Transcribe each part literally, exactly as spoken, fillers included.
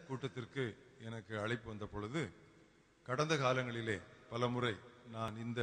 கூட்டத்திற்கு எனக்கு அழைப்பு வந்த பொழுது கடந்த காலங்களிலே பல முறை நான் இந்த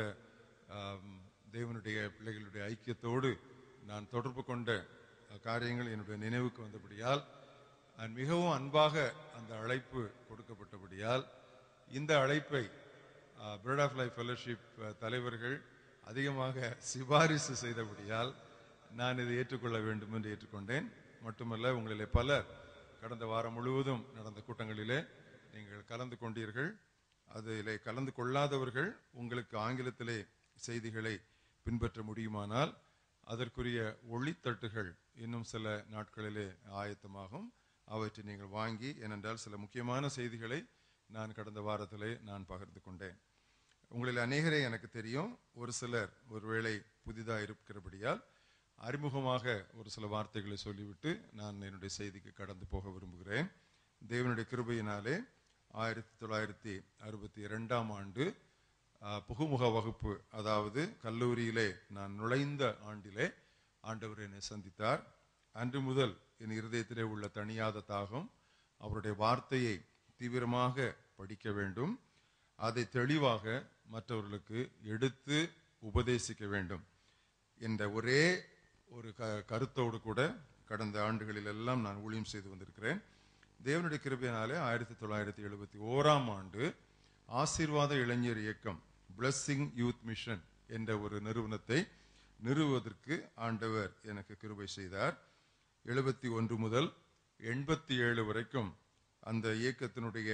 தேவனுடைய பிள்ளைகளுடைய ஐக்கியத்தோடு நான் தொடர்பு கொண்ட காரியங்கள் என்னுடைய நினைவுக்கு வந்தபடியால் நான் மிகவும் அன்பாக அந்த அழைப்பு கொடுக்கப்பட்டபடியால் இந்த அழைப்பை பிரெட் ஆஃப் லைஃப் ஃபெலோஷிப் தலைவர்கள் அதிகமாக சிபாரிசு செய்தபடியால் நான் இதை ஏற்றுக்கொள்ள வேண்டும் என்று ஏற்றுக்கொண்டேன். மட்டுமல்ல, உங்களிலே பலர் கடந்த வாரம் முழுவதும் நடந்த கூட்டங்களிலே நீங்கள் கலந்து கொண்டீர்கள். அதிலே கலந்து கொள்ளாதவர்கள் உங்களுக்கு ஆங்கிலத்திலே செய்திகளை பின்பற்ற முடியுமானால் அதற்குரிய ஒளித்தட்டுகள் இன்னும் சில நாட்களிலே ஆயத்தமாகும். அவற்றை நீங்கள் வாங்கி, ஏனென்றால் சில முக்கியமான செய்திகளை நான் கடந்த வாரத்திலே நான் பகிர்ந்து கொண்டேன். உங்களில் அநேகரை எனக்கு தெரியும். ஒரு சிலர் ஒருவேளை புதிதாக இருக்கிறபடியால் அறிமுகமாக ஒரு சில வார்த்தைகளை சொல்லிவிட்டு நான் என்னுடைய செய்திக்கு கடந்து போக விரும்புகிறேன். தேவனுடைய கிருபையினாலே ஆயிரத்தி தொள்ளாயிரத்தி அறுபத்தி இரண்டாம் ஆண்டு புகுமுக வகுப்பு, அதாவது கல்லூரியிலே நான் நுழைந்த ஆண்டிலே ஆண்டவர் என்னை சந்தித்தார். அன்று முதல் என் இருதயத்திலே உள்ள தணியாத தாகம், அவருடைய வார்த்தையை தீவிரமாக படிக்க வேண்டும், அதை தெளிவாக மற்றவர்களுக்கு எடுத்து உபதேசிக்க வேண்டும் என்ற ஒரே ஒரு க கருத்தோடு கூட கடந்த ஆண்டுகளில் எல்லாம் நான் ஊழியம் செய்து வந்திருக்கிறேன். தேவனுடைய கிருபையினாலே ஆயிரத்தி தொள்ளாயிரத்தி எழுபத்தி ஓராம் ஆண்டு ஆசீர்வாத இளைஞர் இயக்கம், பிளஸ்ஸிங் யூத் மிஷன் என்ற ஒரு நிறுவனத்தை நிறுவுவதற்கு ஆண்டவர் எனக்கு கிருபை செய்தார். எழுபத்தி ஒன்று முதல் எண்பத்தி ஏழு வரைக்கும் அந்த இயக்கத்தினுடைய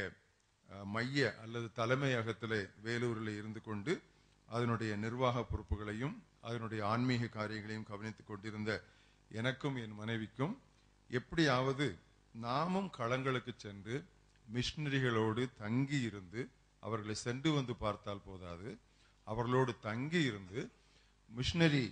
மைய அல்லது தலைமையகத்திலே வேலூரில் இருந்து கொண்டு அதனுடைய நிர்வாக பொறுப்புகளையும் அதனுடைய ஆன்மீக காரியங்களையும் கவனித்துக் கொண்டிருந்த எனக்கும் என் மனைவிக்கும் எப்படியாவது நாமும் களங்களுக்கு சென்று மிஷனரிகளோடு தங்கி இருந்து, அவர்களை சென்று வந்து பார்த்தால் போதாது, அவர்களோடு தங்கி இருந்து மிஷனரி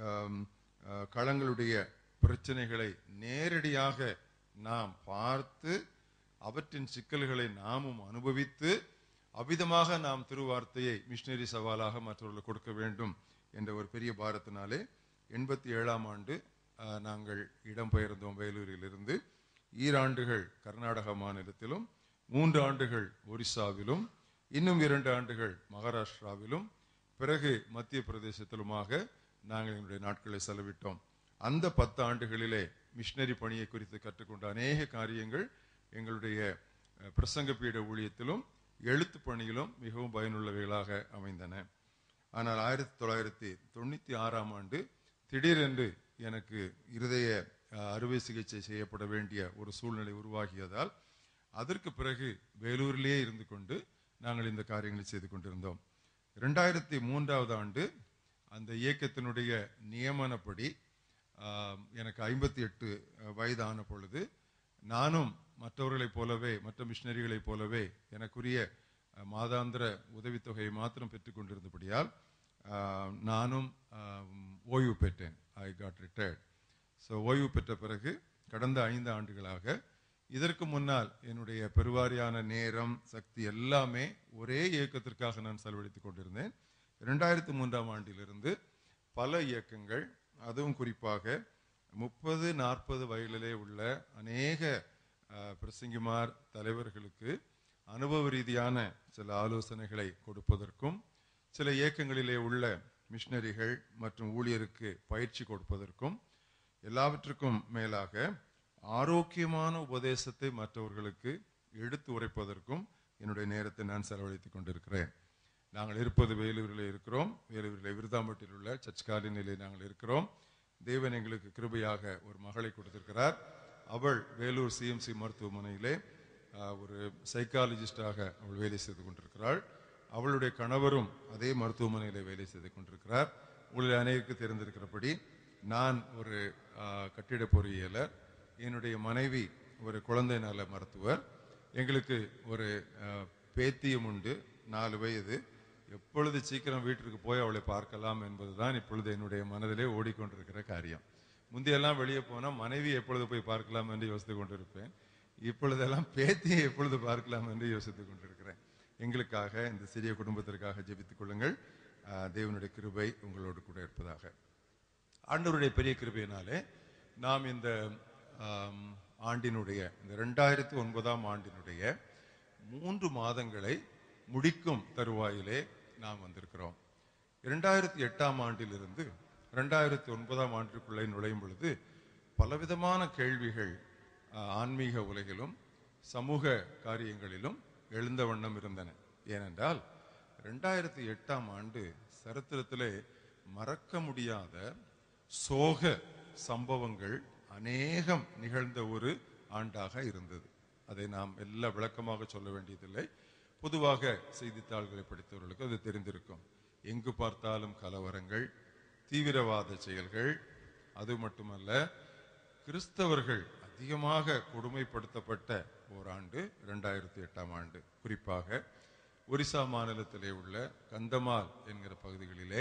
களங்களுடைய பிரச்சனைகளை நேரடியாக நாம் பார்த்து அவற்றின் சிக்கல்களை நாமும் அனுபவித்து அவ்விதமாக நாம் திருவார்த்தையை மிஷனரி சவாலாக மற்றவர்களுக்கு கொடுக்க வேண்டும் என்ற ஒரு பெரிய பாரத்தினாலே எண்பத்தி ஏழாம் ஆண்டு நாங்கள் இடம்பெயர்ந்தோம். வேலூரிலிருந்து ஈராண்டுகள் கர்நாடக மாநிலத்திலும், மூன்று ஆண்டுகள் ஒரிசாவிலும், இன்னும் இரண்டு ஆண்டுகள் மகாராஷ்டிராவிலும், பிறகு மத்திய பிரதேசத்திலுமாக நாங்கள் எங்களுடைய நாட்களை செலவிட்டோம். அந்த பத்து ஆண்டுகளிலே மிஷனரி பணியை குறித்து கற்றுக்கொண்ட அநேக காரியங்கள் எங்களுடைய பிரசங்க பீட ஊழியத்திலும் எழுத்து பணியிலும் மிகவும் பயனுள்ளவைகளாக அமைந்தன. ஆனால் ஆயிரத்தி தொள்ளாயிரத்தி தொண்ணூத்தி ஆறாம் ஆண்டு திடீரென்று எனக்கு இருதய அறுவை சிகிச்சை செய்யப்பட வேண்டிய ஒரு சூழ்நிலை உருவாகியதால் அதற்கு பிறகு வேலூரிலேயே இருந்து கொண்டு நாங்கள் இந்த காரியங்களை செய்து கொண்டிருந்தோம். இரண்டாயிரத்தி மூன்றாவது ஆண்டு அந்த இயக்கத்தினுடைய நியமனப்படி எனக்கு ஐம்பத்தி எட்டு வயதான பொழுது நானும் மற்றவர்களைப் போலவே, மற்ற மிஷனரிகளைப் போலவே எனக்குரிய மாதாந்திர உதவித்தொகையை மாத்திரம் பெற்றுக் கொண்டிருந்தபடியால் நானும் ஓய்வு பெற்றேன். I got retired. ஸோ ஓய்வு பெற்ற பிறகு கடந்த ஐந்து ஆண்டுகளாக இதற்கு முன்னால் என்னுடைய பெருவாரியான நேரம், சக்தி எல்லாமே ஒரே இயக்கத்திற்காக நான் செலவழித்துக் கொண்டிருந்தேன். இரண்டாயிரத்தி மூன்றாம் ஆண்டிலிருந்து பல இயக்கங்கள், அதுவும் குறிப்பாக முப்பது நாற்பது வயதிலே உள்ள அநேக பிரசங்கிமார் தலைவர்களுக்கு அனுபவ ரீதியான சில ஆலோசனைகளை கொடுப்பதற்கும், சில இயக்கங்களிலே உள்ள மிஷனரிகள் மற்றும் ஊழியருக்கு பயிற்சி கொடுப்பதற்கும், எல்லாவற்றுக்கும் மேலாக ஆரோக்கியமான உபதேசத்தை மற்றவர்களுக்கு எடுத்து உரைப்பதற்கும் என்னுடைய நேரத்தை நான் செலவழித்துக் கொண்டிருக்கிறேன். நாங்கள் இருப்பது வேலூரில் இருக்கிறோம். வேலூரில் விருதாம்பட்டில் உள்ள சர்ச் காலனிலே நாங்கள் இருக்கிறோம். தேவன் எங்களுக்கு கிருபையாக ஒரு மகளை கொடுத்திருக்கிறார். அவள் வேலூர் சிஎம்சி மருத்துவமனையிலே ஒரு சைக்காலஜிஸ்டாக அவள் வேலை செய்து கொண்டிருக்கிறாள். அவளுடைய கணவரும் அதே மருத்துவமனையிலே வேலை செய்து கொண்டிருக்கிறார். உங்களில் அநேகருக்கு தெரிந்திருக்கிறபடி நான் ஒரு கட்டிட பொறியியலர், என்னுடைய மனைவி ஒரு குழந்தை நல மருத்துவர், எங்களுக்கு ஒரு பேத்தியும் உண்டு, நாலு வயது. எப்பொழுது சீக்கிரம் வீட்டிற்கு போய் அவளை பார்க்கலாம் என்பதுதான் இப்பொழுது என்னுடைய மனதிலே ஓடிக்கொண்டிருக்கிற காரியம். முந்தையெல்லாம் வெளியே போனால் மனைவி எப்பொழுது போய் பார்க்கலாம் என்று யோசித்து கொண்டிருப்பேன். இப்பொழுதெல்லாம் பேத்தியை எப்பொழுது பார்க்கலாம் என்று யோசித்துக் கொண்டிருக்கிறேன். எங்களுக்காக, இந்த சிறிய குடும்பத்திற்காக ஜெபித்துக் கொள்ளுங்கள். தேவனுடைய கிருபை உங்களோடு கூட இருப்பதாக. ஆண்டவருடைய பெரிய கிருபையினாலே நாம் இந்த ஆண்டினுடைய இந்த இரண்டாயிரத்தி ஒன்பதாம் ஆண்டினுடைய மூன்று மாதங்களை முடிக்கும் தருவாயிலே நாம் வந்திருக்கிறோம். இரண்டாயிரத்தி எட்டாம் ஆண்டிலிருந்து இரண்டாயிரத்தி ஒன்பதாம் ஆண்டிற்குள்ளே நுழையும் பொழுது பலவிதமான கேள்விகள் ஆன்மீக உலகிலும் சமூக காரியங்களிலும் எழுந்த வண்ணம் இருந்தன. ஏனென்றால் இரண்டாயிரத்தி எட்டாம் ஆண்டு சரித்திரத்திலே மறக்க முடியாத சோக சம்பவங்கள் அநேகம் நிகழ்ந்த ஒரு ஆண்டாக இருந்தது. அதை நாம் எல்லா விளக்கமாக சொல்ல வேண்டியதில்லை. பொதுவாக செய்தித்தாள்களை படித்தவர்களுக்கு அது தெரிந்திருக்கும். எங்கு பார்த்தாலும் கலவரங்கள், தீவிரவாத செயல்கள், அது மட்டுமல்ல கிறிஸ்தவர்கள் அதிகமாக கொடுமைப்படுத்தப்பட்ட ஓராண்டு இரண்டாயிரத்தி எட்டாம் ஆண்டு. குறிப்பாக ஒரிசா மாநிலத்திலே உள்ள கந்தமால் என்கிற பகுதிகளிலே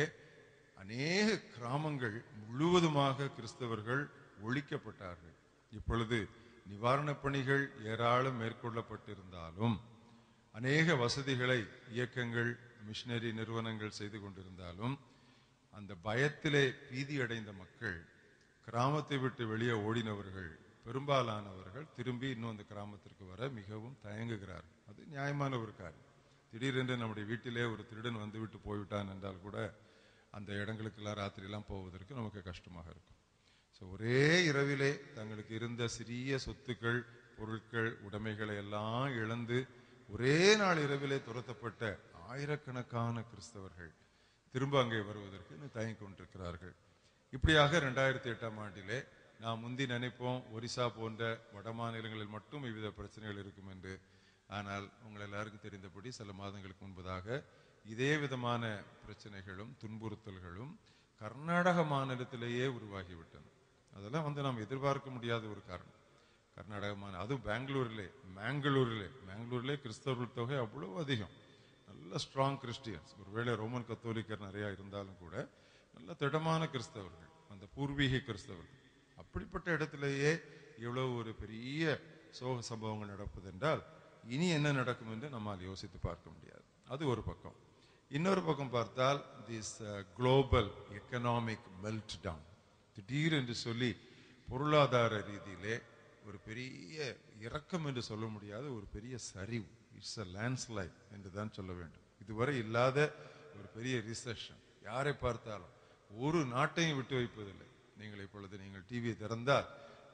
அநேக கிராமங்கள் முழுவதுமாக கிறிஸ்தவர்கள் ஒழிக்கப்பட்டார்கள். இப்பொழுது நிவாரணப் பணிகள் ஏராளம் மேற்கொள்ளப்பட்டிருந்தாலும், அநேக வசதிகளை இயக்கங்கள் மிஷனரி நிறுவனங்கள் செய்து கொண்டிருந்தாலும், அந்த பயத்திலே பீதியடைந்த மக்கள், கிராமத்தை விட்டு வெளியே ஓடினவர்கள் பெரும்பாலானவர்கள் திரும்பி இன்னும் அந்த கிராமத்திற்கு வர மிகவும் தயங்குகிறார்கள். அது நியாயமான ஒரு காரியம். திடீரென்று நம்முடைய வீட்டிலே ஒரு திருடன் வந்து விட்டு போய்விட்டான் என்றால் கூட அந்த இடங்களுக்கெல்லாம் ராத்திரியெல்லாம் போவதற்கு நமக்கு கஷ்டமாக இருக்கும். ஸோ ஒரே இரவிலே தங்களுக்கு இருந்த சிறிய சொத்துக்கள், பொருட்கள், உடைமைகளை எல்லாம் இழந்து ஒரே நாள் இரவிலே துரத்தப்பட்ட ஆயிரக்கணக்கான கிறிஸ்தவர்கள் திரும்ப அங்கே வருவதற்கு இன்னும் தயங்கி கொண்டிருக்கிறார்கள். இப்படியாக இரண்டாயிரத்தி எட்டாம் ஆண்டிலே நாம் முந்தி நினைப்போம் ஒரிசா போன்ற வட மாநிலங்களில் மட்டும் இவ்வித பிரச்சனைகள் இருக்கும் என்று. ஆனால் உங்கள் எல்லாருக்கும் தெரிந்தபடி சில மாதங்களுக்கு முன்பதாக இதே விதமான பிரச்சனைகளும் துன்புறுத்தல்களும் கர்நாடக மாநிலத்திலேயே உருவாகிவிட்டன. அதெல்லாம் வந்து நாம் எதிர்பார்க்க முடியாத ஒரு காரணம். கர்நாடக மாநிலம், அதுவும் பெங்களூரிலே மேங்களூரிலே மேங்களூரிலே கிறிஸ்தவர்கள் தொகை அவ்வளவு அதிகம். நல்ல ஸ்ட்ராங் கிறிஸ்டியன்ஸ். ஒருவேளை ரோமன் கத்தோலிக்கர் நிறையா இருந்தாலும் கூட நல்ல திடமான கிறிஸ்தவர்கள், அந்த பூர்வீக கிறிஸ்தவர்கள். அப்படிப்பட்ட இடத்திலேயே இவ்வளவு ஒரு பெரிய சோக சம்பவங்கள் நடப்பது என்றால் இனி என்ன நடக்கும் என்று நம்மால் யோசித்து பார்க்க முடியாது. அது ஒரு பக்கம். இன்னொரு பக்கம் பார்த்தால் this global economic meltdown, திடீர் என்று சொல்லி பொருளாதார ரீதியிலே ஒரு பெரிய இறக்கம் என்று சொல்ல முடியாத ஒரு பெரிய சரிவு. இட்ஸ் அ லேண்ட்ஸ்லைட் என்று தான் சொல்ல வேண்டும். இதுவரை இல்லாத ஒரு பெரிய ரிசெஷன். யாரை பார்த்தாலும் ஒரு நாட்டையும் விட்டு வைப்பதில்லை. நீங்கள் இப்பொழுது நீங்கள் டிவியை திறந்தால்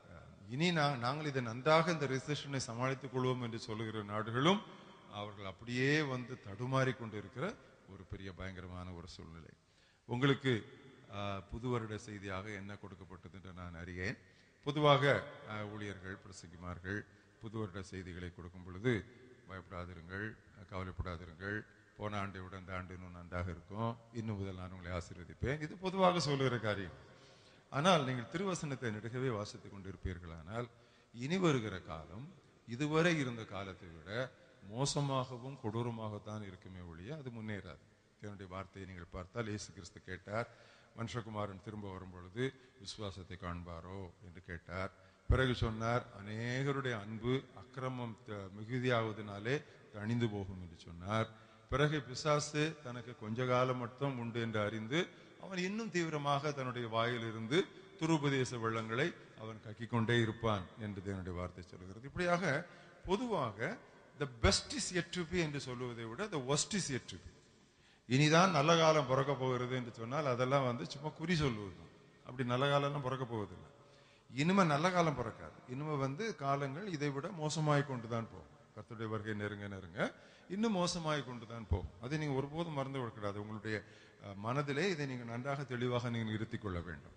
இனி நாங்கள் இதை நன்றாக இந்த ரிசெஷனை சமாளித்துக் கொள்வோம் என்று சொல்லுகிற நாடுகளும் அவர்கள் அப்படியே வந்து தடுமாறி கொண்டு இருக்கிற ஒரு பெரிய பயங்கரமான ஒரு சூழ்நிலை. உங்களுக்கு புது வருட செய்தியாக என்ன கொடுக்கப்பட்டது என்று நான் அறியேன். பொதுவாக ஊழியர்கள், பிரசங்கிமார்கள் புது வருட செய்திகளை கொடுக்கும் பொழுது பயப்படாதிருங்கள், கவலைப்படாதிருங்கள், போன ஆண்டை விட அந்த ஆண்டு இன்னும் நன்றாக இருக்கும், இன்னும் முதல் நான் உங்களை ஆசீர்வதிப்பேன், இது பொதுவாக சொல்லுகிற காரியம். ஆனால் நீங்கள் திருவசனத்தை நெடுகவே வாசித்துக் கொண்டிருப்பீர்களானால் இனி வருகிற காலம் இதுவரை இருந்த காலத்தை விட மோசமாகவும் கொடூரமாகத்தான் இருக்குமே ஒழிய அது முன்னேறாது. என்னுடைய வார்த்தையை நீங்கள் பார்த்தால் இயேசு கிறிஸ்து கேட்டார், மனுஷகுமாரன் திரும்ப வரும் பொழுது விசுவாசத்தை காண்பாரோ என்று கேட்டார். பிறகு சொன்னார், அநேகருடைய அன்பு அக்கிரமம் மிகுதியாவதனாலே தணிந்து போகும் என்று சொன்னார். பிறகு பிசாசு தனக்கு கொஞ்ச காலம் மட்டும் உண்டு என்று அறிந்து அவன் இன்னும் தீவிரமாக தன்னுடைய வாயில் இருந்து துருபதேச வெள்ளங்களை அவன் கக்கிக்கொண்டே இருப்பான் என்று என்னுடைய வார்த்தை சொல்கிறது. இப்படியாக பொதுவாக the best is yet to be என்று சொல்லுவதை விட the worst is yet to be. இனிதான் நல்ல காலம் பிறக்க போகிறது என்று சொன்னால் அதெல்லாம் வந்து சும்மா குறி சொல்லுவது. அப்படி நல்ல காலம் பிறக்க போவதில்லை. இனிமே நல்ல காலம் பிறக்காது. இனிமே வந்து காலங்கள் இதை விட மோசமாய் கொண்டுதான் போகும். கர்த்தருடைய வருகை நெருங்க நெருங்க இன்னும் மோசமாய் கொண்டுதான் போகும். அதை நீங்க ஒருபோதும் மறந்து விடக்கூடாது. உங்களுடைய மனதிலே இதை நீங்க நன்றாக தெளிவாக நீங்கள் நிறுத்திக் கொள்ள வேண்டும்.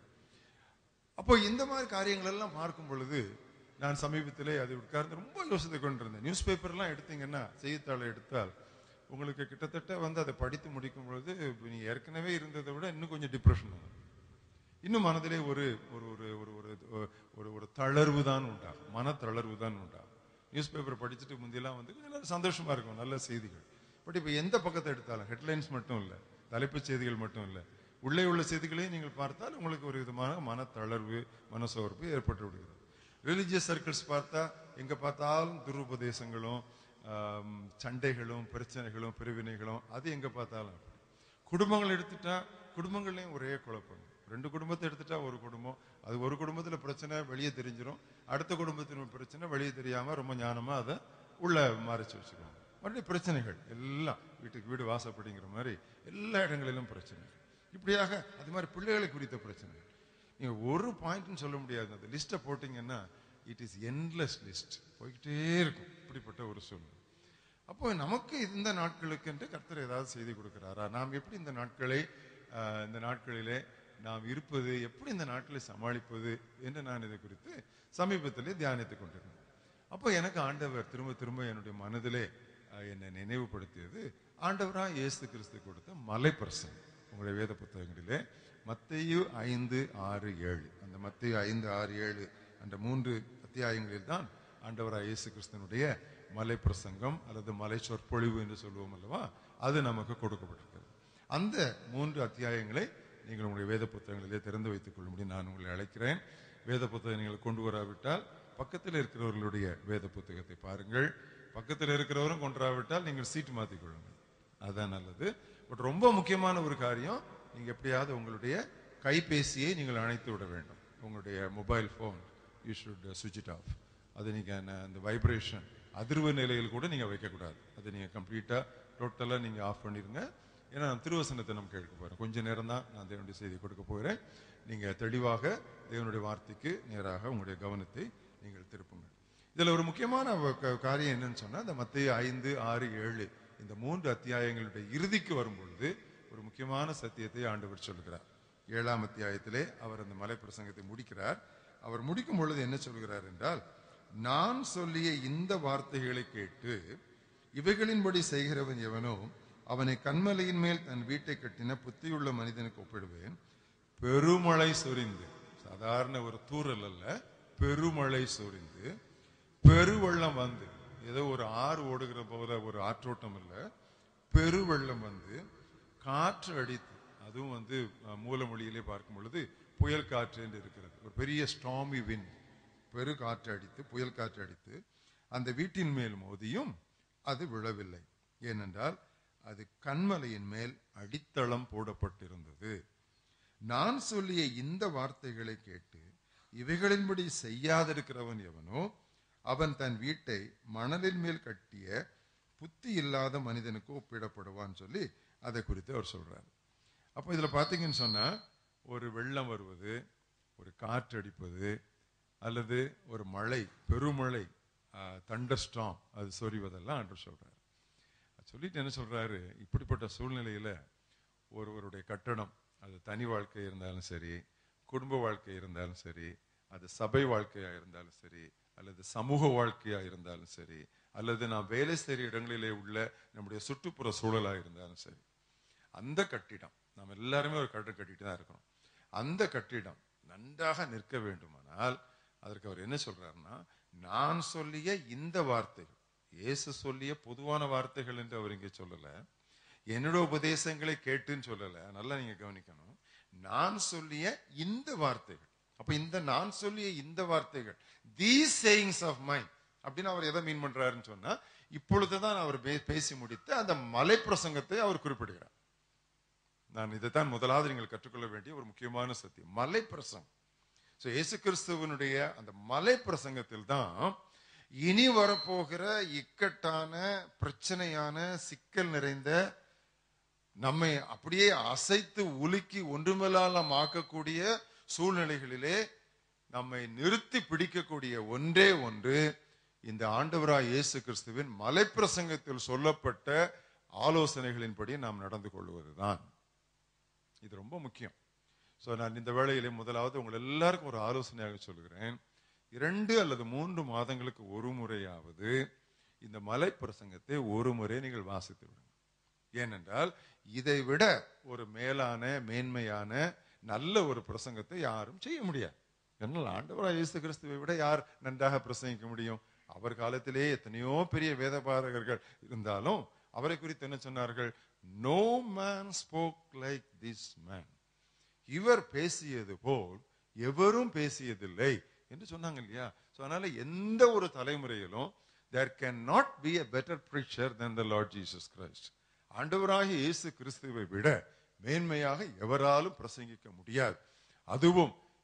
அப்போ இந்த மாதிரி காரியங்கள் எல்லாம் பார்க்கும் பொழுது நான் சமீபத்திலே அதை உட்கார்ந்து ரொம்ப யோசித்து கொண்டிருந்தேன். நியூஸ் பேப்பர் எல்லாம் எடுத்தீங்கன்னா, செய்தித்தாளை எடுத்தால் உங்களுக்கு கிட்டத்தட்ட வந்து அதை படித்து முடிக்கும் பொழுது நீங்க ஏற்கனவே இருந்ததை விட இன்னும் கொஞ்சம் டிப்ரெஷன் வரும். இன்னும் மனதிலே ஒரு ஒரு ஒரு ஒரு தளர்வு தான் உண்டாகும், மன தளர்வு தான் உண்டாகும். நியூஸ் பேப்பர் படிச்சுட்டு முந்தியெல்லாம் வந்து கொஞ்சம் சந்தோஷமா இருக்கும், நல்ல செய்திகள். பட் இப்போ எந்த பக்கத்தை எடுத்தாலும் ஹெட்லைன்ஸ் மட்டும் இல்லை, தலைப்புச் செய்திகள் மட்டும் இல்லை, உள்ளே உள்ள செய்திகளையும் நீங்கள் பார்த்தால் உங்களுக்கு ஒரு விதமான மன தளர்வு, மனசோர்வு ஏற்பட்டு விடுகிறது. ரிலிஜியஸ் சர்க்கிள்ஸ் பார்த்தா எங்க பார்த்தாலும் துருபதேசங்களும் சண்டைகளும் பிரச்சனைகளும் பிரிவினைகளும், அது எங்க பார்த்தாலும். குடும்பங்கள் எடுத்துட்டா குடும்பங்கள்லையும் ஒரே குழப்பம். ரெண்டு குடும்பத்தை எடுத்துட்டா ஒரு குடும்பம் அது ஒரு குடும்பத்துல பிரச்சனை வெளியே தெரிஞ்சிடும், அடுத்த குடும்பத்தின் பிரச்சனை வெளியே தெரியாம ரொம்ப ஞானமா அதை உள்ள மறைச்சு வச்சுக்குவாங்க. மறுபடியும் பிரச்சனைகள் எல்லாம் வீட்டுக்கு வீடு வாசப்படிங்கிற மாதிரி எல்லா இடங்களிலும் பிரச்சனைகள். இப்படியாக அது மாதிரி பிள்ளைகளை குறித்த பிரச்சனைகள். நீங்க ஒரு பாயிண்ட்னு சொல்ல முடியாது. அந்த லிஸ்ட்டை போட்டீங்கன்னா இட் இஸ் என்லெஸ் லிஸ்ட், போய்கிட்டே இருக்கும். இப்படிப்பட்ட ஒரு சூழ்நிலை. அப்போ நமக்கு இந்த நாட்களுக்கு என்று கர்த்தர் ஏதாவது செய்தி கொடுக்கிறாரா? நாம் எப்படி இந்த நாட்களை இந்த நாட்களிலே நாம் இருப்பது, எப்படி இந்த நாட்களை சமாளிப்பது என்று நான் இதை குறித்து சமீபத்திலே தியானித்துக் கொண்டிருந்தேன். அப்போ எனக்கு ஆண்டவர் திரும்ப திரும்ப என்னுடைய மனதிலே என்னை நினைவுபடுத்தியது ஆண்டவரா இயேசு கிறிஸ்து கொடுத்த மலைப்பிரசங்கம். உங்களுடைய வேத புத்தகங்களிலே மத்தேயு ஐந்து ஆறு ஏழு, அந்த மத்தேயு ஐந்து ஆறு ஏழு அந்த மூன்று அத்தியாயங்களில் தான் ஆண்டவரா இயேசு கிறிஸ்தனுடைய மலை பிரசங்கம் அல்லது மலை சொற்பொழிவு என்று சொல்லுவோம் அல்லவா, அது நமக்கு கொடுக்கப்பட்டிருக்கிறது. அந்த மூன்று அத்தியாயங்களை நீங்கள் உங்களுடைய வேத புத்தகங்களிலே திறந்து வைத்துக் கொள்ளும்படி நான் உங்களை அழைக்கிறேன். வேத புத்தகம் நீங்கள் கொண்டு வராவிட்டால் பக்கத்தில் இருக்கிறவர்களுடைய வேத புத்தகத்தை பாருங்கள். பக்கத்தில் இருக்கிறவரும் கொண்டாவிட்டால் நீங்கள் சீட்டு மாற்றிக் கொள்ளுங்கள், அதுதான் நல்லது. பட் ரொம்ப முக்கியமான ஒரு காரியம், நீங்க எப்படியாவது உங்களுடைய கைபேசியை நீங்கள் அணைத்து விட வேண்டும். உங்களுடைய மொபைல் போன் யூ ஷுட் சுவிட்ச் இட் ஆஃப். அது நீங்க அந்த வைப்ரேஷன் அதிர்வு நிலையில் கூட நீங்க வைக்கக்கூடாது. அதை நீங்க கம்ப்ளீட்டா டோட்டலா நீங்க ஆஃப் பண்ணிருங்க. ஏன்னா நான் திருவசனத்தை நம்ம கேட்க போறேன். கொஞ்ச நேரம் தான் நான் தேவனுடைய செய்தி கொடுக்க போகிறேன். நீங்க தெளிவாக தேவனுடைய வார்த்தைக்கு நேராக உங்களுடைய கவனத்தை நீங்கள் திருப்புங்க. இதுல ஒரு முக்கியமான காரியம் என்னன்னு சொன்னா, இந்த மத்தேயு ஐந்து ஆறு ஏழு இந்த மூன்று அத்தியாயங்களுடைய இறுதிக்கு வரும்பொழுது ஒரு முக்கியமான சத்தியத்தை ஆண்டவர் சொல்கிறார். ஏழாம் அத்தியாயத்திலே அவர் அந்த மலை பிரசங்கத்தை முடிக்கிறார். அவர் முடிக்கும் பொழுது என்ன சொல்கிறார் என்றால், நான் சொல்லிய இந்த வார்த்தைகளை கேட்டு இவைகளின்படி செய்கிறவன் எவனோ அவனை கண்மலையின் மேல் தன் வீட்டை கட்டின புத்தியுள்ள மனிதனுக்கு ஒப்பிடுவேன். பெருமழை சொரிந்து, சாதாரண ஒரு தூறல் அல்ல, பெருமழை சொரிந்து பெருவெள்ளம் வந்து, ஏதோ ஒரு ஆறு ஓடுகிற போல ஒரு ஆற்றோட்டம் இல்ல, பெருவெள்ளம் வந்து காற்று அடித்து, அதுவும் வந்து மூல மொழியிலே பார்க்கும் பொழுது புயல் காற்று என்று இருக்கிறது. ஒரு பெரிய ஸ்டாமி விண்ட், பெரு காற்று அடித்து புயல் காற்று அடித்து அந்த வீட்டின் மேல் மோதியும் அது விழவில்லை. ஏனென்றால் அது கண்மலையின் மேல் அடித்தளம் போடப்பட்டிருந்தது. நான் சொல்லிய இந்த வார்த்தைகளை கேட்டு இவைகளின்படி செய்யாதிருக்கிறவன் எவனோ அவன் தன் வீட்டை மணலின் மேல் கட்டிய புத்தி இல்லாத மனிதனுக்கு ஒப்பிடப்படுவான்னு சொல்லி அதை குறித்து அவர் சொல்றார். அப்போ இதுல பாத்தீங்கன்னு சொன்னா, ஒரு வெள்ளம் வருவது, ஒரு காற்று அடிப்பது, அல்லது ஒரு மழை, பெருமழை, தண்டர்ஸ்டார்ம், அது சொரிவதெல்லாம் ஆண்டவர் சொல்றாரு. சொல்லிட்டு என்ன சொல்றாரு, இப்படிப்பட்ட சூழ்நிலையில ஒருவருடைய கட்டணம், அது தனி வாழ்க்கை இருந்தாலும் சரி, குடும்ப வாழ்க்கை இருந்தாலும் சரி, அது சபை வாழ்க்கையா இருந்தாலும் சரி, அல்லது சமூக வாழ்க்கையா இருந்தாலும் சரி, அல்லது நாம் வேலை செய்கிற இடங்களிலே உள்ள நம்முடைய சுற்றுப்புற சூழலா இருந்தாலும் சரி, அந்த கட்டிடம், நாம் எல்லாருமே ஒரு கட்டிடம் கட்டிட்டு தான் இருக்கிறோம். அந்த கட்டிடம் நன்றாக நிற்க வேண்டுமானால் அதற்கு அவர் என்ன சொல்றாருன்னா, நான் சொல்லிய இந்த வார்த்தைகள், இயேசு சொல்லிய பொதுவான வார்த்தைகள் என்று அவர் இங்கே சொல்லல, என்னோட உபதேசங்களை கேட்டுன்னு சொல்லல, நல்லா நீங்க கவனிக்கணும். நான் சொல்லிய இந்த வார்த்தைகள். அப்ப இந்த நான் சொல்லிய இந்த வார்த்தைகள், these sayings of mine அப்படின்னு அவர் எதை மீன் பண்றாருன்னு சொன்னா, இப்பொழுதுதான் அவர் பேசி முடித்து அந்த மலை பிரசங்கத்தை அவர் குறிப்பிடுகிறார். நான் இதைத்தான் முதலாவது நீங்கள் கற்றுக்கொள்ள வேண்டிய ஒரு முக்கியமான சத்தியம், மலை பிரசங்கம். சோ இயேசு கிறிஸ்துவனுடைய அந்த மலை பிரசங்கத்தில் தான் இனி வரப்போகிற இக்கட்டான, பிரச்சனையான, சிக்கல் நிறைந்த, நம்மை அப்படியே அசைத்து உலுக்கி ஒன்றுமேலால் நாம் ஆக்கக்கூடிய சூழ்நிலைகளிலே நம்மை நிறுத்தி பிடிக்கக்கூடிய ஒன்றே ஒன்று இந்த ஆண்டவராய் இயேசு கிறிஸ்துவின் மலைப்பிரசங்கத்தில் சொல்லப்பட்ட ஆலோசனைகளின்படி நாம் நடந்து கொள்வதுதான். இது ரொம்ப முக்கியம். சோ நான் இந்த வேளையிலே முதலாவது உங்கள் எல்லாருக்கும் ஒரு ஆலோசனையாக சொல்கிறேன். இரண்டு அல்லது மூன்று மாதங்களுக்கு ஒரு முறையாவது இந்த மலை பிரசங்கத்தை ஒரு முறை நீங்கள் வாசித்து விடுங்க. ஏனென்றால் இதை விட ஒரு மேலான, மேன்மையான, நல்ல ஒரு பிரசங்கத்தை யாரும் செய்ய முடியாது. என்னால் ஆண்டவராய் இயேசு கிறிஸ்துவை விட யார் நன்றாக பிரசங்கிக்க முடியும்? அவர் காலத்திலே எத்தனையோ பெரிய வேதபாரகர்கள் இருந்தாலும் அவரை குறித்து என்ன சொன்னார்கள்? No man spoke like this man. இவர் பேசியது போல் எவரும் பேசியதில்லை என்று சொன்னாங்க இல்லையா? சோ அதனால எந்த ஒரு தலைமுறையிலும் there cannot be a better preacher than the Lord Jesus Christ. ஆண்டவராகிய இயேசு கிறிஸ்துவை விட மேன்மையாக எவராலும் பிரசங்கிக்க முடியாது. அதுவும்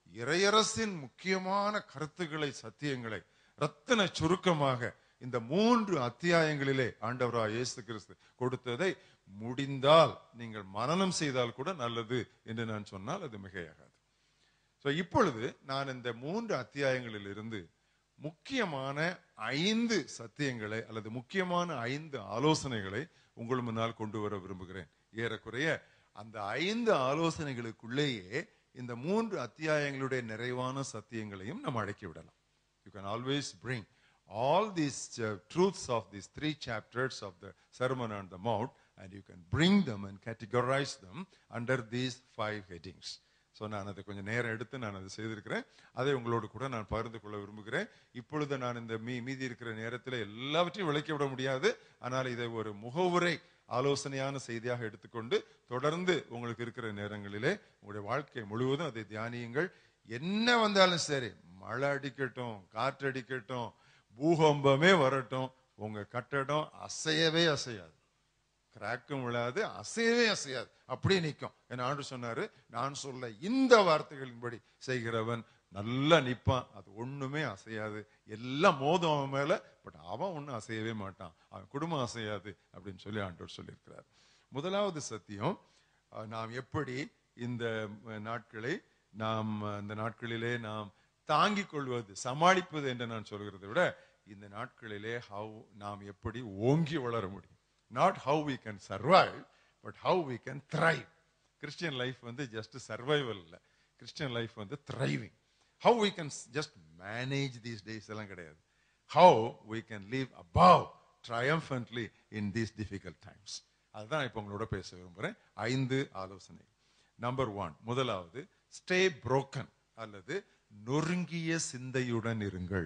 இறையரசின் முக்கியமான கருத்துக்களை, சத்தியங்களை ரத்தின சுருக்கமாக இந்த மூன்று அத்தியாயங்களிலே ஆண்டவராய் இயேசு கிறிஸ்து கொடுத்ததை முடிந்தால் நீங்கள் மனனம் செய்தால் கூட நல்லது என்று நான் சொன்னால் அது மிகையாகாது. சோ இப்பொழுது நான் இந்த மூன்று அத்தியாயங்களில் இருந்து முக்கியமான ஐந்து சத்தியங்களை அல்லது முக்கியமான ஐந்து ஆலோசனைகளை உங்கள் முன்னால் கொண்டு வர விரும்புகிறேன். ஏறக்குறைய அந்த ஐந்து ஆலோசனைகளுக்குள்ளேயே இந்த மூன்று அத்தியாயங்களுடைய நிறைவான சத்தியங்களையும் நாம் அடக்கி விடலாம். You can always bring all these uh, truths of these three chapters of the Sermon on the Mount, and you can bring them and categorize them under these five headings. So நான் அதை கொஞ்சம் நேரம் எடுத்து நான் அதை செய்திருக்கிறேன். அதை உங்களோடு கூட நான் பகிர்ந்து கொள்ள விரும்புகிறேன். இப்பொழுது நான் இந்த மீ மீதி இருக்கிற நேரத்தில் எல்லாவற்றையும் விளக்கி விட முடியாது. ஆனால் இதை ஒரு முகவுரை ஆலோசனையான செய்தியாக எடுத்துக்கொண்டு தொடர்ந்து உங்களுக்கு இருக்கிற நேரங்களிலே உங்களுடைய வாழ்க்கை முழுவதும் அதை தியானியுங்கள். என்ன வந்தாலும் சரி, மழை அடிக்கட்டும், காற்று அடிக்கட்டும், பூகம்பமே வரட்டும், உங்க கட்டடம் அசையவே அசையாது, கிராக்கும் விழாது, அசையவே அசையாது, அப்படியே நிற்கும். என் ஆண்டு சொன்னாரு, நான் சொல்ல இந்த வார்த்தைகளின்படி செய்கிறவன் நல்லா நிப்பான், அது ஒண்ணுமே அசையாது, எல்லாம் மோதும் அவன் மேல, பட் அவன் ஒன்னும் அசையவே மாட்டான், அவன் குடும்பம் அசையாது அப்படின்னு சொல்லி ஆண்டவர் சொல்லியிருக்கிறார். முதலாவது சத்தியம், நாம் எப்படி இந்த நாட்களை நாம் இந்த நாட்களிலே நாம் தாங்கிக் கொள்வது, சமாளிப்பது என்று நான் சொல்கிறதை விட இந்த நாட்களிலே ஹவ் நாம் எப்படி ஓங்கி வளர முடியும். Not how we can survive, but how we can thrive. Christian life வந்து just survival இல்ல, Christian life வந்து thriving. How we can just manage these days எல்லாம் கிடையாது. How we can live above triumphantly in these difficult times. அதுதான் இப்ப உங்களோட பேச விரும்புறேன். ஐந்து ஆலோசனை. நம்பர் ஒன், முதலாவது, ஸ்டே புரோக்கன் அல்லது நொறுங்கிய சிந்தையுடன் இருங்கள்.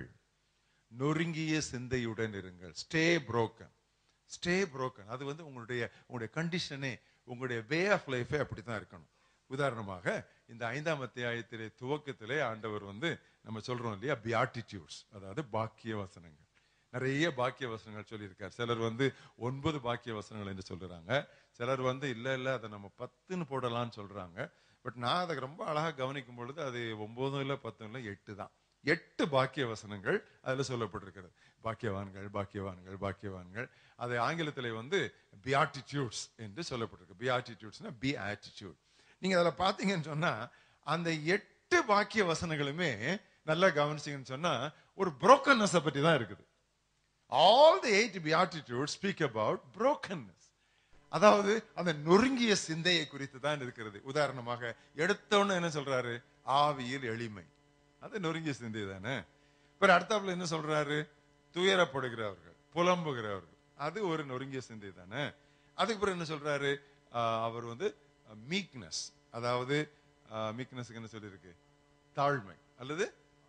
நொறுங்கிய சிந்தையுடன் இருங்கள். Stay broken. ஸ்டே புரோக்கன் அது வந்து உங்களுடைய உங்களுடைய கண்டிஷனே, உங்களுடைய வே ஆஃப் லைஃபே அப்படித்தான் இருக்கணும். உதாரணமாக இந்த ஐந்தாம் அத்தியாயத்திலே துவக்கத்திலே ஆண்டவர் வந்து நம்ம சொல்றோம் இல்லையா, பியாட்டிடியூட்ஸ், அதாவது பாக்கிய வசனங்கள். நிறைய பாக்கிய வசனங்கள் சொல்லியிருக்கார். சிலர் வந்து ஒன்பது பாக்கிய வசனங்கள் என்று சொல்றாங்க, சிலர் வந்து இல்ல இல்ல அதை நம்ம பத்துன்னு போடலாம்னு சொல்றாங்க. பட் நான் அதை ரொம்ப அழகா கவனிக்கும் பொழுது அது ஒன்பதும் இல்ல பத்தும் இல்ல எட்டு தான். எட்டு பாக்கிய வசனங்கள் அதுல சொல்லப்பட்டிருக்கிறது. பாக்கியவான்கள் பாக்கியவான்கள் பாக்கியவான்கள். அது ஆங்கிலத்திலே வந்து பியாட்டிடியூட்ஸ் என்று சொல்லப்பட்டிருக்கு. பியாட்டிடியூட்ஸ்னா பி ஆட்டிடியூட். நீங்க அதில் பார்த்தீங்கன்னு சொன்னா அந்த எட்டு பாக்கிய வசனங்களுமே நல்லா கவனிச்சீங்கன்னு சொன்னா ஒரு புரோக்கன்னஸ் பற்றி தான் இருக்குது. All the eight beatitudes speak about brokenness. அதாவது அந்த நொறுங்கிய சிந்தையை குறித்து தான் இருக்கிறது. உதாரணமாக எடுத்தோன்னு என்ன சொல்றாரு, ஆவியில் எளிமை, அது நொறுங்கிய சிந்தை தானே. பிறகு அடுத்தாப்புல என்ன சொல்றாரு, துயரப்படுகிறவர்கள், புலம்புகிறவர்கள், அது ஒரு நொறுங்கிய சிந்தை தானே. அதுக்கு பிறகு என்ன சொல்றாரு, அவர் வந்து மீக்னஸ், அதாவது மீக்னஸ்க்கு என்ன சொல்லியிருக்கு, தாழ்மை அல்லது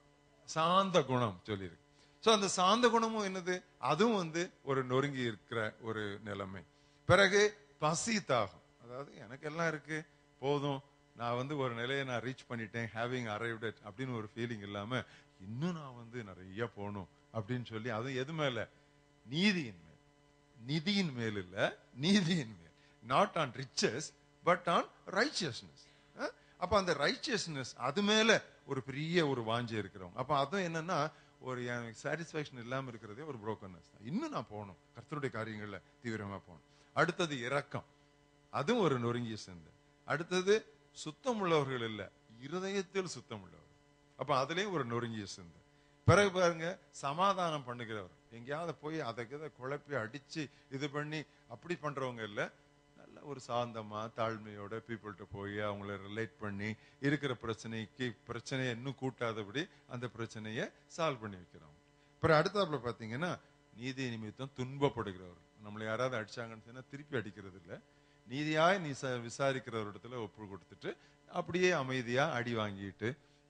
சாந்த குணம் சொல்லியிருக்கு. சோ அந்த சாந்த குணமும் என்னது, அதுவும் வந்து ஒரு நொறுங்கி இருக்கிற ஒரு நிலைமை. பிறகு பசி தாகம், அதாவது எனக்கு எல்லாம் இருக்கு போதும், நான் வந்து ஒரு நிலையை நான் ரீச் பண்ணிட்டேன், ஹேவிங் அரைவ்ட் அட் அப்படின்னு ஒரு ஃபீலிங் இல்லாம இன்னும் நான் வந்து நிறைய போகணும் அப்படின்னு சொல்லி, அதுவும் எது மேல, நீதியின் மேல். நிதியின் மேல் இல்ல, நீதியின் மேல். Not on riches but on righteousness. அப்ப அந்த ரைச்சியஸ்னஸ் அது மேல ஒரு பெரிய ஒரு வாஞ்சை இருக்கிறவங்க. அப்ப அதுவும் என்னன்னா ஒரு சாட்டிஸ்பாக்சன் இல்லாம இருக்கிறதே ஒரு புரோக்கன்னஸ் தான். இன்னும் நான் போகணும், கர்த்தருடைய காரியங்கள்ல தீவிரமா போகணும். அடுத்தது இரக்கம், அதுவும் ஒரு நொறுங்கிய சிந்தை. அடுத்தது சுத்தம் உள்ளவர்கள் இல்ல, இருதயத்தில் சுத்தம் உள்ளவர், அப்ப அதுலயும் ஒரு நொறுங்கிய சிந்தை. பிறகு பாருங்க, சமாதானம் பண்ணுகிறவர், எங்கேயாவது போய் அதை குழப்பி அடிச்சு இது பண்ணி அப்படி பண்றவங்க இல்ல, நல்ல ஒரு சாந்தமா தாழ்மையோட பீப்புள்கிட்ட போய் அவங்கள ரிலேட் பண்ணி இருக்கிற பிரச்சனைக்கு பிரச்சனையை இன்னும் கூட்டாதபடி அந்த பிரச்சனையை சால்வ் பண்ணி வைக்கிறவங்க. அப்புறம் அடுத்தாப்புல பாத்தீங்கன்னா நீதி நிமித்தம் துன்பப்படுகிறவர், நம்மளை யாராவது அடிச்சாங்கன்னு சொன்னா திருப்பி அடிக்கிறது இல்லை, நீதியாய் நீ விசாரிக்கிறவர் இடத்துல ஒப்பு கொடுத்துட்டு அப்படியே அமைதியா அடி வாங்கிட்டு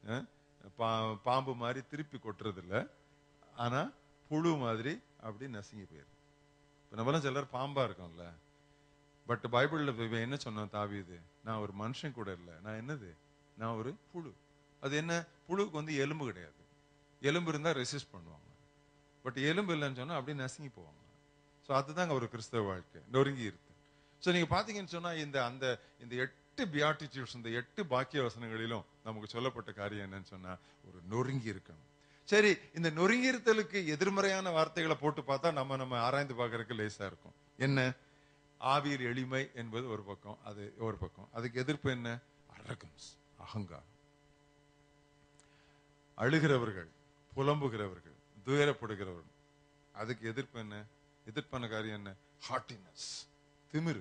பாம்பு மாதிரி திருப்பி கொட்டுறது இல்லை, ஆனா புழு மாதிரி அப்படி நசுங்கி போயிரு. இப்ப நம்மளாம் சிலர் பாம்பா இருக்கோம்ல, பட் பைபிள்ல என்ன சொன்ன தாவீது, நான் ஒரு மனுஷன் கூட இல்லை, நான் என்னது, நான் ஒரு புழு. அது என்ன, புழுவுக்கு வந்து எலும்பு கிடையாது, எலும்பு இருந்தா ரெசிஸ்ட் பண்ணுவாங்க, பட் எலும்பு இல்லைன்னு சொன்னா அப்படியே நசுங்கி போவாங்க. ஸோ அதுதாங்க ஒரு கிறிஸ்தவ வாழ்க்கை, நொறுங்கி இருக்கு. ஸோ நீங்க பாத்தீங்கன்னு சொன்னா இந்த அந்த இந்த எட்டு எட்டு பியாட்டிடியூட்ஸ், இந்த எட்டு பாக்கிய வசனங்களிலும் நமக்கு சொல்லப்பட்ட காரியம் என்னன்னு சொன்னா, ஒரு நொறுங்கி இருக்கணும். சரி, இந்த நொறுங்கிருத்தலுக்கு எதிர்மறையான வார்த்தைகளை போட்டு பார்த்தா நம்ம நம்ம ஆராய்ந்து பார்க்கறதுக்கு லேசா இருக்கும். என்ன? ஆவியில் எளிமை என்பது ஒரு பக்கம், அது ஒரு பக்கம். அதுக்கு எதிர்ப்பு என்ன? அரகன்ஸ், அகங்காரம். அழுகிறவர்கள், புலம்புகிறவர்கள், துயரப்படுகிறவர்கள், அதுக்கு எதிர்ப்பு என்ன? எதிர்ப்பான காரியம் என்ன? ஹார்ட்டினஸ், திமிரு.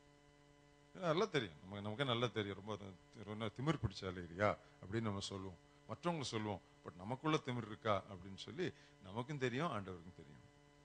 நல்லா தெரியும், நம்ம நமக்கு நல்லா தெரியும். ரொம்ப திமிர் பிடிச்சாலே இல்லையா அப்படின்னு நம்ம சொல்லுவோம், மற்றவங்க சொல்லுவோம். பட் நமக்குள்ள திமிர் இருக்கா அப்படின்னு சொல்லி நமக்கும் தெரியும், ஆண்டவருக்கும் தெரியும்.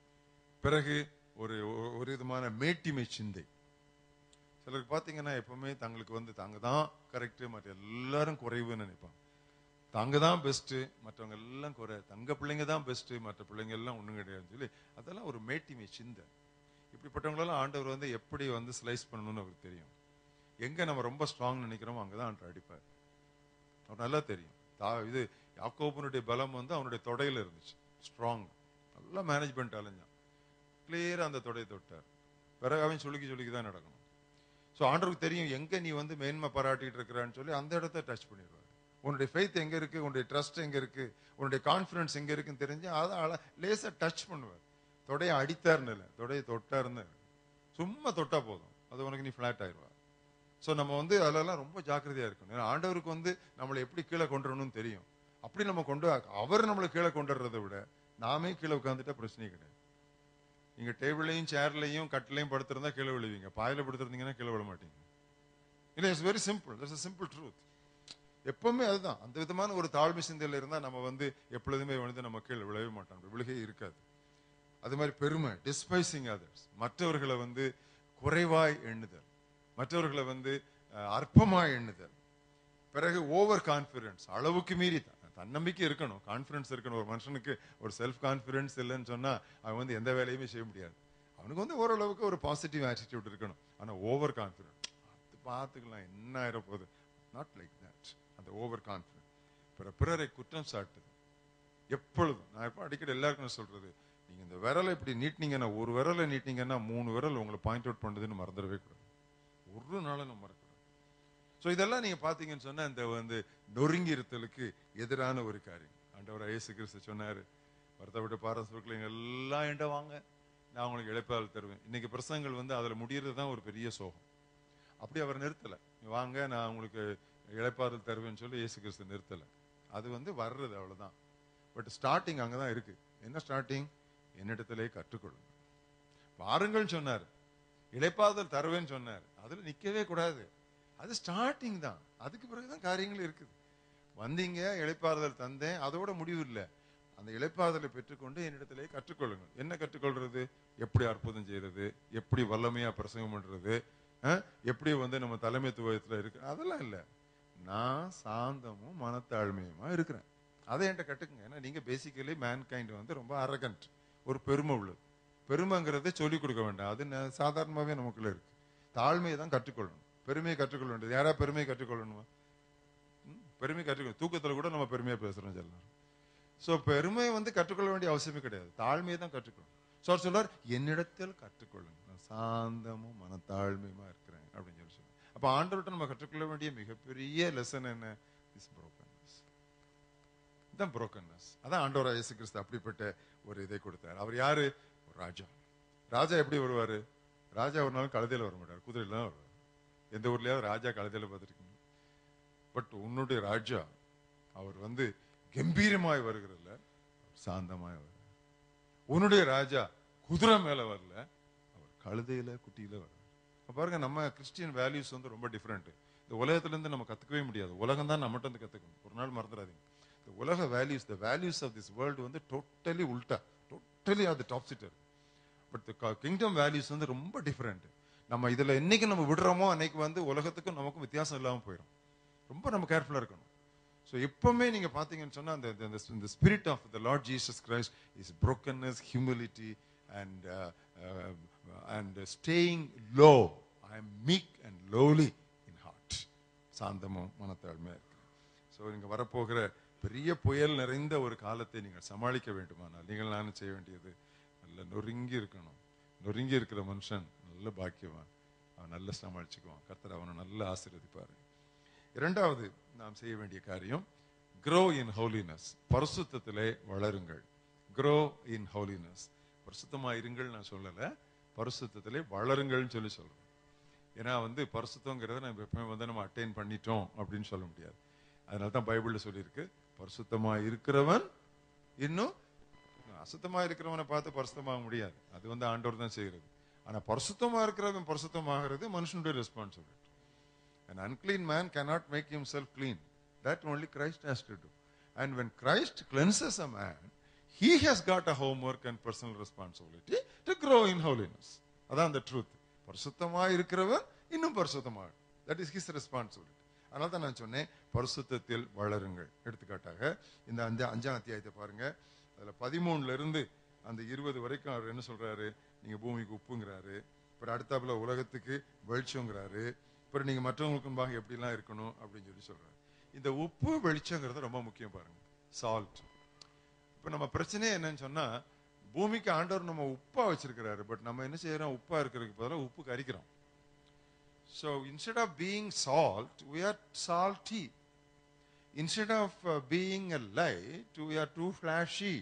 பிறகு ஒரு ஒரு விதமான மேட்டிமை சிந்தை. சிலருக்கு பாத்தீங்கன்னா எப்பவுமே தங்களுக்கு வந்து தாங்க தான் கரெக்ட், மற்ற எல்லாரும் குறைவுன்னு நினைப்பாங்க. தாங்க தான் பெஸ்ட், மற்றவங்க எல்லாம் குறை. தங்க பிள்ளைங்க தான் பெஸ்ட், மற்ற பிள்ளைங்க எல்லாம் ஒண்ணும் கிடையாதுன்னு சொல்லி அதெல்லாம் ஒரு மேட்டிமை சிந்தை. இப்படிப்பட்டவங்களெல்லாம் ஆண்டவர் வந்து எப்படி வந்து ஸ்லைஸ் பண்ணணும்னு அவருக்கு தெரியும். எங்க நம்ம ரொம்ப ஸ்ட்ராங் நினைக்கிறோமோ அங்கதான் ஆண்டவர் அடிப்பார். அவர் நல்லா தெரியும். இது யாக்கோபனுடைய பலம் வந்து அவனுடைய தொடையில இருந்துச்சு, ஸ்ட்ராங். நல்லா மேனேஜ்மெண்ட் அலைஞ்சான், கிளியரா அந்த தொடையை தொட்டார். பிறகு அவன் சொல்லிக்கி சொல்லிக்கி தான் நடக்கணும். ஸோ ஆண்டவருக்கு தெரியும் எங்க நீ வந்து மேன்மை பாராட்டிட்டு இருக்கிறான்னு சொல்லி அந்த இடத்த டச் பண்ணிடுவார். உன்னுடைய ஃபெய்த் எங்க இருக்கு, உன்னுடைய ட்ரஸ்ட் எங்க இருக்கு, உன்னுடைய கான்பிடன்ஸ் எங்க இருக்குன்னு தெரிஞ்சு அதை லேசா டச் பண்ணுவார். தொடையை அடித்தார்னு இல்லை, தொடையை தொட்டார்னு. சும்மா தொட்டா போதும், அது உனக்கு நீ பிளாட் ஆயிடுவா. ஸோ நம்ம வந்து அதெல்லாம் ரொம்ப ஜாக்கிரதையா இருக்கணும். ஏன்னா ஆண்டவருக்கு வந்து நம்மளை எப்படி கீழே கொண்டு வரணும்னு தெரியும். அப்படி நம்ம கொண்டு அவர் நம்மளை கீழே கொண்டு வர்றதை விட நாமே கீழே உட்காந்துட்டா பிரச்சனையே கிடையாது. நீங்க டேபிளையும் சேர்லையும் கட்டிலையும் படுத்திருந்தா கீழே விழுவீங்க, பாயில படுத்திருந்தீங்கன்னா கீழே விழ மாட்டீங்க. இல்லை, it's very simple. That's a simple truth. எப்பவுமே அதுதான். அந்த விதமான ஒரு தாழ்மை சிந்தையில இருந்தா நம்ம வந்து எப்பொழுதுமே வந்து நம்ம கீழே விழவே மாட்டோம், விழுகே இருக்காது. அது மாதிரி பெருமை, டிஸ்பைசிங் அதர்ஸ், மற்றவர்களை வந்து குறைவாய் எண்ணுதல், மற்றவர்களை வந்து அற்பமாய் எண்ணுதல். பிறகு ஓவர் கான்பிடன்ஸ், அளவுக்கு மீறி தன்னம்பிக்கை இருக்கணும், கான்பிடன்ஸ் இருக்கணும். ஒரு மனுஷனுக்கு ஒரு செல்ஃப் கான்பிடன்ஸ் இல்லைன்னு சொன்னா அவன் வந்து எந்த வேலையுமே செய்ய முடியாது. அவனுக்கு வந்து ஓரளவுக்கு ஒரு பாசிட்டிவ் ஆட்டிடியூட் இருக்கணும். ஆனா ஓவர் கான்பிடன்ஸ், அது பார்த்துக்கலாம் என்ன ஆயிரப்போகுது, நாட் லைக் தட். அந்த ஓவர் கான்பிடன்ஸ். பிற பிறரை குற்றம் சாட்டுது எப்பொழுதும். நான் எப்ப அடிக்கடி எல்லாருக்கும் சொல்றது, நீங்க இந்த விரலை இப்படி நீட்டினீங்கன்னா, ஒரு விரலை நீட்டினீங்கன்னா மூணு விரல் உங்களை பாயிண்ட் அவுட் பண்ணுதுன்னு மறந்துடவே கூடாது. ஒரு நாளும் நம்ம மறக்க. ஸோ இதெல்லாம் நீங்க பாத்தீங்கன்னு சொன்னா இந்த வந்து நொறுங்கி இருத்தலுக்கு எதிரான ஒரு காரியம். ஆண்டவர் இயேசு கிறிஸ்து சொன்னாரு, வருத்தப்பட்டு பாரஸ்பர்களை எல்லாம் என்கிட்ட வாங்க, நான் உங்களுக்கு இளைப்பாறுதல் தருவேன். இன்னைக்கு பிரசங்கள் வந்து அதுல முடியறது தான் ஒரு பெரிய சோகம். அப்படி அவர் நிறுத்தல, வாங்க நான் உங்களுக்கு இளைப்பாறுதல் தருவேன்னு சொல்லி இயேசு கிறிஸ்து நிறுத்தல. அது வந்து வர்றது அவ்வளவுதான். பட் ஸ்டார்டிங் அங்கதான் இருக்கு. என்ன ஸ்டார்டிங்? என்னிடத்திலே கற்றுக்கொள்ளுங்க. பாருங்கள் சொன்னார், இளைப்பாறுதல் தருவேன்னு சொன்னார். அதுல நிக்கவே கூடாது. அது ஸ்டார்டிங் தான். அதுக்கு பிறகுதான் காரியங்கள் இருக்குது. வந்தீங்க, இளைப்பாறுதல் தந்தேன், அதோட முடிவு இல்லை. அந்த இளைப்பாறுதலை பெற்றுக்கொண்டு என்னிடத்திலே கற்றுக்கொள்ளுங்கள். என்ன கற்றுக்கொள்றது? எப்படி அற்புதம் செய்யறது, எப்படி வல்லமையா பிரசங்கம் பண்றது, எப்படி வந்து நம்ம தலைமைத்துவத்துல இருக்கு, அதெல்லாம் இல்லை. நான் சாந்தமும் மனத்தாழ்மையுமா இருக்கிறேன், அதை என்கிட்ட கட்டுக்குங்க. ஏன்னா நீங்க பேசிக்கலி மேன்கைண்ட் வந்து ரொம்ப அரகன்ட், ஒரு பெருமை உள்ளது. பெருமைங்கிறத சொல்லிக் கொடுக்க வேண்டாம், அது சாதாரணமாவே நமக்குள்ள இருக்கு. தாழ்மையை தான் கற்றுக்கொள்ளணும். பெருமையை கற்றுக்கொள்ள வேண்டியது யாரா? பெருமையை கற்றுக்கொள்ளணுமா? பெருமை கற்றுக்கொள்ள தூக்கத்துல கூட நம்ம பெருமையா பேசுறோம் எல்லாரும். சோ பெருமையை வந்து கற்றுக்கொள்ள வேண்டிய அவசியமே கிடையாது, தாழ்மையை தான் கற்றுக்கொள்ளணும். சோ சொல்றார், என்னிடத்தில் கற்றுக்கொள்ளுங்க, நான் சாந்தமும் மனத்தாழ்மையுமா இருக்கிறேன் அப்படின்னு சொல்லி சொல்லுங்க. அப்ப ஆண்டவர்கிட்ட நம்ம கற்றுக்கொள்ள வேண்டிய மிகப்பெரிய லெசன் என்ன? Is brokenness. இதான் புரோக்கன்னஸ். அதான் ஆண்டவர் இயேசு கிறிஸ்து அப்படிப்பட்ட ஒரு இதை கொடுத்தார். அவர் யாரு? ராஜா. ராஜா எப்படி வருவாரு? ராஜா ஒரு நாள் கழுதையில வர மாட்டார், குதிரையில தான் வருவார். எந்த ஊர்லயாவது ராஜா கழுதையில பார்த்துருக்கீங்க? பட் உன்னுடைய ராஜா அவர் வந்து கம்பீரமாய் வருகிறல்ல, சாந்தமாய் வர. உன்னுடைய ராஜா குதிரை மேல வரல, அவர் கழுதையில குட்டியில வர. பாருங்க, நம்ம கிறிஸ்டியன் வேல்யூஸ் வந்து ரொம்ப டிஃபரெண்ட். இந்த உலகத்துல இருந்து நம்ம கத்துக்கவே முடியாது, உலகம் தான் நம்மகிட்ட இருந்து கத்துக்கணும். ஒரு நாள் மறந்துடாதீங்க, இந்த உலக values, the values of this world வந்து டோட்டலி உல்டா, டோட்டலி அது top seater. But kingdom values வந்து ரொம்ப டிஃபரெண்ட். நம்ம இதுல என்னைக்கு நம்ம விடுறோமோ அன்னைக்கு வந்து உலகத்துக்கும் நமக்கும் வித்தியாசம் இல்லாம போயிடும். ரொம்ப நம்ம கேர்ஃபுல்லா இருக்கணும். ஸோ எப்பவுமே நீங்க பாத்தீங்கன்னு சொன்னா அந்த spirit of the Lord Jesus Christ is brokenness, humility and uh, uh, and staying low. I am meek and lowly in heart. சாந்தமும் மனத்தாழ்மையா இருக்கு. ஸோ நீங்க வரப்போகிற பெரிய புயல் நிறைந்த ஒரு காலத்தை நீங்கள் சமாளிக்க வேண்டுமானால் நீங்கள் நானும் செய்ய வேண்டியது நல்ல நொறுங்கி இருக்கணும். நொறுங்கி இருக்கிற மனுஷன் நல்ல பாக்கியவான். அவன் நல்ல சமாளிச்சுக்குவான். கர்த்தர் அவனை நல்ல ஆசீர்வதிப்பாரு. இரண்டாவது நாம் செய்ய வேண்டிய காரியம், grow in holiness. பரிசுத்தத்திலே வளருங்கள். grow in holiness. பரிசுத்தமா இருங்கள் நான் சொல்லல, பரிசுத்தத்திலே வளருங்கள்னு சொல்லி சொல்றேன். ஏன்னா வந்து பரிசுத்தங்கிறத நம்ம எப்பவுமே வந்து நம்ம அட்டைன் பண்ணிட்டோம் அப்படின்னு சொல்ல முடியாது. அதனால தான் பைபிள்ல சொல்லியிருக்கு, பரிசுத்தமா இருக்கிறவன் இன்னும் அசுத்தமா இருக்கிறவனை பார்த்து பரிசுத்தமாக முடியாது. அது வந்து ஆண்டவர் தான் செய்கிறது. ஆனா பரிசுத்தமா இருக்கிறவன் பரிசுத்தமாகிறது மனுஷனுடைய responsibility. An unclean man cannot make himself clean. That only Christ has to do. And when Christ cleanses a man, he has got a homework and personal responsibility to grow in holiness. அதான் the truth. பரிசுத்தமா இருக்கிறவன் இன்னும் பரிசுத்தமாக, that is his responsibility. அதனால தான் நான் சொன்னேன், பரிசுத்தத்தில் வளருங்கள். எடுத்துக்காட்டாக இந்த அஞ்ச அஞ்சாம் அத்தியாயத்தை பாருங்க. அதுல பதிமூணுல இருந்து அந்த இருபது வரைக்கும் அவர் என்ன சொல்றாரு, நீங்க பூமிக்கு உப்புங்கிறாரு, அப்புறம் அடுத்தாப்புல உலகத்துக்கு வெளிச்சங்கிறாரு, அப்புறம் நீங்க மற்றவங்களுக்கு முன்பாக எப்படிலாம் இருக்கணும் அப்படின்னு சொல்லி சொல்றாரு. இந்த உப்பு வெளிச்சங்கிறது ரொம்ப முக்கியம் பாருங்க, சால்ட். இப்ப நம்ம பிரச்சனையே என்னன்னு சொன்னா, பூமிக்கு ஆண்டவர் நம்ம உப்பா வச்சிருக்கிறாரு, பட் நம்ம என்ன செய்யறோம், உப்பா இருக்கிறதுக்கு பதிலாக உப்பு கரிக்கிறோம். So instead of being salt, we are salty. Instead of uh, being a light, we are too flashy.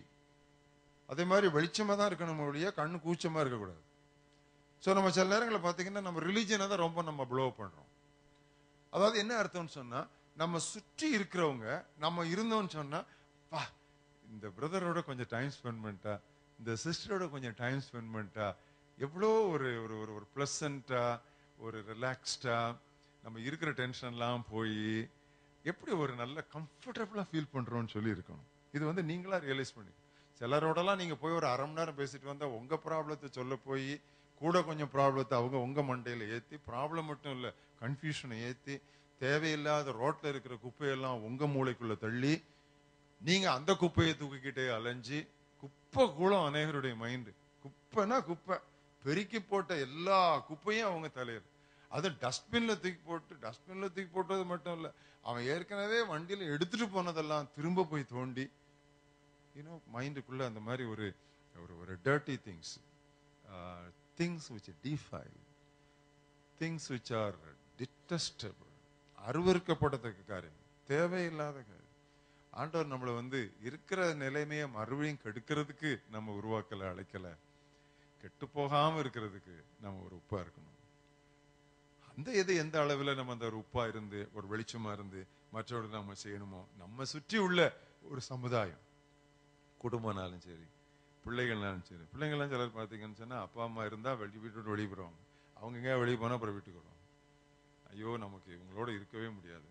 அதே மாதிரி வெளிச்சமா தான் இருக்கணும் ஒழிய கண்ணு கூச்சமா இருக்கக்கூடாது. ஸோ நம்ம சில நேரங்களில் பார்த்தீங்கன்னா நம்ம ரிலீஜனை தான் ரொம்ப நம்ம ப்ளோ பண்றோம். அதாவது என்ன அர்த்தம்னு சொன்னா, நம்ம சுற்றி இருக்கிறவங்க நம்ம இருந்தோம்னு சொன்னா, பா இந்த பிரதரோட கொஞ்சம் டைம் ஸ்பெண்ட் பண்ணிட்டா, இந்த சிஸ்டரோட கொஞ்சம் டைம் ஸ்பெண்ட் பண்ணிட்டா, எவ்வளோ ஒரு ஒரு ஒரு பிளசண்டா, ஒரு ரிலாக்ஸ்டா, நம்ம இருக்கிற டென்ஷன்லாம் போய் எப்படி ஒரு நல்ல கம்ஃபர்டபுளா ஃபீல் பண்றோம்னு சொல்லி இருக்கணும். இது வந்து நீங்களா ரியலைஸ் பண்ணி, சிலரோடலாம் நீங்க போய் ஒரு அரை மணி நேரம் பேசிட்டு வந்தா உங்க ப்ராப்ளத்தை சொல்ல போய் கூட கொஞ்சம் ப்ராப்ளத்தை அவங்க உங்க மண்டையில ஏத்தி, ப்ராப்ளம் மட்டும் இல்ல கன்ஃபியூஷனை ஏத்தி, தேவையில்லாத ரோட்ல இருக்கிற குப்பையெல்லாம் உங்க மூளைக்குள்ள தள்ளி, நீங்க அந்த குப்பையை தூக்கிக்கிட்டே அலைஞ்சி, குப்பை கூட அநேகருடைய மைண்டு, குப்பைனா குப்பை பெருக்கி போட்ட எல்லா குப்பையும் அவங்க தலையில, அது டஸ்ட்பின்ல தூக்கி போட்டு, டஸ்ட்பின்ல தூக்கி போட்டது மட்டும் இல்ல, அவன் ஏற்கனவே வண்டியில எடுத்துட்டு போனதெல்லாம் திரும்ப போய் தோண்டி, யூனோ மைண்டுக்குள்ள அந்த மாதிரி ஒரு ஒரு dirty things, things which defile, things which are detestable, அருவருக்கப்படத்தக்க காரியம், தேவையில்லாத காரியம். ஆண்டவர் நம்மளை வந்து இருக்கிற நிலைமையை மறுபடியும் கெடுக்கிறதுக்கு நம்ம உருவாக்கல, அழைக்கல, கெட்டு போகாம இருக்கிறதுக்கு நம்ம ஒரு உப்பா இருக்கணும். அந்த எது எந்த அளவில் நம்ம அந்த ஒரு உப்பா இருந்து ஒரு வெளிச்சமா இருந்து மற்றவர்கள் நம்ம செய்யணுமோ, நம்ம சுற்றி உள்ள ஒரு சமுதாயம், குடும்பம்னாலும் சரி, பிள்ளைகள்னாலும் சரி. பிள்ளைங்கள்லாம் சிலர் பார்த்தீங்கன்னு சொன்னா, அப்பா அம்மா இருந்தா வெளி வீட்டு வெளியே போறவங்க, அவங்க எங்கேயா வெளியே போனா அப்புறம் வீட்டுக்கு வருவாங்க, ஐயோ நமக்கு இவங்களோட இருக்கவே முடியாது.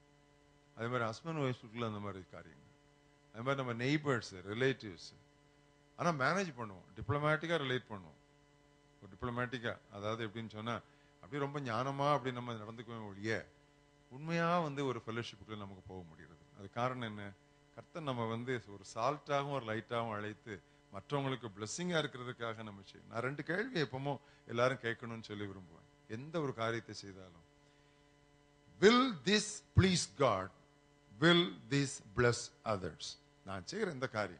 அதே மாதிரி ஹஸ்பண்ட் ஒய்ஃபுக்குள்ள அந்த மாதிரி காரியங்கள். அதே மாதிரி நம்ம நெய்பர்ஸ், ரிலேட்டிவ்ஸ், ஆனா மேனேஜ் பண்ணுவோம், டிப்ளமேட்டிக்கா ரிலேட் பண்ணுவோம். ஒரு டிப்ளமேட்டிக்கா, அதாவது எப்படின்னு சொன்னா, அப்படி ரொம்ப ஞானமா அப்படி நம்ம நடந்துக்கவே ஒழிய உண்மையா வந்து ஒரு ஃபெலோஷிப்புக்குள்ள நமக்கு போக முடிகிறது. அது காரணம் என்ன, கர்த்தர் நம்ம வந்து ஒரு சால்ட்டாகவும் ஒரு லைட்டாகவும் அழைத்து மற்றவங்களுக்கு பிளெஸ்ஸிங்கா இருக்கிறதுக்காக நம்ம செய்யணும். நான் ரெண்டு கேள்வி எப்பவுமே எல்லாரும் கேட்கணும்னு சொல்லி விரும்புவேன். எந்த ஒரு காரியத்தை செய்தாலும், will this please God, will this bless others? நான் செய்கிற இந்த காரியம்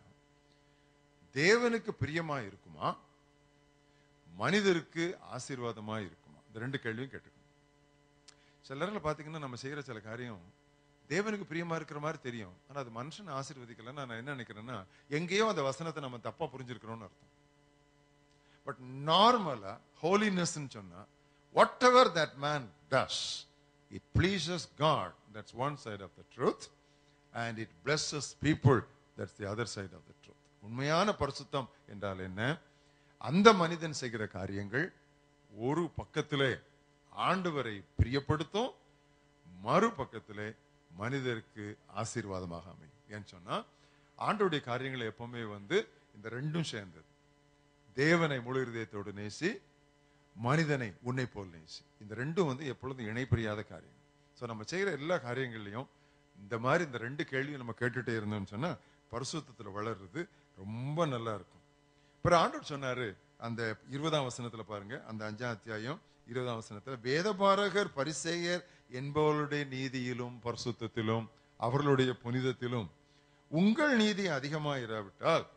தேவனுக்கு பிரியமா இருக்குமா, மனிதருக்கு ஆசீர்வாதமா இருக்குமா? இந்த ரெண்டு கேள்வியும் கேட்டுக்கணும். சில நேரத்தில் பாத்தீங்கன்னா நம்ம செய்யற சில காரியம் தேவனுக்கு பிரியமா இருக்கிற மாதிரி தெரியும், ஆனா அது மனுஷன் ஆசீர்வதிக்கல. நான் என்ன நினைக்கிறேன்னா, எங்கேயோ அந்த வசனத்தை நம்ம தப்பா புரிஞ்சிருக்கிறோம்னு அர்த்தம். பட் நார்மலா ஹோலினஸ் சொன்னா, whatever that man does, it pleases God. That's one side of the truth. And it blesses people. That's the other side of the truth. உண்மையான பரிசுத்தம் என்றால் என்ன, அந்த மனிதன் செய்கிற காரியங்கள் ஒரு பக்கத்திலே ஆண்டவரை பிரியப்படுத்தும், மறு பக்கத்திலே மனிதருக்கு ஆசீர்வாதமாக அமையும். ஏன்னு சொன்னா, ஆண்டவருடைய காரியங்களை எப்பவுமே வந்து இந்த ரெண்டும் சேர்ந்தது. தேவனை முழு இதயத்தோடு நேசி, மனிதனை உன்னை போல் நேசி. இந்த ரெண்டும் வந்து எப்பொழுதும் இணை பிரியாத காரியம். ஸோ நம்ம செய்கிற எல்லா காரியங்கள்லையும் இந்த மாதிரி இந்த ரெண்டு கேள்வியும் நம்ம கேட்டுட்டே இருந்தோம்னு சொன்னா பரிசுத்தத்துல வளர்றது ரொம்ப நல்லா இருக்கும். அப்புறம் ஆண்டவர் சொன்னாரு அந்த இருபதாம் வசனத்துல பாருங்க, அந்த அஞ்சாம் அத்தியாயம் இருபதாம் வசனத்துல, வேதபாரகர் பரிசேயர் என்பவர்களுடைய நீதியிலும் பரிசுத்தத்திலும் அவர்களுடைய புனிதத்திலும் உங்கள் நீதி அதிகமாக இராவிட்டால்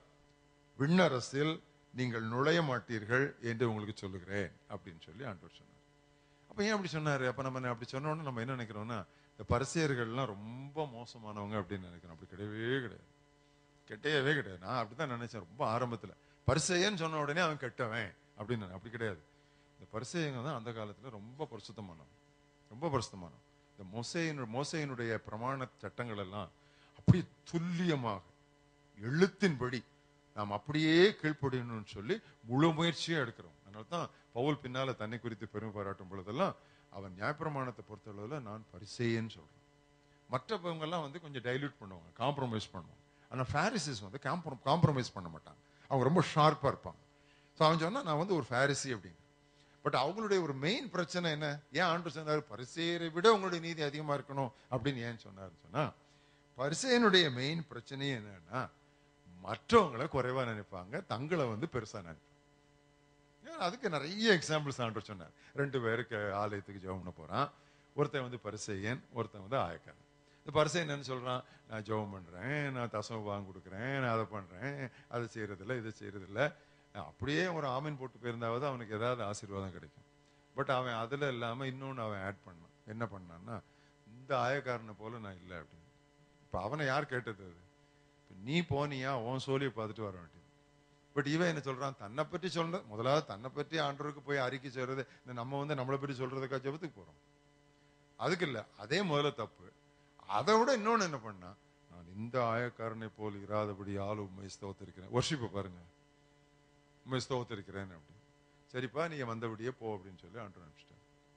விண்ணரசில் நீங்கள் நுழைய மாட்டீர்கள் என்று உங்களுக்கு சொல்லுகிறேன் அப்படின்னு சொல்லி ஆண்டவர் சொன்னார். அப்ப ஏன் அப்படி சொன்னாரு? அப்ப நம்ம அப்படி சொன்னோன்னு நம்ம என்ன நினைக்கிறோம்னா, இந்த பரிசேயர்கள்லாம் ரொம்ப மோசமானவங்க அப்படின்னு நினைக்கிறோம். அப்படி கிடையவே கிடையாது, கெட்டையவே கிடையாது. நான் அப்படிதான் நினைச்சேன் ரொம்ப ஆரம்பத்துல. பரிசேயன்னு சொன்ன உடனே அவன் கெட்டவன் அப்படின்னு. அப்படி கிடையாது. இந்த பரிசேயங்க தான் அந்த காலத்துல ரொம்ப பரிசுத்தமானவன், ரொம்ப பரிசுத்தமானவன். இந்த மோசேயின் மோசேயினுடைய பிரமாண சட்டங்கள் எல்லாம் அப்படி துல்லியமாக எழுத்தின்படி நாம் அப்படியே கீழ்ப்படியணும்னு சொல்லி முழு முயற்சியே எடுக்கிறோம். அதனால்தான் பவுல் பின்னால தன்னை குறித்து பெருமை பாராட்டும் பொழுதெல்லாம் அவன் நியாயப்பிரமாணத்தை பொறுத்தளவுல நான் பரிசேயன்னு சொல்றான். மற்றவங்க எல்லாம் வந்து கொஞ்சம் டைல்யூட் பண்ணுவாங்க, காம்ப்ரமைஸ் பண்ணுவாங்க. ஆனா பாரிசீஸ் வந்து காம்ப்ரமைஸ் பண்ண மாட்டாங்க, அவங்க ரொம்ப ஷார்ப்பா இருப்பாங்க. ஸோ அவன் சொன்னா நான் வந்து ஒரு பாரிசி அப்படின்னு. பட் அவங்களுடைய ஒரு மெயின் பிரச்சனை என்ன? ஏன் ஆண்டு சொன்னார் பரிசேயரை விட உங்களுடைய நீதி அதிகமா இருக்கணும் அப்படின்னு ஏன் சொன்னாருன்னு சொன்னா, பரிசேயனுடைய மெயின் பிரச்சனையே என்னன்னா, மற்றவங்களை குறைவா நினைப்பாங்க, தங்களை வந்து பெருசா நினைப்பாங்க. அதுக்கு நிறைய எக்ஸாம்பிள்ஸ் ஆண்டவர் சொன்னார். ரெண்டு பேருக்கு ஆலயத்துக்கு ஜெபம் பண்ண போறான். ஒருத்தன் வந்து பரிசேயன், ஒருத்தன் வந்து ஆயக்காரன். இந்த பரிசேயன் என்ன சொல்றான்? நான் ஜெபம் பண்றேன், நான் தசம பாகம் கொடுக்குறேன், நான் அதை பண்றேன், அதை செய்யறதில்ல, இதை செய்யறதில்ல. அப்படியே ஒரு ஆமீன் போட்டு போயிருந்தாவது அவனுக்கு ஏதாவது ஆசீர்வாதம் கிடைக்கும். பட் அவன் அதுல இல்லாம இன்னொன்னு அவன் ஆட் பண்ணான். என்ன பண்ணான்னா, இந்த ஆயக்காரனை போல நான் இல்லை அப்படின்னு. இப்ப அவனை யார் கேட்டது? அது நீ போனியா உன் சோழியை பார்த்துட்டு வர வேண்டியது. பட் இவன் என்ன சொல்றான்? தன்னை பற்றி சொல்ற முதலாவது தன்னை பற்றி ஆண்டவருக்கு போய் அறிக்கை செய்யறது. நம்ம வந்து நம்மளை பற்றி சொல்றதுக்காக ஜெபத்துக்கு போறோம், அதுக்கு இல்ல. அதே முதல்ல தப்பு. அதை விட இன்னொன்னு என்ன பண்ணா, நான் இந்த ஆயக்காரனை போல் இராதபடி ஆளு உண்மை ஸ்தோத்திருக்கிறேன். வர்ஷிப்பை பாருங்க, உண்மை ஸ்தோத்திருக்கிறேன் அப்படின்னு. சரிப்பா நீங்க வந்தபடியே போ அப்படின்னு சொல்லி ஆண்டவர் அனுப்பிச்சிட்டார்.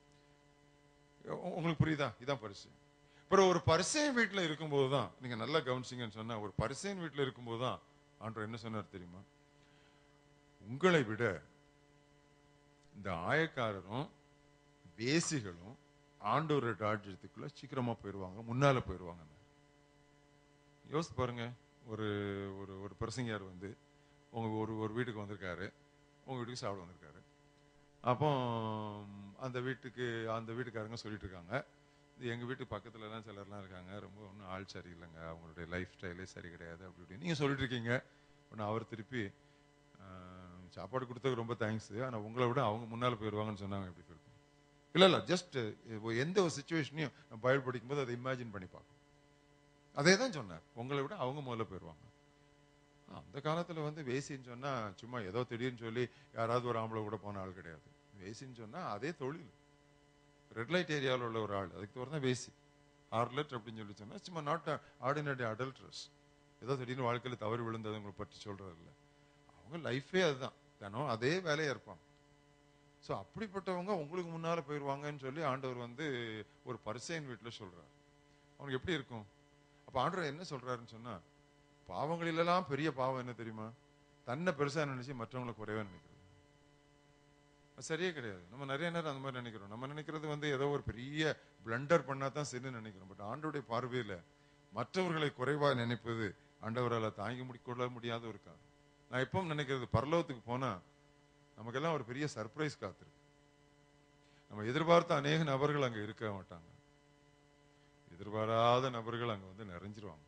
உங்களுக்கு புரியுதா? இதான் பரிசு. அப்புறம் ஒரு பரிசேயன் வீட்டுல இருக்கும்போது தான், நீங்க நல்லா கவனிச்சிங்கன்னு சொன்னா, ஒரு பரிசேயன் வீட்டுல இருக்கும்போது தான் ஆண்டவர் என்ன சொன்னார் தெரியுமா? உங்களை விட இந்த ஆயக்காரரும் வேசிகளும் ஆண்டவர் ராஜ்யத்துக்குள்ள சீக்கிரமா போயிடுவாங்க, முன்னால போயிடுவாங்க. யோசித்து பாருங்க. ஒரு ஒரு ஒரு பிரசங்கியார் வந்து உங்க ஒரு ஒரு வீட்டுக்கு வந்திருக்காரு, உங்க வீட்டுக்கு சாப்பிட வந்திருக்காரு. அப்போ அந்த வீட்டுக்கு அந்த வீட்டுக்காரங்க சொல்லிட்டு இருக்காங்க, எங்க வீட்டு பக்கத்துல எல்லாம் சிலர்லாம் இருக்காங்க, ரொம்ப ஒன்றும் ஆள் சரி இல்லைங்க, அவங்களுடைய லைஃப் ஸ்டைலே சரி கிடையாது அப்படி இப்படி நீங்க சொல்லிட்டு இருக்கீங்க. ஒன்று அவர் திருப்பி சாப்பாடு கொடுத்தது ரொம்ப தேங்க்ஸ், ஆனா உங்களை விட அவங்க முன்னால போயிடுவாங்கன்னு சொன்னாங்க. எப்படி இருக்கும்? இல்ல இல்ல ஜஸ்ட் எந்த ஒரு சுச்சுவேஷனையும் பைபிள் படிக்கும் போது அதை இமேஜின் பண்ணி பார்க்கணும். அதே தான் சொன்னார், உங்களை விட அவங்க முதல்ல போயிடுவாங்க. அந்த காலத்துல வந்து வேசின்னு சொன்னா சும்மா ஏதோ திடீர்னு சொல்லி யாராவது ஒரு ஆம்பளை கூட போன ஆள் கிடையாது. வேசின்னு சொன்னா அதே தொழில், ரெட் லைட் ஏரியாவில் உள்ள ஒரு ஆள், அதுக்கு தவிர தான் வேசி. ஹார்லட் அப்படின்னு சொல்லி சொன்னா சும்மா நாட் ஆர்டினரி அடல்ட்ரஸ், ஏதோ திடீர்னு வாழ்க்கையில் தவறு விழுந்தது உங்களை பற்றி சொல்றது இல்லை. அவங்க லைஃபே அதுதான், தினம் அதே வேலையா இருப்பாங்க. ஸோ அப்படிப்பட்டவங்க உங்களுக்கு முன்னால போயிடுவாங்கன்னு சொல்லி ஆண்டவர் வந்து ஒரு பரிசேயன் வீட்டில் சொல்றாரு. அவனுக்கு எப்படி இருக்கும்? அப்ப ஆண்டவர் என்ன சொல்றாருன்னு சொன்னா, பாவங்களிலெல்லாம் பெரிய பாவம் என்ன தெரியுமா? தன்னை பெருசா நினைச்சு மற்றவங்களை குறைவா நினைக்கிறது. சரியே கிடையாது. நம்ம நிறைய நேரம் அந்த மாதிரி நினைக்கிறோம். நம்ம நினைக்கிறது வந்து ஏதோ ஒரு பெரிய பிளண்டர் பண்ணா தான் சரின்னு நினைக்கிறோம். பட் ஆண்டவருடைய பார்வையில மற்றவர்களை குறைவா நினைப்பது ஆண்டவரால் தாங்கி முடிக்கொள்ள முடியாத ஒரு காரணம். நான் எப்பவும் நினைக்கிறது, பரலோகத்துக்கு போனா நமக்கெல்லாம் ஒரு பெரிய சர்ப்ரைஸ் காத்திருக்கு. நம்ம எதிர்பார்த்த அநேக நபர்கள் அங்க இருக்க மாட்டாங்க, எதிர்பாராத நபர்கள் அங்க வந்து நிறைஞ்சிருவாங்க.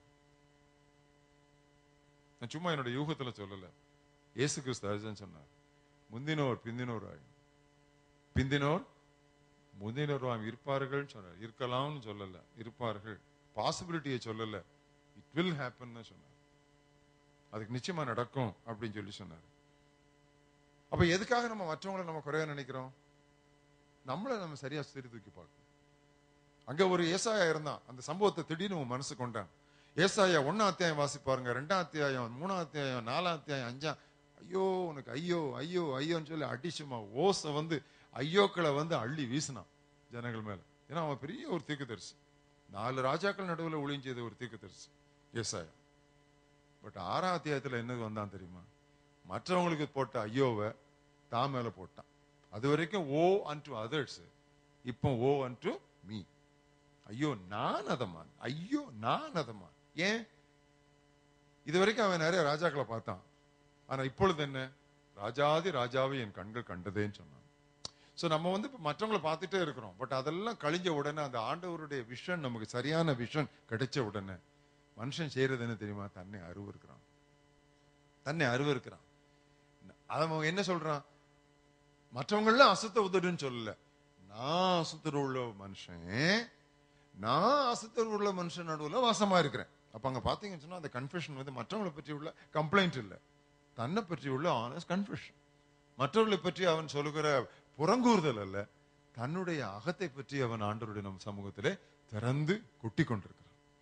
நான் சும்மா என்னோட யூகத்துல சொல்லல, இயேசு கிறிஸ்து அதுதான் சொன்னார், முந்தினோர் பிந்தினோர் ஆகும், பிந்தினோர் முந்தினோர் இருப்பார்கள் சொன்னார். இருக்கலாம்னு சொல்லல, இருப்பார்கள். பாசிபிலிட்டியை சொல்லல, இட் வில் ஹேப்பன் சொன்னார். அதுக்கு நிச்சயமா நடக்கும் அப்படின்னு சொல்லி சொன்னார். அப்ப எதுக்காக நம்ம மற்றவங்களை நம்ம குறைவா நினைக்கிறோம்? நம்மளை நம்ம சரியா சீர்தூக்கி பார்க்கணும். அங்க ஒரு ஏசாயா இருந்தான், அந்த சம்பவத்தை திடீர்னு உன் மனசு கொண்டான். ஏசாயா ஒன்னாம் அத்தியாயம் வாசிப்பாருங்க, ரெண்டாம் அத்தியாயம், மூணாம் அத்தியாயம், நாலாம் அத்தியாயம், அஞ்சாம். ஐயோ உனக்கு ஐயோ ஐயோ ஐயோன்னு சொல்லி அடிச்சுமா ஓசை வந்து ஐயோக்களை வந்து அள்ளி வீசினான் ஜனங்கள் மேல. ஏன்னா அவன் பெரிய ஒரு தீர்க்கதரிசி, நாலு ராஜாக்கள் நடுவில் ஒளிஞ்சது ஒரு தீர்க்கதரிசி ஏசாயா. பட் ஆறாம் அத்தியாயத்துல என்னது வந்தான் தெரியுமா? மற்றவங்களுக்கு போட்ட ஐயோவை தான் மேல போட்டான். அது வரைக்கும் ஓ அன்டு அதர்ஸ், இப்போ ஓ அன்டு மீ. ஐயோ நான் அதமான், ஐயோ நான் அதமான். ஏன்? இது வரைக்கும் அவன் நிறைய ராஜாக்களை பார்த்தான், ஆனா இப்பொழுது என்ன? ராஜாதி ராஜாவை என் கண்கள் கண்டதேன்னு சொன்னான். சோ நம்ம வந்து மற்றவங்களை பார்த்துட்டே இருக்கிறோம். பட் அதெல்லாம் கழிஞ்ச உடனே, அந்த ஆண்டவருடைய விஷன் நமக்கு சரியான விஷன் கிடைச்ச உடனே மனுஷன் செய்யறது என்ன தெரியுமா? தன்னை அருவருக்கிறான், தன்னை அருவருக்கிறான். அவன் என்ன சொல்றான்? மற்றவங்களாம் அசுத்த உதடுன்னு சொல்லல, நான் அசுத்தர் உள்ள மனுஷன், நான் அசுத்தர் உள்ள மனுஷன் நடுவில் வாசமா இருக்கிறேன். அப்ப அங்க பாத்தீங்கன்னு சொன்னா அந்த கன்ஃபெஷன் வந்து மற்றவங்களை பற்றி உள்ள கம்ப்ளைண்ட் இல்லை, தன்னை பற்றி உள்ள ஆனஸ்ட் கன்ஃபெஷன். மற்றவர்களை பற்றி அவன் சொல்லுகிற புறங்கூறுதல் அல்ல, தன்னுடைய அகத்தை பற்றி அவன் ஆண்டவருடைய நம் சமூகத்திலே திறந்து கொட்டி கொண்டிருக்கிறான்.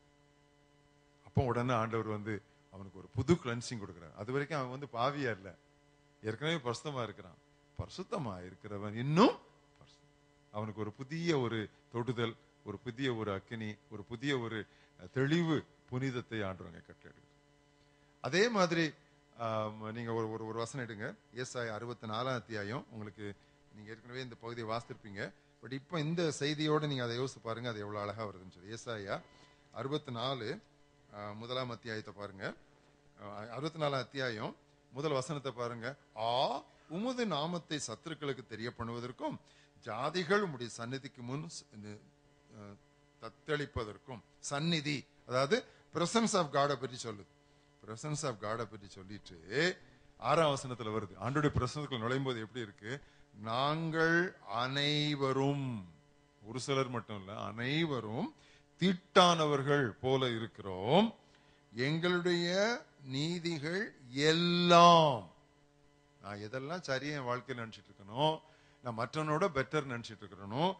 அப்போ உடனே ஆண்டவர் வந்து அவனுக்கு ஒரு புது கிளென்சிங் கொடுக்கிறார். அது வரைக்கும் அவன் வந்து பாவியா இல்ல, ஏற்கனவே பரிசுத்தமா இருக்கிறான். பரிசுத்தமா இருக்கிறவன் இன்னும் அவனுக்கு ஒரு புதிய ஒரு தொடுதல், ஒரு புதிய ஒரு அக்கினி, ஒரு புதிய ஒரு தெளிவு, புனிதத்தை ஆண்டவங்க கட்டளை. அதே மாதிரி நீங்க ஒரு ஒரு வசனம் எடுங்க, ஏசாயா அறுபத்தி நாலாம் அத்தியாயம். உங்களுக்கு நீங்க ஏற்கனவே இந்த பகுதியை வாசித்திருப்பீங்க, பட் இப்போ இந்த செய்தியோட நீங்க அதை யோசித்து பாருங்க, அது எவ்வளவு அழகா வருதுன்னு சொல்லி. ஏசாயா அறுபத்தி நாலு முதலாம் அத்தியாயத்தை பாருங்க. அறுபத்தி நாலாம் அத்தியாயம் முதல் வசனத்தை பாருங்க. ஆ, உமது நாமத்தை சத்துருக்களுக்கு தெரிய பண்ணுவதற்கும் ஜாதிகள் உம்முடைய சந்நிதிக்கு முன் தத்தளிப்பதற்கும். சந்நிதி அதாவது பிரசன்ஸ் ஆஃப் காடை பற்றி சொல்லுது. பிரசன்ஸ் ஆஃப் காடை பற்றி சொல்லிட்டு ஆறாம் வசனத்துல வருது. ஆண்டோடைய பிரசனத்துக்குள்ள நுழையும் போது எப்படி இருக்கு? நாங்கள் அனைவரும், ஒரு சிலர் மட்டும் இல்ல, அனைவரும் தீட்டானவர்கள் போல இருக்கிறோம், எங்களுடைய நீதிகள் எல்லாம். நான் எதெல்லாம் சரியா என் வாழ்க்கையில் நினைச்சிட்டு இருக்கணும், நான் மற்றவனோட பெட்டர் நினைச்சிட்டு இருக்கணும்.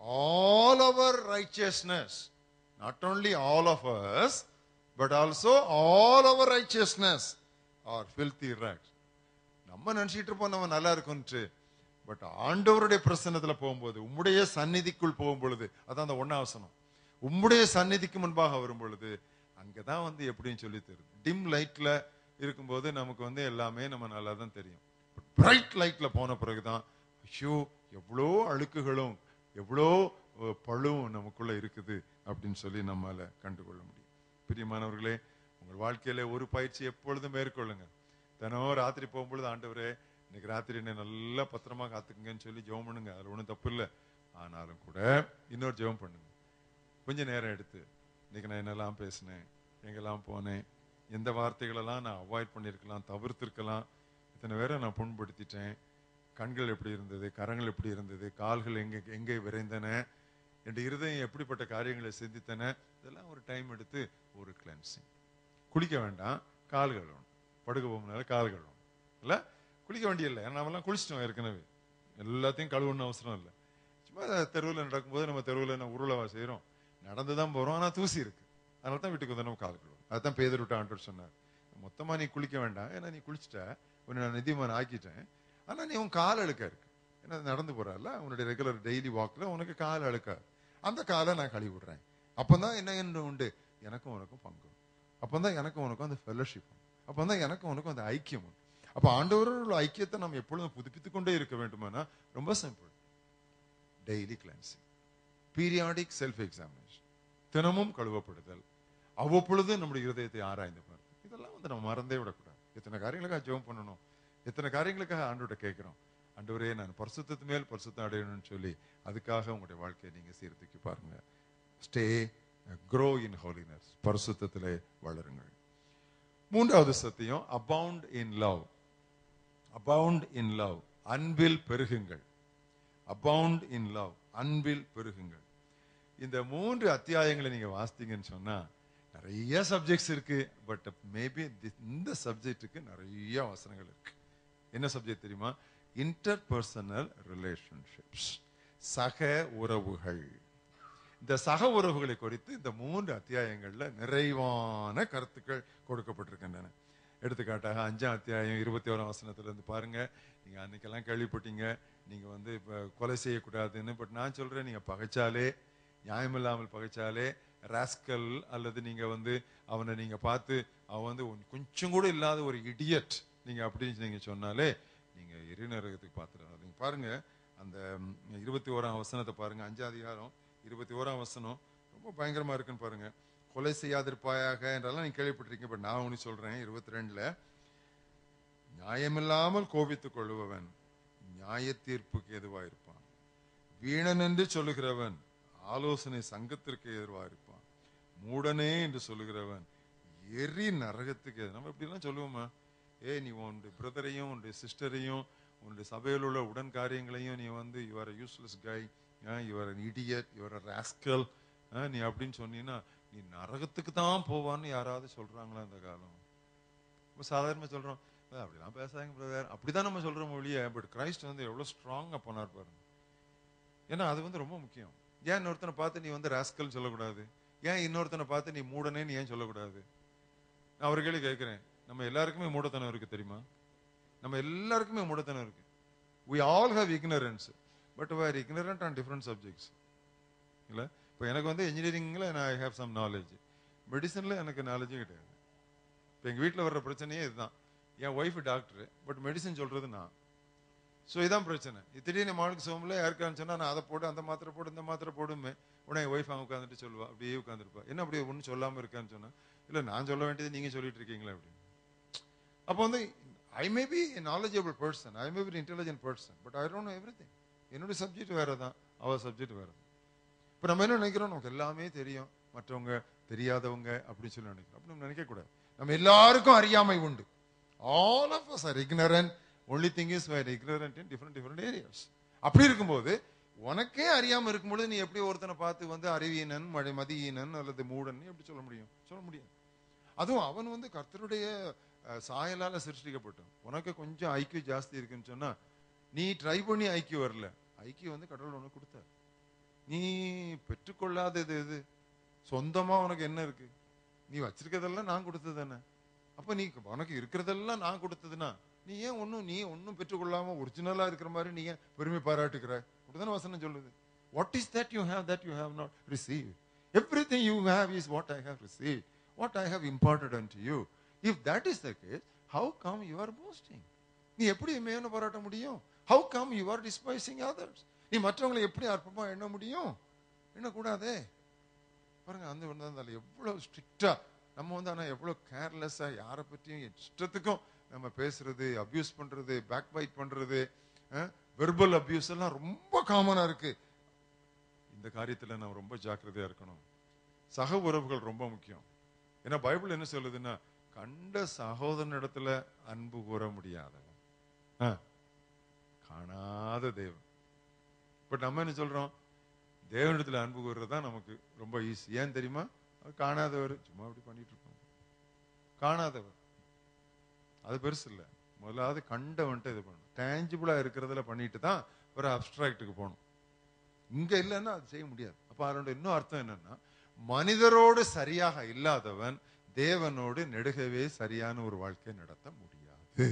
all our righteousness, not only all of us but also all our righteousness are filthy rags. நம்ம நினைச்சிட்டு இருப்போம் நம்ம நல்லா இருக்கும்னு, பட் ஆண்டவருடைய பிரசன்னத்துல போகும்போது, உம்முடைய சந்நிதிக்குள் போகும் பொழுது, அதான் அந்த ஒன்னாவசனம், உம்முடைய சந்நிதிக்கு முன்பாக வரும் பொழுது அங்கதான் வந்து எப்படின்னு சொல்லி தெரியும். டிம் லைட்ல இருக்கும்போது நமக்கு வந்து எல்லாமே நம்ம நல்லா தான் தெரியும். பிரைட் லைட்ல போன பிறகுதான் ஐயோ எவ்வளோ அழுக்குகளும் எவ்வளோ பழுவும் நமக்குள்ள இருக்குது அப்படின்னு சொல்லி நம்மால கண்டுகொள்ள முடியும். பிரியமானவர்களே, உங்கள் வாழ்க்கையில ஒரு பயிற்சி எப்பொழுதும் மேற்கொள்ளுங்க. தினம் ராத்திரி போகும்பொழுது, ஆண்டவரே இன்னைக்கு ராத்திரி என்ன நல்லா பத்திரமா காத்துக்குங்கன்னு சொல்லி ஜெபம் பண்ணுங்க. அதுல ஒன்றும் தப்பு இல்லை. ஆனாலும் கூட இன்னொரு ஜெபம் பண்ணுங்க. கொஞ்ச நேரம் எடுத்து, இன்னைக்கு நான் என்னெல்லாம் பேசினேன், எங்கெல்லாம் போனேன், எந்த வார்த்தைகளெல்லாம் நான் அவாய்ட் பண்ணியிருக்கலாம், தவிர்த்திருக்கலாம், இத்தனை பேரை நான் புண்படுத்திட்டேன், கண்கள் எப்படி இருந்தது, கரங்கள் எப்படி இருந்தது, கால்கள் எங்கே எங்கே விரைந்தன, என் இருதயம் எப்படிப்பட்ட காரியங்களை சிந்தித்தன, இதெல்லாம் ஒரு டைம் எடுத்து ஒரு கிளென்சிங். குளிக்க வேண்டாம், கால்கள் வேணும். படுக்க போகும்னால கால்கள் வேணும் இல்லை, குளிக்க வேண்டிய இல்லை. ஏன்னா நம்மலாம் குளிச்சிட்டோம் ஏற்கனவே, எல்லாத்தையும் கழுவணும்னு அவசரம் இல்லை. சும்மா தெருவில் நடக்கும்போது நம்ம தெருவில் நம்ம உருளவா செய்கிறோம், நடந்து தான் போகிறோம், ஆனால் தூசி இருக்கு, அதனால தான் வீட்டுக்கு வந்து நம்ம கால் கழுவோம். அதுதான் பேதர் விட்டு ஆண்டவர் சொன்னார், மொத்தமாக நீ குளிக்க வேண்டாம், ஏன்னா நீ குளிச்சுட்ட, உன்னை நான் நிதியமான ஆக்கிட்டேன், ஆனால் நீ உன் கால் அழுக்கா இருக்கு, ஏன்னா நடந்து போறால உன்னுடைய ரெகுலர் டெய்லி வாக்கில் உனக்கு கால் அழுக்கா, அந்த காலை நான் கழுவி விடுறேன். அப்போதான் என்ன என்ன உண்டு, எனக்கும் உனக்கும் பங்கு, அப்போதான் எனக்கும் உனக்கும் அந்த ஃபெல்லோஷிப், அப்போதான் எனக்கும் உனக்கும் அந்த ஐக்கியம் உண்டு. அப்போ ஆண்டவரோட ஐக்கியத்தை நம்ம எப்பொழுதும் புதுப்பித்து கொண்டே இருக்க வேண்டுமானா ரொம்ப simple, daily cleansing, periodic self examination, தினமும் கழுவப்படுதல், அவ்வப்பொழுது நம்முடைய இருதயத்தை ஆராய்ந்து பார்த்து, இதெல்லாம் வந்து நம்ம மறந்தே விடக்கூடாது. எத்தனை காரியங்களுக்காக ஜெபம் பண்ணணும், எத்தனை காரியங்களுக்காக ஆண்டவர்கிட்ட கேட்கிறோம், ஆண்டவரே நான் பரிசுத்தத்து மேல் பரிசுத்தம் அடையணும்னு சொல்லி, அதுக்காக உங்களுடைய வாழ்க்கையை நீங்க சீர்தூக்கி பாருங்க. ஸ்டே grow in holiness, பரிசுத்தத்திலே வளருங்கள். மூன்றாவது சத்தியம், abound in love. abound in love, Anbil பெருகுங்கள். abound in love, அன்பில் பெருகுங்கள். இந்த மூன்று அத்தியாயங்களை நீங்க வாசித்தீங்கன்னு சொன்னா நிறைய சப்ஜெக்ட்ஸ் இருக்கு, பட் மேபி இந்த சப்ஜெக்டுக்கு நிறைய வசனங்கள் இருக்கு. என்ன சப்ஜெக்ட் தெரியுமா? இன்டர்பர்சனல் ரிலேஷன்ஷிப்ஸ், சக உறவுகள். இந்த சக உறவுகளை குறித்து இந்த மூன்று அத்தியாயங்கள்ல நிறைவான கருத்துக்கள் கொடுக்கப்பட்டிருக்கின்றன. எடுத்துக்காட்டாக அஞ்சாம் அத்தியாயம் இருபத்தி ஓராம் வசனத்துல இருந்து பாருங்க. நீங்க அன்னைக்கெல்லாம் கேள்விப்பட்டீங்க, நீங்க வந்து இப்ப கொலை செய்யக்கூடாதுன்னு. பட் நான் சொல்றேன், நீங்க பகைச்சாலே, நியாயமில்லாமல் பகைச்சாலே, ராஸ்கல் அல்லது நீங்க வந்து அவனை நீங்க பார்த்து அவன் வந்து கொஞ்சம் கூட இல்லாத ஒரு இடியட் நீங்க அப்படின்னு நீங்க சொன்னாலே நீங்க எரிநரகத்துக்கு பார்த்துருங்க. நீங்க பாருங்க அந்த இருபத்தி ஓராம் வசனத்தை பாருங்க, அஞ்சாம் அதிகாரம் இருபத்தி ஓராம் வசனம் ரொம்ப பயங்கரமா இருக்குன்னு பாருங்க. கொலை செய்யாதிருப்பாயாக என்றெல்லாம் நீங்க கேள்விப்பட்டிருக்கீங்க, பட் நான் ஒண்ணு சொல்றேன். இருபத்தி ரெண்டுல நியாயமில்லாமல் கோபித்துக் கொள்ளுபவன் நியாய தீர்ப்புக்கு எதுவாயிருப்பான், வீணன் என்று சொல்லுகிறவன் ஆலோசனை சங்கத்திற்கு எதிர்வாயிருப்பான், மூடனே என்று சொல்லுகிறவன் எரி நரகத்துக்கு எது. நம்ம இப்படி எல்லாம் சொல்லுவோமா? ஏ நீ உன்னுடைய பிரதரையும் உன்னுடைய சிஸ்டரையும் உன்னுடைய சபையில் உள்ள உடன் காரியங்களையும் நீ வந்து யூ ஆர் யூஸ்லெஸ் கை, நீ your an idiot, your a rascal, நீ அப்படின்னு சொன்னீங்கன்னா நீ நரகத்துக்கு தான் போவான்னு யாராவது சொல்றாங்களா இந்த காலம்? சாதாரணமா சொல்றோம், அப்படிலாம் பேசாங்க பிரதர், அப்படிதான் நம்ம சொல்றோம் ஒழிய, பட் கிரைஸ்ட் வந்து எவ்வளவு ஸ்ட்ராங்கா பண்ணார் பாருங்க. ஏன்னா அது வந்து ரொம்ப முக்கியம். ஏன் இன்னொருத்தனை பார்த்து நீ வந்து ராஸ்கல் சொல்லக்கூடாது? ஏன் இன்னொருத்தனை பார்த்து நீ மூடனேன்னு ஏன் சொல்லக்கூடாது? நான் ஒரு கேள்வி கேட்கிறேன், நம்ம எல்லாருக்குமே மூடத்தனம் இருக்கு தெரியுமா? நம்ம எல்லாருக்குமே மூடத்தனம் இருக்கு. we all have ignorance, but we are ignorant on different subjects. இல்ல, இப்போ எனக்கு வந்து இன்ஜினியரிங்ல நான் ஐ ஹேவ் சம் நாலேஜ், மெடிசன்ல எனக்கு நாலேஜும் கிடையாது. இப்போ எங்கள் வீட்டில் வர்ற பிரச்சனையே இதுதான். என் ஒய்ஃப் டாக்டர், பட் மெடிசன் சொல்றது நான். ஸோ இதான் பிரச்சனை. திடீர்னு மாளுக்கு சோமில் யாருக்கான்னு சொன்னா நான் அதை போடு, அந்த மாத்திரை போடு, இந்த மாத்திரை போடுமே, உடனே என் ஒய்ஃப் அங்கே உட்காந்துட்டு சொல்லுவா, அப்படியே உட்காந்துருப்பா. என்ன அப்படியே ஒன்றும் சொல்லாமல் இருக்கான்னு சொன்னா, இல்லை நான் சொல்ல வேண்டியது நீங்க சொல்லிட்டு இருக்கீங்களா அப்படின்னு. அப்போ வந்து I may be a knowledgeable person, I may be an intelligent person, but I don't know everything. என்னுடைய சப்ஜெக்ட் வேற தான், அவர் சப்ஜெக்ட் வேற தான். இப்போ நம்ம என்ன நினைக்கிறோம், நமக்கு எல்லாமே தெரியும், மற்றவங்க தெரியாதவங்க அப்படின்னு சொல்லி நினைக்கிறோம். அப்படி நம்ம நினைக்க கூடாது. நம்ம எல்லாருக்கும் அறியாமை உண்டு. All of us are ignorant. Only thing is we are ignorant in different different areas. அப்படி இருக்கும்போது உனக்கே அறியாம இருக்கும்போது நீ எப்படி ஒருத்தனை பார்த்து வந்து அறிவியனன், மழை மதியீனன் அல்லது மூடன் எப்படி சொல்ல முடியும்? சொல்ல முடியாது. அதுவும் அவன் வந்து கர்த்தருடைய சாயலால சிருஷ்டிக்கப்பட்டான். உனக்கு கொஞ்சம் ஐக்கிய ஜாஸ்தி இருக்குன்னு சொன்னா நீ ட்ரை பண்ணி ஐக்கியம் வரல, ஐக்கியம் வந்து கடவுள் உனக்கு கொடுத்தார். நீ பெற்றுக்கொள்ளாதது எது? சொந்தமா உனக்கு என்ன இருக்கு? நீ வச்சிருக்கிறதெல்லாம் நான் கொடுத்தது தானே. அப்ப நீ உனக்கு இருக்கிறதெல்லாம் நான் கொடுத்ததுன்னா நீ ஏன் ஒன்னும் நீ ஒன்னும் பெற்றுக்கொள்ளாம ஒரிஜினலா இருக்கிற மாதிரி நீ ஏன் பெருமை பாராட்டுக்கிற? அப்படிதானே வசனம் சொல்லுது. What is that you have that you have not received? Everything you have is what I have received, what I have imparted unto you. If that is the case, how come you are boasting? நீ எப்படி மேன்மை பாராட்ட முடியும்? How come you are despising others? நீ மற்றவங்களை எப்படி அற்பமா எண்ண முடியும்? எண்ணக்கூடாதே. பாருங்க, அந்த வந்தால எவ்வளவு ஸ்ட்ரிக்டா நம்ம வந்து, ஆனா எவ்வளவு கேர்லெஸ்ஸா யாரை பற்றியும் இஷ்டத்துக்கும் நம்ம பேசுறது, அபியூஸ் பண்றது, பேக் பைட் பண்றது, வெர்பல் அபியூஸ் எல்லாம் ரொம்ப காமனா இருக்கு. இந்த காரியத்துல நம்ம ரொம்ப ஜாக்கிரதையா இருக்கணும். சக உறவுகள் ரொம்ப முக்கியம். ஏன்னா பைபிள் என்ன சொல்லுதுன்னா, கண்ட சகோதரனிடத்துல அன்பு கூற முடியாதவன் காணாத தேவன். பட் நம்ம என்ன சொல்றோம், தேவனிடத்துல அன்பு கூறுறதுதான் நமக்கு ரொம்ப ஈஸி. ஏன் தெரியுமா? காணாதவர், சும்மா அப்படி பண்ணிட்டு இருக்கோம். காணாதவர் அது பெருசு இல்லை. முதலாவது கண்டவன்ட்டு இது பண்ணணும். டேஞ்சிபிளா இருக்கிறதுல பண்ணிட்டு தான் ஒரு அப்டிராக்டுக்கு போகணும். இங்க இல்லைன்னா அது செய்ய முடியாது. அப்ப அதோட இன்னும் அர்த்தம் என்னன்னா, மனிதரோடு சரியாக இல்லாதவன் தேவனோடு நெடுகவே சரியான ஒரு வாழ்க்கை நடத்த முடியாது.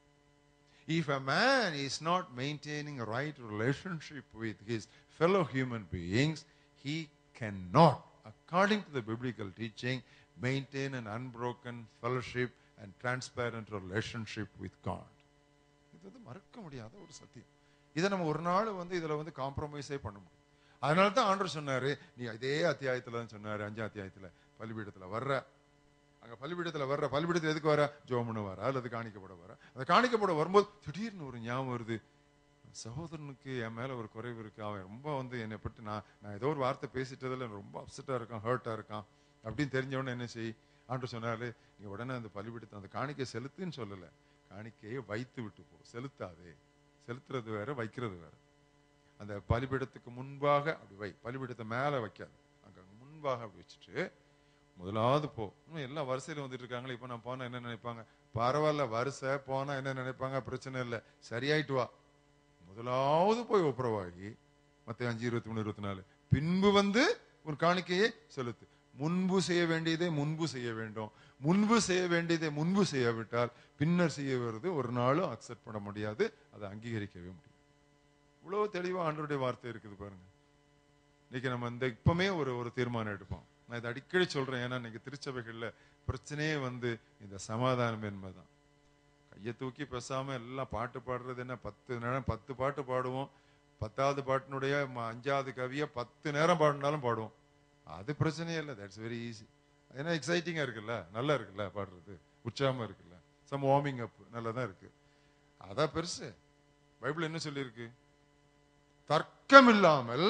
If a man is not maintaining a right relationship with his fellow human beings, he cannot, according to the biblical teaching, maintain an unbroken fellowship and transparent relationship with God. இது வந்து மறக்க முடியாத ஒரு சத்தியம். இதை நம்ம ஒரு நாள் வந்து இதுல வந்து காம்ப்ரமைஸே பண்ண முடியும். அதனால தான் ஆண்டவர் சொன்னாரு, நீ இதே அத்தியாயத்துல தான் சொன்னாரு, அஞ்சாம் அத்தியாயத்துல, பலிபீடத்துல வர்ற, அங்க பலிபீடத்துல வர்ற, பலிபீடத்துல எதுக்கு வர? ஜோமனு வர அல்லது காணிக்கப்பட வர. அந்த காணிக்கப்பட வரும்போது திடீர்னு ஒரு ஞாபகம் வருது, சகோதரனுக்கு என் மேல ஒரு குறைவு இருக்கு, அவன் ரொம்ப வந்து என்னை பற்றி நான் நான் ஏதோ ஒரு வார்த்தை பேசிட்டதுல ரொம்ப அப்செட்டா இருக்கான், ஹர்ட்டா இருக்கான் அப்படின்னு தெரிஞ்சவொடனே என்ன செய்? ஆண்டவர் சொன்னாரு, நீ உடனே அந்த பலிபீடத்தை அந்த காணிக்கை செலுத்துன்னு சொல்லல, காணிக்கையை வைத்து விட்டு போ. செலுத்தாதே. செலுத்துறது வேற, வைக்கிறது வேற. அந்த பலிபீடத்துக்கு முன்பாக அப்படி வை, பலிபீடத்தை மேல வைக்காது, அங்க முன்பாக அப்படி வச்சுட்டு முதலாவது போ. இன்னும் எல்லா வரிசையில வந்துட்டு இருக்காங்களே, இப்ப நான் போனா என்ன நினைப்பாங்க? பரவாயில்ல, வரிசை போனா என்ன நினைப்பாங்க? பிரச்சனை இல்லை, சரியாயிட்டு வா. முதலாவது போய் ஒப்புரவாகி, மத்த அஞ்சு இருபத்தி மூணு இருபத்தி நாலு பின்பு வந்து ஒரு காணிக்கையை செலுத்து. முன்பு செய்ய வேண்டியதை முன்பு செய்ய வேண்டும். முன்பு செய்ய வேண்டியதை முன்பு செய்யாவிட்டால் பின்னர் செய்ய வருது ஒரு நாளும் அக்செப்ட் பண்ண முடியாது, அதை அங்கீகரிக்கவே முடியாது. இவ்வளவு தெளிவா ஆண்டவருடைய வார்த்தை இருக்குது பாருங்க. இன்னைக்கு நம்ம இந்த இப்பமே ஒரு ஒரு தீர்மானம் எடுப்போம். நான் இதை அடிக்கடி சொல்றேன், ஏன்னா இன்னைக்கு திருச்சபைகள்ல பிரச்சனையே வந்து இந்த சமாதானம் என்பதுதான். கையை தூக்கி பேசாம எல்லாம் பாட்டு பாடுறது என்ன, பத்து நேரம் பத்து பாட்டு பாடுவோம். பத்தாவது பாட்டினுடைய அஞ்சாவது கவியை பத்து நேரம் பாடினாலும் பாடுவோம். அது பிரச்சனையே இல்லை, தட்ஸ் வெரி ஈஸி. ஏன்னா எக்ஸைட்டிங்கா இருக்குல்ல, நல்லா இருக்குல்ல பாடுறது, உற்சாகமா இருக்குல்ல, சம் வார்மிங் அப் நல்லதான் இருக்கு. அதான் பெருசு. பைபிள் என்ன சொல்லியிருக்கு? தர்க்கம் இல்லாமல்,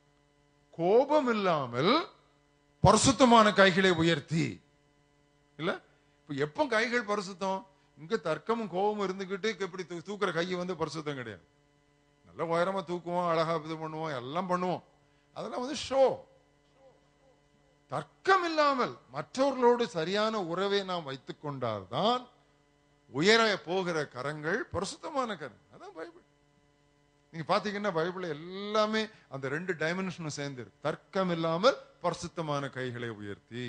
கோபம் இல்லாமல் பரிசுத்தமான கைகளை உயர்த்தி இல்ல. இப்ப எப்ப கைகள் பரிசுத்தம்? இங்க தர்க்கமும் கோபமும் இருந்துகிட்டு எப்படி தூக்குற கையை வந்து பரிசுத்தம் கிடையாது. நல்ல உயரமா தூக்குவோம், அழகா இது பண்ணுவோம், எல்லாம் பண்ணுவோம். அதெல்லாம் வந்து ஷோ. தர்க்கம் இல்லாமல் மற்றவர்களோடு சரியான உறவை நாம் வைத்துக் கொண்டால்தான் உயர போகிற கரங்கள் பரிசுத்தமான கரம். அதான் பைபிள். நீங்க பாத்தீங்கன்னா பைபிள் எல்லாமே அந்த ரெண்டு டைமென்ஷனும் சேர்ந்து தர்க்கம் இல்லாமல் பரிசுத்தமான கைகளை உயர்த்தி.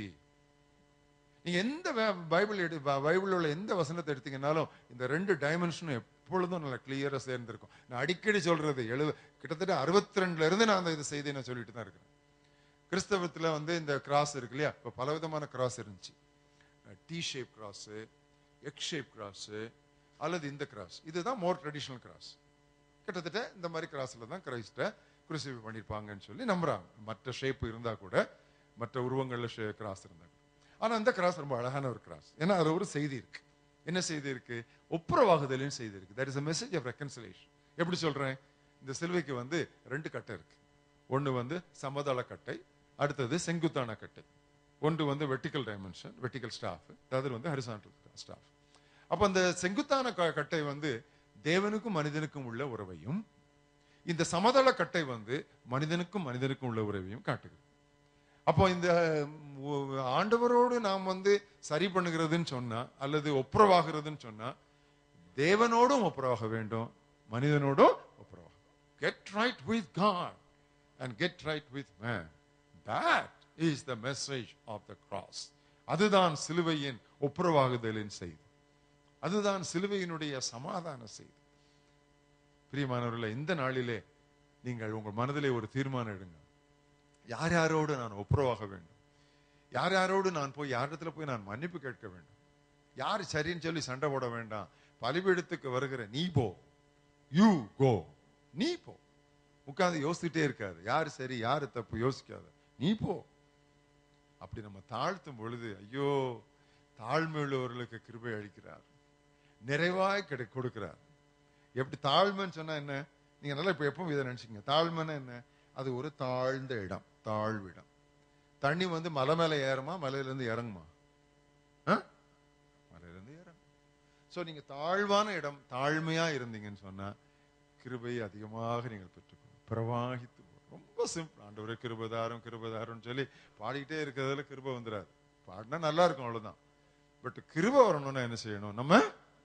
நீங்க எந்த பைபிள் எடு பைபிள் உள்ள எந்த வசனத்தை எடுத்தீங்கன்னாலும் இந்த ரெண்டு டைமென்ஷனும் எப்பொழுதும் நல்லா கிளியரா சேர்ந்திருக்கும். நான் அடிக்கடி சொல்றது எழு கிட்டத்தட்ட அறுபத்தி ரெண்டுல இருந்து நான் அந்த இது செய்தி நான் சொல்லிட்டு தான் இருக்கிறேன். கிறிஸ்தவத்துல வந்து இந்த கிராஸ் இருக்கு இல்லையா, இப்ப பல விதமான கிராஸ் இருந்துச்சு. T shape cross, X shape cross, அல்லது இந்த கிராஸ். இதுதான் மோர் ட்ரெடிஷனல் கிராஸ். கிட்டத்தட்ட இந்த மாதிரி கிராஸ்ல தான் கிரைஸ்ட குருசிஃபை பண்ணிருப்பாங்கன்னு சொல்லி நம்புறாங்க. மற்ற ஷேப் இருந்தா கூட, மற்ற உருவங்கள்ல கிராஸ் இருந்தா கூட. ஆனா இந்த கிராஸ் ரொம்ப அழகான ஒரு கிராஸ். ஏன்னா அது ஒரு செய்தி இருக்கு. என்ன செய்தி இருக்கு? ஒப்புரவாகுதலின் செய்தி இருக்கு. That is a message of reconciliation. எப்படி சொல்றேன்? இந்த சிலுவைக்கு வந்து ரெண்டு கட்டை இருக்கு. ஒன்னு வந்து சமதள கட்டை, அடுத்தது செங்குத்தான கட்டை. ஒன்று வந்து வெர்டிகல் டைமென்ஷன், வெர்டிகல் ஸ்டாஃப், அது வந்து ஹரிசாண்டல் ஸ்டாஃப். அப்ப அந்த செங்குத்தான கட்டை வந்து தேவனுக்கும் மனிதனுக்கும் உள்ள உறவையும், இந்த சமதள கட்டை வந்து மனிதனுக்கும் மனிதனுக்கும் உள்ள உறவையும் காட்டுகிறது. அப்போ இந்த ஆண்டவரோடு நாம் வந்து சரி பண்ணுகிறதுன்னு சொன்னா, அல்லது ஒப்புரவாகிறதுன்னு சொன்னா, தேவனோடும் ஒப்புரவாக வேண்டும், மனிதனோடும் ஒப்புரவாக. Get right with God and get right with man. That is the message of the cross. அதுதான் சிலுவையின் ஒப்புரவாகுதலின் செய்தி. அதுதான் சிலுவையினுடைய சமாதான செய்தி. பிரியமானவர்களே, இந்த நாளிலே நீங்கள் உங்கள் மனதிலே ஒரு தீர்மானம் எடுங்க. யார் யாரோடு நான் ஒப்புரவாக வேண்டும், யார் யாரோடு நான் போய் யாரிடத்துல போய் நான் மன்னிப்பு கேட்க வேண்டும், யார் சரின்னு சொல்லி சண்டை போட வேண்டாம். பலிபீடத்துக்கு வருகிற நீ போ, யூ கோ, நீ போ. உட்கார்ந்து யோசிச்சுட்டே இருக்காது, யாரு சரி யாரு தப்பு யோசிக்காத, நீ போ. அப்படி நம்ம தாழ்த்தும் பொழுது, ஐயோ, தாழ்மை உள்ளவர்களுக்கு கிருபை அளிக்கிறார், நிறைவாய் கிடை கொடுக்கிறார். எப்படி தாழ்மைன்னு சொன்னா என்ன? நீங்க நல்லா இப்ப எப்பவும் இதை நினைச்சீங்க. தாழ்மைன்னா என்ன? அது ஒரு தாழ்ந்த இடம், தாழ்விடம். தண்ணி வந்து மலை மேல ஏறுமா, மலையில இருந்து இறங்குமா? மலையில இருந்து இறங்கும். சோ நீங்க தாழ்வான இடம், தாழ்மையா இருந்தீங்கன்னு சொன்னா கிருபை அதிகமாக நீங்கள் பெற்றுக்கணும், பிரவாகித்து. ரொம்ப சிம்பிள். ஆண்டவரே கிருபதாரம் கிருபதாரம் சொல்லி பாடிக்கிட்டே இருக்கிறதுல கிருபை வந்துடாது. பாடினா நல்லா இருக்கும், அவ்வளவுதான். பட் கிருபை வரணும்னா என்ன செய்யணும்? நம்ம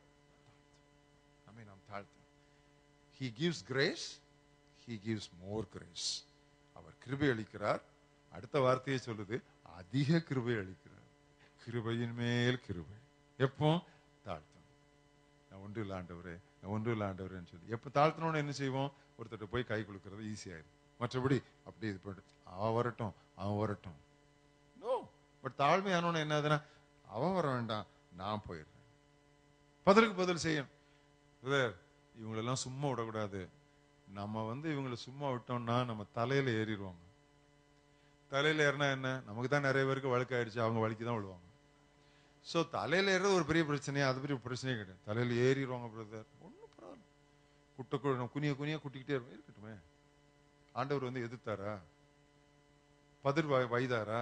நம்ம நாம் தாழ்த்தணும். He gives grace, he gives more grace. அவர் கிருபை அளிக்கிறார். அடுத்த வார்த்தையை சொல்லுது, அதிக கிருபை அளிக்கிறார். கிருபையின் மேல் கிருபை. எப்போ? தாழ்த்தணும். நான் ஒன்று இல்லை ஆண்டவரே, நான் ஒன்று இல்லை ஆண்டவரேன்னு சொல்லி எப்ப தாழ்த்தணும்னு என்ன செய்வோம்? ஒருத்தர் போய் கை கொடுக்கறது ஈஸியாயிரும். மற்றபடி அப்படி இது பண்ணு, அவன் வரட்டும் அவன் வரட்டும். நோ. பட் தாழ்மையானவன என்னதுன்னா, அவன் வர வேண்டாம், நான் போயிடுறேன். பதிலுக்கு பதில் செய்யணும். இவங்களெல்லாம் சும்மா விடக்கூடாது. நம்ம வந்து இவங்களை சும்மா விட்டோம்னா நம்ம தலையில ஏறிடுவாங்க. தலையில ஏறினா என்ன? நமக்கு தான் நிறைய பேருக்கு வழக்காயிடுச்சு, அவங்க வலிக்கு தான் விழுவாங்க. ஸோ தலையில ஏறது ஒரு பெரிய பிரச்சனையா? அது பெரிய பிரச்சனையே கிடையாது. தலையில ஏறிடுவாங்க பிரதர், ஒன்றும் பரவாயில்ல. குட்ட குனிய குனிய குட்டிக்கிட்டே இருக்கும், இருக்கட்டுமே. ஆண்டவர் வந்து எதிர்த்தாரா? பதிர் வைதாரா?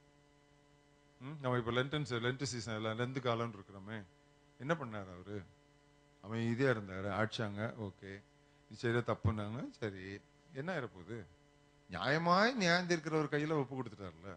நம்ம இப்ப லென்டன்ஸ் லென்ட் சீசன் லெந்து காலம்னு இருக்கிறோமே, என்ன பண்ணாரு அவரு? அவன் இதே இருந்தாரு, ஆட்சாங்க, ஓகே, சரியா தப்புனாங்க, சரி, என்ன ஆயிரப்போகுது? நியாயமாய் நியாயம் இருக்கிற ஒரு கையில ஒப்பு கொடுத்துட்டார்ல.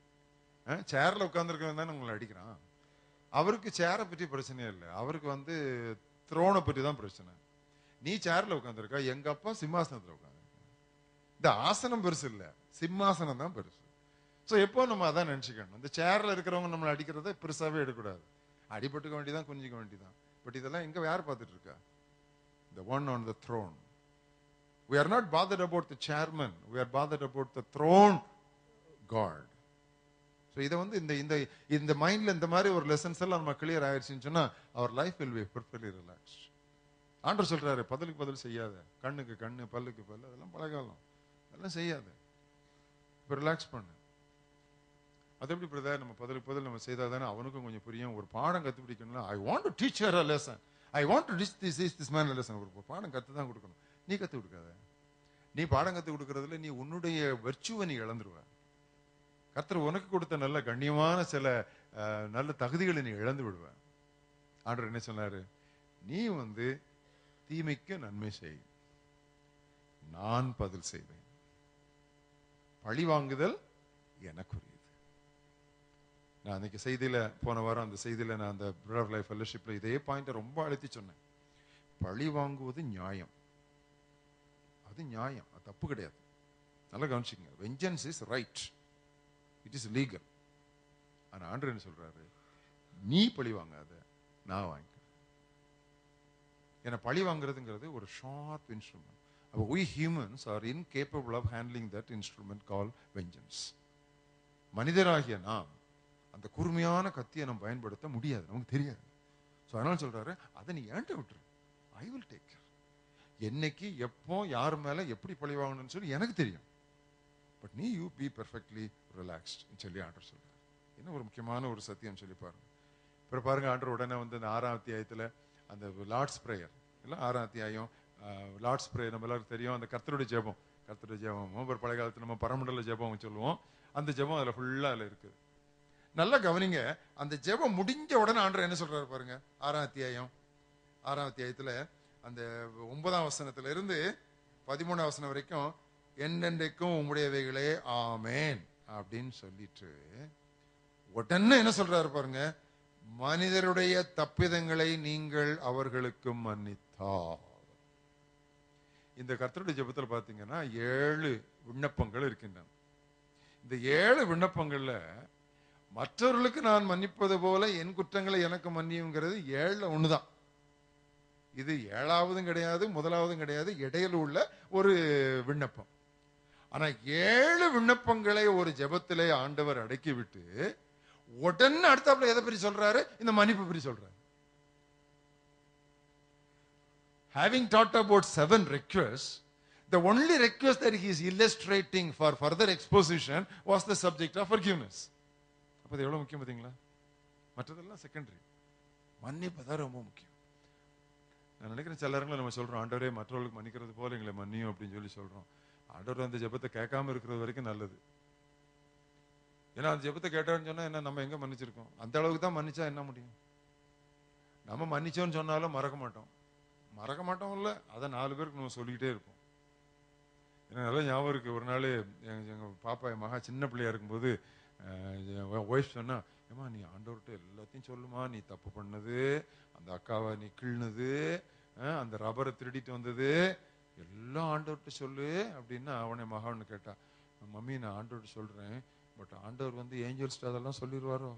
சேர்ல உட்கார்ந்துருக்கவன் தானே உங்களை அடிக்கிறான். அவருக்கு சேரை பற்றி பிரச்சனையே இல்லை, அவருக்கு வந்து த்ரோனை பற்றி தான் பிரச்சனை. நீ சேர்ல உட்காந்துருக்க, எங்க அப்பா சிம்மாசனத்துல உட்காந்து. இந்த ஆசனம் பெருசு இல்ல, சிம்மாசனம் தான் பெருசு. ஸோ எப்போ நம்ம அதான் நினைச்சுக்கணும். இந்த சேர்ல இருக்கிறவங்க நம்மளை அடிக்கிறத பெருசாவே எடுக்கக்கூடாது. அடிபட்டுக்க வேண்டியதான், குஞ்சிக்க வேண்டியதான். பட் இதெல்லாம் எங்க யார் பார்த்துட்டு இருக்கா? The one on the throne. We are not bothered about the chairman, we are bothered about the throne God. So இத வந்து இந்த இந்த இந்த மைண்ட்ல இந்த மாதிரி ஒரு லெசன்ஸ் எல்லாம் நம்ம கிளியர் ஆயிடுச்சுன்னு சொன்னா our life will be perfectly relaxed. ஆண்டவர் சொல்றாரு, பதிலுக்கு பதில் செய்யாத, கண்ணுக்கு கண்ணு, பல்லுக்கு பல்லு, அதெல்லாம் பழகாலம், அதெல்லாம் செய்யாத, இப்போ ரிலாக்ஸ் பண்ணு. அது எப்படி பிரதர்? நம்ம பதிலுக்கு பதில் நம்ம செய்தால் தானே அவனுக்கும் கொஞ்சம் புரியும். ஒரு பாடம் கத்து பிடிக்கணும்னா, I want to teach her a lesson, I want to teach this is this man a lesson. ஒரு பாடம் கத்து தான் கொடுக்கணும். நீ கத்து கொடுக்காத. நீ பாடம் கத்து கொடுக்கறதுல நீ உன்னுடைய வெர்ச்சுவை நீ இழந்துருவ. கர்த்தர் உனக்கு கொடுத்த நல்ல கண்ணியமான சில நல்ல தகுதிகளை நீ இழந்து விடுவ. ஆண்டவர் என்ன சொன்னாரு? நீ வந்து தீமைக்கு நன்மை செய், நான் பதில் செய்வேன். பழி வாங்குதல் எனக்குரியது. நான் அன்னைக்கு செய்தியில போன வாரம் அந்த செய்தியில நான் அந்த Bread of Life Fellowshipல இதே பாயிண்ட ரொம்ப அழுத்தி சொன்னேன். பழி வாங்குவது நியாயம், அது நியாயம், அது தப்பு கிடையாது. நல்லா கவனிச்சுங்க. Vengeance is right, it is legal. ஆனா ஆண்டவர் என்ன சொல்றாரு? நீ பழி வாங்காத, நான் வாங்கிக்கிறேன். ஏன்னா பழி வாங்குறதுங்கிறது ஒரு ஷார்ப் இன்ஸ்ட்ருமெண்ட். அப்போ we humans are incapable of handling that instrument called vengeance. மனிதராகிய நாம் அந்த கூர்மையான கத்தியை நம்ம பயன்படுத்த முடியாது, நமக்கு தெரியாது. ஸோ அதனால சொல்றாரு, அதை நீ ஏன்ட்ட விட்டுரு, ஐ வில் டேக் கேர். என்னைக்கு எப்போ யார் மேல எப்படி பழி வாங்கணும்னு சொல்லி எனக்கு தெரியும். பட் நீ யூ பி பெர்ஃபெக்ட்லி ரிலாக்ஸ்ட் சொல்லி ஆண்டவர் சொல்றாரு. என்ன ஒரு முக்கியமான ஒரு சத்தியம் சொல்லி பாருங்க. இப்போ பாருங்க, ஆண்டவர் உடனே வந்து இந்த ஆறாம் அத்தியாயத்துல அந்த லார்ட்ஸ் பிரேயர் இல்லை, ஆறாம் அத்தியாயம் லார்ட்ஸ் பிரேயர் நம்ம எல்லாருக்கும் தெரியும். அந்த கர்த்தருடைய ஜெபம், கர்த்தருடைய ஜெபம் ஒரு பழைய காலத்துல நம்ம பரமண்டல ஜெபம் சொல்லுவோம். அந்த ஜெபம் அதுல ஃபுல்லா அதுல இருக்குது. நல்லா கவனிங்க. அந்த ஜெபம் முடிஞ்ச உடனே ஆண்டவர் என்ன சொல்றாரு பாருங்க. ஆறாம் அத்தியாயம் ஆறாம் அத்தியாயத்துல அந்த ஒன்பதாம் வசனத்துல இருந்து பதிமூணாம் வசனம் வரைக்கும் என்னென்றைக்கும் உம்முடையவைகளே ஆமேன் அப்படின்னு சொல்லிட்டு உடனே என்ன சொல்றாரு பாருங்க, மனிதருடைய தப்பிதங்களை நீங்கள் அவர்களுக்கு மன்னித்தார். இந்த கர்த்தருடைய ஜெபத்தில் பாத்தீங்கன்னா ஏழு விண்ணப்பங்கள் இருக்கின்றன. இந்த ஏழு விண்ணப்பங்கள்ல மற்றவர்களுக்கு நான் மன்னிப்பது போல என் குற்றங்களை எனக்கு மன்னியுங்கிறது ஏழுல ஒண்ணுதான். இது ஏழாவதும் கிடையாது, முதலாவதும் கிடையாது, இடையில உள்ள ஒரு விண்ணப்பம். ஆனா ஏழு விண்ணப்பங்களை ஒரு ஜெபத்திலே ஆண்டவர் அடக்கி விட்டு உடனே அடுத்தாப்புல எதை பற்றி சொல்றாரு? இந்த மன்னிப்பு பற்றி சொல்றாரு. Having talked about seven requests, the only request that he is illustrating for further exposition was the subject of forgiveness. அப்ப அது எவ்வளவு முக்கியம் பாத்தீங்களா? மற்றதெல்லாம் செகண்டரி, மன்னிப்பு தான் ரொம்ப முக்கியம். நான் நினைக்கிறேன் சில நேரங்களில் நம்ம சொல்றோம், ஆண்டவரே மற்றவர்களுக்கு மன்னிக்கிறது போல எங்களை மன்னியும் அப்படின்னு சொல்லி சொல்றோம். ஆண்டவர் அந்த ஜெபத்தை கேட்காம இருக்கிறது வரைக்கும் நல்லது. ஏன்னா அந்த ஜெபத்தை கேட்டான்னு சொன்னா என்ன, நம்ம எங்க மன்னிச்சிருக்கோம்? அந்த அளவுக்கு தான் மன்னிச்சா என்ன முடியும்? நம்ம மன்னிச்சோன்னு சொன்னாலும் மறக்க மாட்டோம், மறக்க மாட்டோம் இல்ல, அதை நாலு பேருக்கு நம்ம சொல்லிக்கிட்டே இருப்போம். எனக்கு நல்லா ஞாபகம் இருக்கு. ஒரு நாள் எங்க எங்க பாப்பா என் மகா சின்ன பிள்ளையா இருக்கும்போது ஒய்ஃப் சொன்னா, ஏமா நீ ஆண்டவர்கிட்ட எல்லாத்தையும் சொல்லுமா, நீ தப்பு பண்ணது, அந்த அக்காவை நீ கிள்னது, அந்த ரப்பரை திருடிட்டு வந்தது எல்லாம் ஆண்டவர்கிட்ட சொல்லு அப்படின்னா அவனை மகான்னு கேட்டா, மம்மி நான் ஆண்டவர்கிட்ட சொல்றேன், பட் ஆண்டவர் வந்து ஏஞ்சல்ஸ்ட்டு அதெல்லாம் சொல்லிடுவாரோ?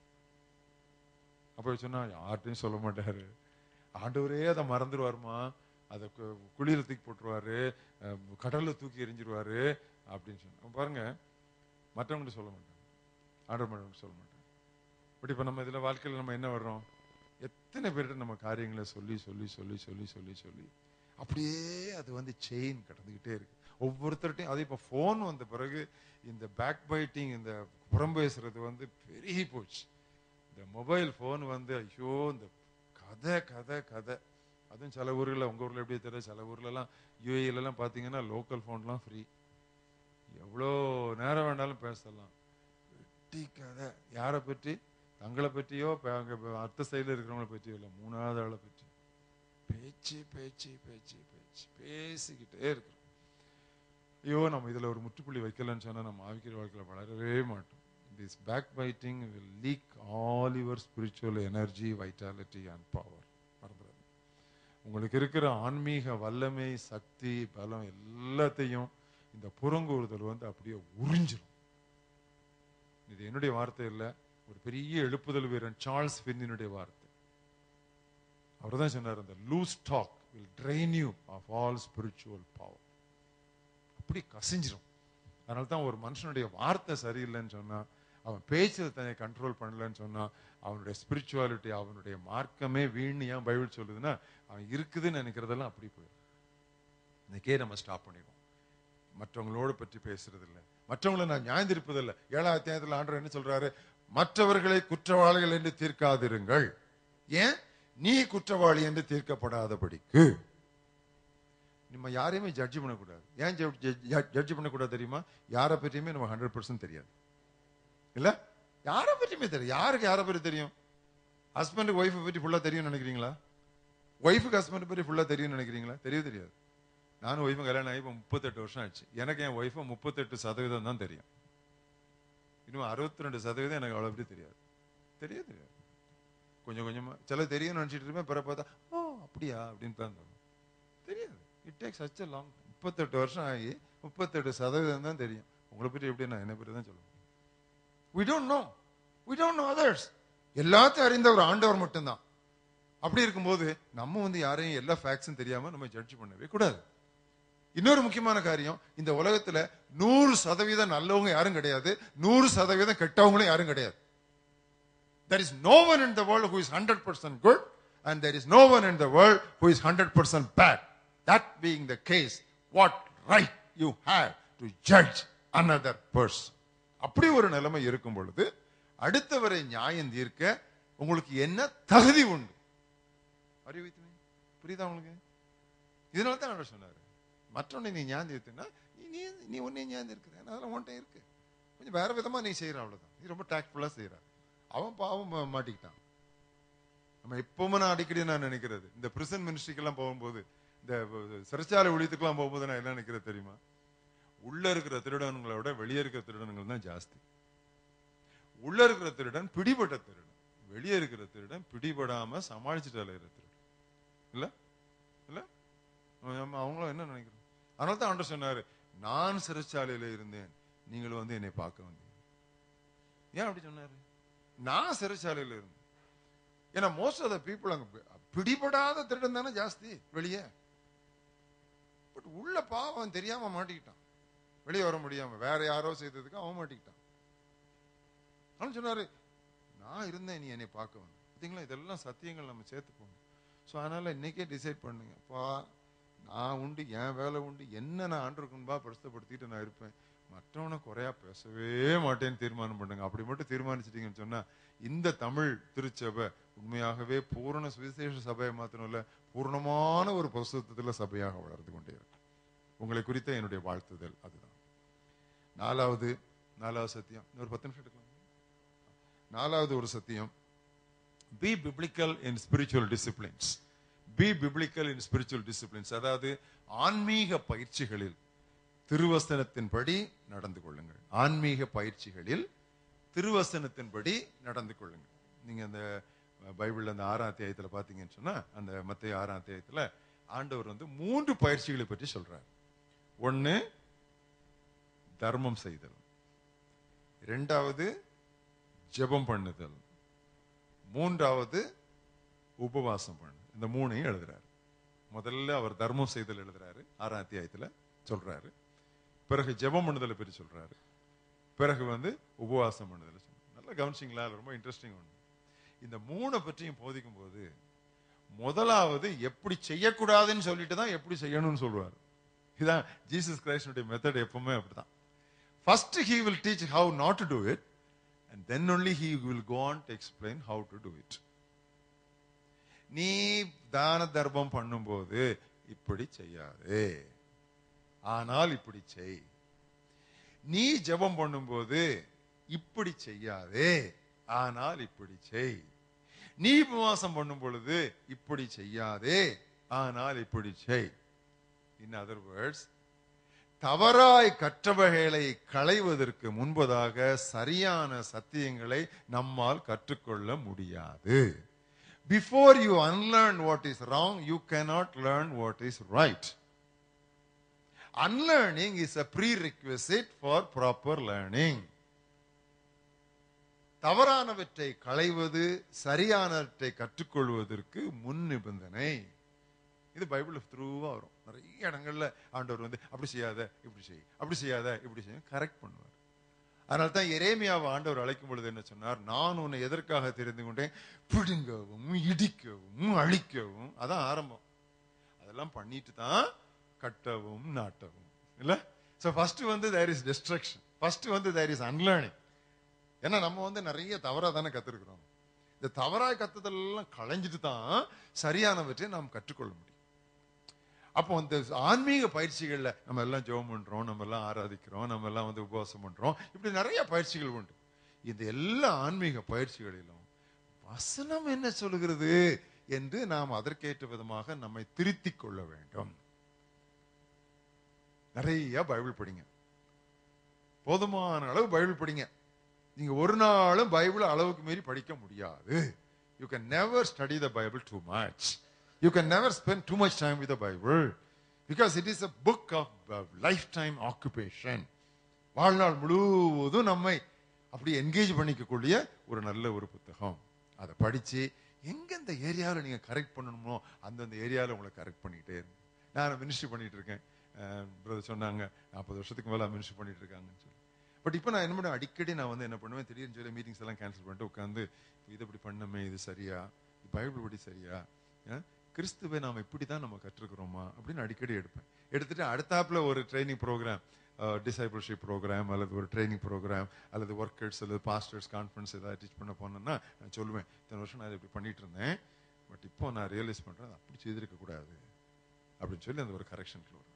அப்போ சொன்னா யார்கிட்டையும் சொல்ல மாட்டாரு, ஆண்டவரே அதை மறந்துடுவாருமா, அதை குளியில தூக்கி போட்டுருவாரு, கடல்ல தூக்கி எரிஞ்சிருவாரு அப்படின்னு சொன்ன. பாருங்க, மற்றவங்கள்ட்ட சொல்ல மாட்டாங்க, ஆண்டவர் மற்றவங்க சொல்ல மாட்டாங்க. பட் இப்போ நம்ம இதில் வாழ்க்கையில் நம்ம என்ன வர்றோம், எத்தனை பேர்கிட்ட நம்ம காரியங்களை சொல்லி சொல்லி சொல்லி சொல்லி சொல்லி சொல்லி அப்படியே அது வந்து செயின் கடந்துக்கிட்டே இருக்கு ஒவ்வொருத்தர்ட்டையும். அது இப்போ ஃபோன் வந்த பிறகு இந்த பேக் பைட்டிங், இந்த புறம் பேசுறது வந்து பெருகி போச்சு. இந்த மொபைல் ஃபோன் வந்து ஐயோ இந்த கதை கதை கதை. அதுவும் சில ஊர்களில், உங்கள் ஊரில் எப்படி தெரியல, சில ஊர்லலாம் யூஏஇலலாம் பார்த்தீங்கன்னா லோக்கல் ஃபோன்லாம் ஃப்ரீ, எவ்வளோ நேரம் வேண்டாலும் பேசலாம். வெட்டி கதை, யாரை பற்றி? தங்களை பற்றியோ அங்கே அடுத்த சைடில் இருக்கிறவங்கள பற்றியோ இல்லை, மூணாவது ஆளை பற்றி பேச்சு பேச்சு பேச்சு பேச்சு பேசிக்கிட்டே இருக்கிறோம். ஐயோ நம்ம இதில் ஒரு முற்றுப்புள்ளி வைக்கலன்னு சொன்னால் நம்ம ஆவிக்கிற வாழ்க்கையில் வளரவே மாட்டோம். This backbiting will leak all your spiritual energy, vitality and power. உங்களுக்கு இருக்கிற ஆன்மீக வல்லமை, சக்தி, பலம் எல்லாத்தையும் இந்த புறங்கூறுதல் வந்து அப்படியே உறிஞ்சிடும். இது என்னுடைய வார்த்தை இல்லை, ஒரு பெரிய எழுப்புதல் வீரன் சார்ல்ஸ் ஃபின்னினுடைய வார்த்தை. அவர் தான் சொன்னார், அந்த loose talk will drain you of all spiritual power. அப்படி கசிஞ்சிடும். அதனால தான் ஒரு மனுஷனுடைய வார்த்தை சரியில்லைன்னு சொன்னா, அவன் பேச்சில் தன்னை கண்ட்ரோல் பண்ணலன்னு சொன்னா, அவனுடைய ஸ்பிரிச்சுவாலிட்டி, அவனுடைய மார்க்கமே வீண். ஏன் பைபிள் சொல்லுதுன்னா, அவன் இருக்குதுன்னு நினைக்கிறதெல்லாம் அப்படி போயிடும். இன்னைக்கே நம்ம ஸ்டாப் பண்ணிடுவோம். மற்றவங்களோடு பற்றி பேசுறது இல்லை, மற்றவங்களை நான் நியாயந்திருப்பதில்லை. ஏழாம் அத்தியாயத்தில் ஆண்டவர் என்ன சொல்றாரு? மற்றவர்களை குற்றவாளிகள் என்று தீர்க்காதிருங்கள். ஏன்? நீ குற்றவாளி என்று தீர்க்கப்படாதபடிக்கு. நம்ம யாரையுமே ஜட்ஜ் பண்ணக்கூடாது. ஏன் ஜட்ஜ் பண்ணக்கூடாது தெரியுமா? யாரை பற்றியுமே நம்ம ஹண்ட்ரட் பர்சன்ட் தெரியாது இல்ல, யாரை பற்றியுமே தெரியும். யாருக்கு யாரை பற்றி தெரியும்? ஹஸ்பண்டுக்கு ஒய்ஃபை பற்றி ஃபுல்லா தெரியும் நினைக்கிறீங்களா? ஒய்ஃபுக்கு ஹஸ்பண்ட் பற்றி ஃபுல்லா தெரியும் நினைக்கிறீங்களா? தெரியவே தெரியாது. நானும் ஒய்ஃபும் கல்யாணம் ஆகி இப்போ முப்பத்தெட்டு வருஷம் ஆச்சு. எனக்கு என் ஒய்ஃபை முப்பத்தெட்டு சதவீதம் தான் தெரியும். இன்னும் அறுபத்தி ரெண்டு சதவீதம் எனக்கு அவ்வளோ எப்படி தெரியாது. தெரிய தெரியாது. கொஞ்சம் கொஞ்சமா சில தெரியும் நினைச்சிட்டு இருப்பேன். பிற பார்த்தா ஓ அப்படியா அப்படின்னு தான் தெரியாது. It takes such a long. முப்பத்தெட்டு வருஷம் ஆகி முப்பத்தெட்டு சதவீதம் தான் தெரியும். உங்களை பற்றி எப்படி நான் என்ன பற்றி தான் சொல்லுவேன். we don't know we don't know others. எல்லாத்தையும் அறிந்தவர் ஆண்டவர் மட்டும்தான். அப்படி இருக்கும்போது நம்ம வந்து யாரையும் எல்லா ஃபேக்ட்ஸும் தெரியாம நம்ம ஜட்ஜ் பண்ணவே கூடாது. இன்னொரு முக்கியமான காரியம், இந்த உலகத்துல நூறு சதவீதம் நல்லவங்க யாரும் கிடையாது, நூறு சதவீதம் கெட்டவங்களும் யாரும் கிடையாது. There is no one in the world who is one hundred percent good and there is no one in the world who is one hundred percent bad. That being the case, what right you have to judge another person? அப்படி ஒரு நிலைமை இருக்கும் பொழுது அடுத்தவரை நியாயம் தீர்க்க உங்களுக்கு என்ன தகுதி உண்டு? அறிவித்து புரியுதா உங்களுக்கு? இதனால தான் அவர் சொன்னாரு, மற்றவனை நீ நியாயம் தீர்த்துனா நீ நீ உன்னை நியாயம் தீர்க்கிற, அதெல்லாம் உன்கிட்ட இருக்கு, கொஞ்சம் வேற விதமா நீ செய்யற, அவ்வளவுதான். நீ ரொம்ப டாக்ட்ஃபுல்லா செய்யற. அவன் பாவம் மாட்டிக்கிட்டான். நம்ம எப்பவுமே நான் அடிக்கடி நான் நினைக்கிறது, இந்த பிரிசன் மினிஸ்ட்ரிக்கெல்லாம் போகும்போது, இந்த சிறைச்சாலை ஊழியத்துக்கெல்லாம் போகும்போது நான் என்ன நினைக்கிறது தெரியுமா? உள்ள இருக்கிற திருடன்களை விட வெளியே இருக்கிற திருடன்கள் தான் ஜாஸ்தி. உள்ள இருக்கிற திருடன் பிடிபட்ட திருடன், வெளியே இருக்கிற திருடன் பிடிபடாம சமாளிச்சுட்டு அலையிற திருடன். இல்ல இல்ல அவங்களும் என்ன நினைக்கிறோம்? அதனால தான் ஆண்டவர் சொன்னாரு, நான் சிறைச்சாலையில இருந்தேன், நீங்களும் வந்து என்னை பார்க்க வந்தீங்க. ஏன் அப்படி சொன்னாரு? நான் சிறைச்சாலையில இருந்தேன். ஏன்னா மோஸ்ட் ஆஃப் த பீப்புள் அங்க பிடிபடாத திருடன் தானே ஜாஸ்தி வெளியே. பட் உள்ள பாவம் தெரியாம மாட்டிக்கிட்டான், வெளியே வர முடியாம வேற யாரோ செய்ததுக்கு அவன் மாட்டிக்கிட்டான். அவன் சொன்னாரு, நான் இருந்தேன், நீ என்னை பார்க்க வந்த. பார்த்தீங்களா, இதெல்லாம் சத்தியங்கள் நம்ம சேர்த்து போகணும். ஸோ அதனால இன்னைக்கே டிசைட் பண்ணுங்க, பா நான் உண்டு, என் வேலை உண்டு, என்ன நான் ஆண்டவருக்குன்பா பிரஸ்தப்படுத்திட்டு நான் இருப்பேன், மற்றவனை குறையா பேசவே மாட்டேன்னு தீர்மானம் பண்ணுங்க. அப்படி மட்டும் தீர்மானிச்சிட்டீங்கன்னு சொன்னா இந்த தமிழ் திருச்சபை உண்மையாகவே பூரண சுவிசேஷ சபையை மாத்திரம் இல்ல, பூர்ணமான ஒரு பரிசுத்தத்துல சபையாக வளர்ந்து கொண்டே இருக்கு. உங்களை குறித்த என்னுடைய வாழ்த்துதல் அதுதான். நாலாவது நாலாவது சத்தியம், ஒரு பத்து நிமிஷம் எடுக்கலாம். நாலாவது ஒரு சத்தியம், be biblical in spiritual disciplines. be biblical in spiritual disciplines. அதாவது ஆன்மீக பயிற்சிகளில் திருவசனத்தின்படி நடந்து கொள்ளுங்கள். ஆன்மீக பயிற்சிகளில் திருவசனத்தின்படி நடந்து கொள்ளுங்கள். நீங்க அந்த பைபிள்ல அந்த ஆறாம் அத்தியாயத்துல பாத்தீங்கன்னு சொன்னா, அந்த மத்தேயு ஆறாம் அத்தியாயத்துல ஆண்டவர் வந்து மூன்று பயிற்சிகளை பற்றி சொல்றார். ஒன்னு தர்மம் செய்தல், இரண்டாவது ஜெபம் பண்ணுதல், மூன்றாவது உபவாசம் பண்ணு. இந்த மூணையும் எழுதுறாரு. முதல்ல அவர் தர்மம் செய்தல் எழுதுறாரு, ஆறாம் அத்தியாயத்துல சொல்றாரு. பிறகு ஜெபம் பண்ணுதலை பற்றி சொல்றாரு. பிறகு வந்து உபவாசம் பண்ணுதல் சொல்றாரு. நல்லா கவனிச்சிங்களா? ரொம்ப இன்ட்ரெஸ்டிங் ஒன்று. இந்த மூணை பற்றியும் போதிக்கும் போது முதலாவது எப்படி செய்யக்கூடாதுன்னு சொல்லிட்டு தான் எப்படி செய்யணும்னு சொல்லுவார். இதுதான் ஜீசஸ் கிரைஸ்டுடைய மெத்தட். எப்பவுமே அப்படிதான். First he will teach how not to do it and then only he will go on to explain how to do it. நீ தான தர்மம் பண்ணும்போது இப்படி செய்யாதே, ஆனால் இப்படி செய். நீ ஜெபம் பண்ணும்போது இப்படி செய்யாதே, ஆனால் இப்படி செய். நீ உபவாசம் பண்ணும் பொழுது இப்படி செய்யாதே, ஆனால் இப்படி செய். இன் அதர் வேர்ட்ஸ், தவறாய் கற்றவைகளை களைவதற்கு முன்பதாக சரியான சத்தியங்களை நம்மால் கற்றுக்கொள்ள முடியாது. Before you unlearn what is wrong, you cannot learn what is right. Unlearning is a prerequisite for proper learning. தவறானவற்றை களைவது சரியானவற்றை கற்றுக்கொள்வதற்கு முன் நிபந்தனை. இது பைபிள் த்ரூவா வரும். நிறைய இடங்கள்ல ஆண்டவர் வந்து அப்படி செய்யாத இப்படி செய், அப்படி செய்யாத இப்படி செய்ய கரெக்ட் பண்ணுவார். அதனால தான் எரேமியாவை ஆண்டவர் அழைக்கும் பொழுது என்ன சொன்னார்? நான் உன்னை எதற்காக தெரிந்து கொண்டேன்? பிடுங்கவும் இடிக்கவும் அழிக்கவும். அதான் ஆரம்பம். அதெல்லாம் பண்ணிட்டு தான் கட்டவும் நாட்டவும். இல்ல? சோ ஃபர்ஸ்ட் வந்து தேர் இஸ் டிஸ்ட்ரக்ஷன், ஃபர்ஸ்ட் வந்து தேர் இஸ் அன்லேர்னிங். ஏன்னா நம்ம வந்து நிறைய தவறா தானே கத்துருக்கிறோம். இந்த தவறாய் கத்துதல் எல்லாம் களைஞ்சிட்டு தான் சரியானவற்றை நாம் கற்றுக்கொள்ள முடியும். அப்போ அந்த ஆன்மீக பயிற்சிகள்ல நம்ம எல்லாம் ஜெபம் பண்றோம், நம்ம எல்லாம் ஆராதிக்கிறோம், நம்ம எல்லாம் வந்து உபவாசம் பண்றோம், இப்படி நிறைய பயிற்சிகள் உண்டு. இந்த எல்லா ஆன்மீக பயிற்சிகளிலும் வசனம் என்ன சொல்லுகிறது என்று நாம் அதற்கேற்ற விதமாக நம்மை திருத்திக் கொள்ள வேண்டும். நிறைய பைபிள் படிங்க, போதுமான அளவு பைபிள் படிங்க. நீங்க ஒரு நாளும் பைபிள் அளவுக்கு மீறி படிக்க முடியாது. You can never study the Bible too much. You can never spend too much time with the Bible because it is a book of uh, lifetime occupation. வாழ்நாள் முழுவதும் நம்மை அப்படி என்கேஜ் பண்ணிக்கக்கூடிய ஒரு நல்ல ஒரு புத்தகம். அதை படிச்சு எங்க இந்த ஏரியாவில் நீங்க கரெக்ட் பண்ணணுமோ அந்தந்த ஏரியாவில் உங்களை கரெக்ட் பண்ணிக்கிட்டே இருங்க. நான் மினிஸ்ட்ரி பண்ணிட்டு இருக்கேன், பிரதர் சொன்னாங்க நாற்பது வருஷத்துக்கு மேல மினிஸ்ட்ரி பண்ணிட்டு இருக்காங்கன்னு சொல்லி. பட் இப்போ நான் என்ன பண்ணுவேன், அடிக்கடி நான் வந்து என்ன பண்ணுவேன், திடீர்னு சொல்லி மீட்டிங்ஸ் எல்லாம் கேன்சல் பண்ணிட்டு உட்காந்து இது இப்படி பண்ணமே, இது சரியா, பைபிள் படி சரியா, கிறிஸ்துவை நாம் இப்படிதான் நம்ம கற்றுக்கிறோமா அப்படின்னு அடிக்கடி எடுப்பேன். எடுத்துட்டு அடுத்தாப்புல ஒரு ட்ரைனிங் ப்ரோக்ராம், டிசைபிள்ஷிப் ப்ரோக்ராம் அல்லது ஒரு ட்ரைனிங் ப்ரோக்ராம் அல்லது ஒர்க்கர்ஸ் அல்லது பாஸ்டர்ஸ் கான்ஃபரன்ஸ் ஏதாவது டீச் பண்ண போனேன்னா நான் சொல்லுவேன், இத்தனை வருஷம் நான் இப்படி பண்ணிட்டு இருந்தேன், பட் இப்போ நான் ரியலைஸ் பண்றேன் அப்படி செய்திருக்க கூடாது அப்படின்னு சொல்லி அந்த ஒரு கரெக்ஷனுக்கு வருவேன்.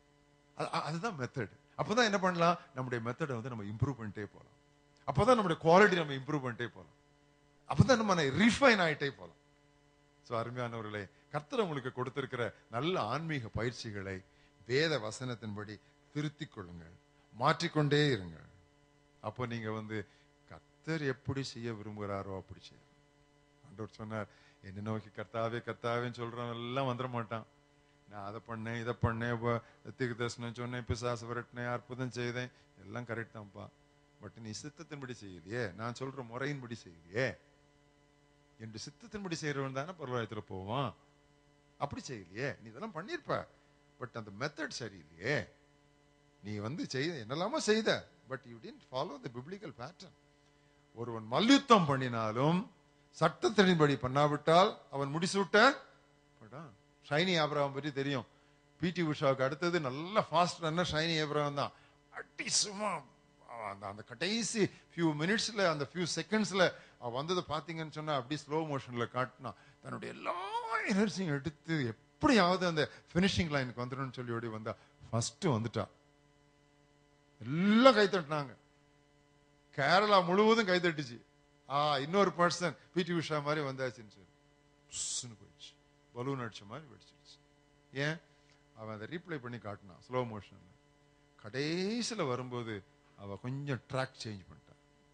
அதுதான் மெத்தட். அப்பதான் என்ன பண்ணலாம், நம்முடைய மெத்தடை வந்து நம்ம இம்ப்ரூவ் பண்ணிட்டே போகலாம். அப்பதான் நம்முடைய குவாலிட்டி நம்ம இம்ப்ரூவ் பண்ணிட்டே போகலாம். அப்பதான் நம்ம ரீஃபைன் ஆயிட்டே போகலாம். ஸோ அருமையானவர்களே, கர்த்தர் உங்களுக்கு கொடுத்திருக்கிற நல்ல ஆன்மீக பயிற்சிகளை வேத வசனத்தின்படி திருத்திக் கொள்ளுங்கள், மாற்றிக்கொண்டே இருங்கள். அப்போ நீங்க வந்து கர்த்தர் எப்படி செய்ய விரும்புகிறாரோ அப்படி செய்யணும். ஆண்டவர் சொன்னார், என்ன நோக்கி கர்த்தாவே கர்த்தாவேன்னு சொல்றவன் எல்லாம் வந்துட மாட்டான். நான் அதை பண்ணேன், இதை பண்ணேன், தீர்க்க தரிசனம் சொன்னேன், பிசாசு விரட்டினேன், அற்புதம் செய்தேன், எல்லாம் கரெக்ட் தான்ப்பா. பட் நீ சித்தத்தின்படி செய்யலையே, நான் சொல்ற முறையின்படி செய்யலையே. என்று சித்தத்தின்படி செய்யறவன் தானே பரவாயில்ல போவான். அப்படி செய்யலையே, நீ இதெல்லாம் பண்ணிருப்ப, பட் அந்த மெத்தட் சரியில்லையே. நீ வந்து செய்த என்னெல்லாமோ செய்த, but you didn't follow the biblical pattern. ஒருவன் மல்யுத்தம் பண்ணினாலும் சட்டத்தின்படி பண்ணாவிட்டால் அவன் முடிசூட்ட படான். ஷைனி ஆபிரகாம் பற்றி தெரியும். பிடி உஷாவுக்கு அடுத்தது நல்ல ஃபாஸ்ட் ரன்னர் ஷைனி ஆபிரகாம் தான். அடி சும்மா அந்த அந்த கடைசி ஃபியூ மினிட்ஸ்ல அந்த ஃபியூ செகண்ட்ஸ்ல வந்ததை பாத்தீங்கன்னு சொன்னா அப்படி ஸ்லோ மோஷன்ல காட்டினா தன்னுடைய எல்லா எனர்ஜியும் எடுத்து எப்படியாவது அந்த பினிஷிங் லைனுக்கு வந்துடும் சொல்லி ஓடி வந்தா ஃபர்ஸ்ட் வந்துட்டா. எல்லாம் கைத்தட்டினாங்க, கேரளா முழுவதும் கைத்தட்டுச்சு. ஆ இன்னொரு பர்சன் பிடி உஷா மாதிரி வந்தாச்சுன்னு சொல்லி போயிடுச்சு, பலூன் அடிச்ச மாதிரி வெடிச்சிடுச்சு. ஏன்? அவன் அதை ரீப்ளை பண்ணி காட்டினான் ஸ்லோ மோஷன்ல. கடைசியில் வரும்போது அவ கொஞ்சம் ட்ராக் சேஞ்ச் பண்ணிட்டான்.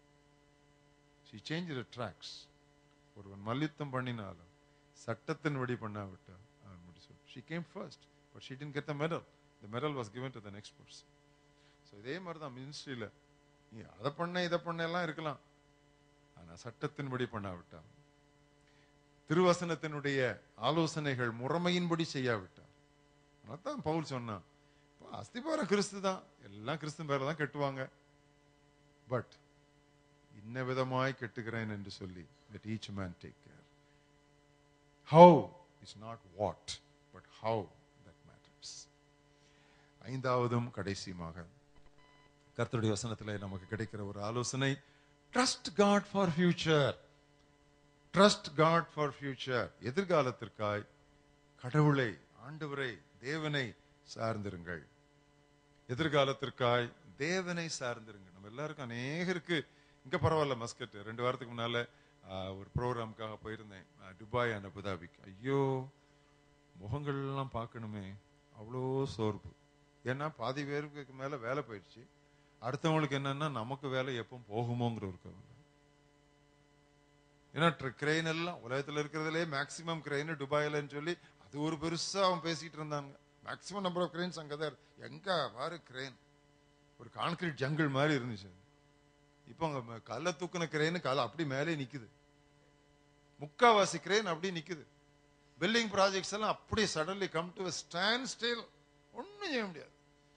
she changed the tracks. ஒருவன் மல்யுத்தம் பண்ணினாலும் சட்டத்தின்படி பண்ணாவிட்டா அவன் முடிச்சு. she came first but she didn't get the medal. the medal was given to the next person. so இதே மாதிரி தான் மினிஸ்ட்ரியில நீ அதை பண்ண இதை பண்ண எல்லாம் இருக்கலாம், ஆனா சட்டத்தின்படி பண்ணாவிட்டா, திருவசனத்தினுடைய ஆலோசனைகள் முறைமையின்படி செய்யாவிட்டா. அதான் பவுல் சொன்னான், அஸ்திபாரம் கிறிஸ்து தான், எல்லாம் கிறிஸ்து பேர தான் கட்டுவாங்க, பட் இன்ன விதமாய் கட்டுகிறேன் என்று சொல்லி let each man take care. How is not what but how that matters. ஐந்தாவதும் கடைசியாக கர்த்தருடைய வசனத்திலே நமக்கு கிடைக்கிற ஒரு ஆலோசனை, trust God for future. trust God for future. எதிர்காலத்திற்காய் கடவுளை, ஆண்டவரை, தேவனை சார்ந்திருங்கள். எதிர்காலத்திற்காய் தேவனை சார்ந்திருங்க. நம்ம எல்லாருக்கும் அநேகருக்கு இங்க பரவாயில்ல, மஸ்கட் ரெண்டு வாரத்துக்கு முன்னால ஒரு ப்ரோக்ராமுக்காக போயிருந்தேன், துபாய் அண்ட் அபுதாபிக்கு. ஐயோ, முகங்கள் எல்லாம் பார்க்கணுமே, அவ்வளோ சோர்வு. ஏன்னா பாதி பேருக்கு மேல வேலை போயிடுச்சு. அடுத்தவங்களுக்கு என்னன்னா நமக்கு வேலை எப்போ போகுமோங்கிற ஒரு கவலை. ஏன்னா கிரெயின் எல்லாம் உலகத்துல இருக்கிறதுலே மேக்சிமம் கிரெயின் துபாயிலன்னு சொல்லி அது ஒரு பெருசா அவன் பேசிட்டு இருந்தாங்க. மேக்சிமம் நம்பர் ஆஃப் கிரெயின்ஸ் அங்கதான் எங்க பாரு கிரெயின், ஒரு கான்கிரீட் ஜங்கிள் மாதிரி இருந்துச்சு. இப்போ அங்க கல்ல தூக்குன கிரெயின் கால அப்படி மேலே நிக்குது, முக்காவாசி கிரெயின் அப்படி நிக்குது. பில்டிங் ப்ராஜெக்ட்ஸ் எல்லாம் அப்படியே suddenly come to stand still, ஒன்னும் செய்ய முடியாது.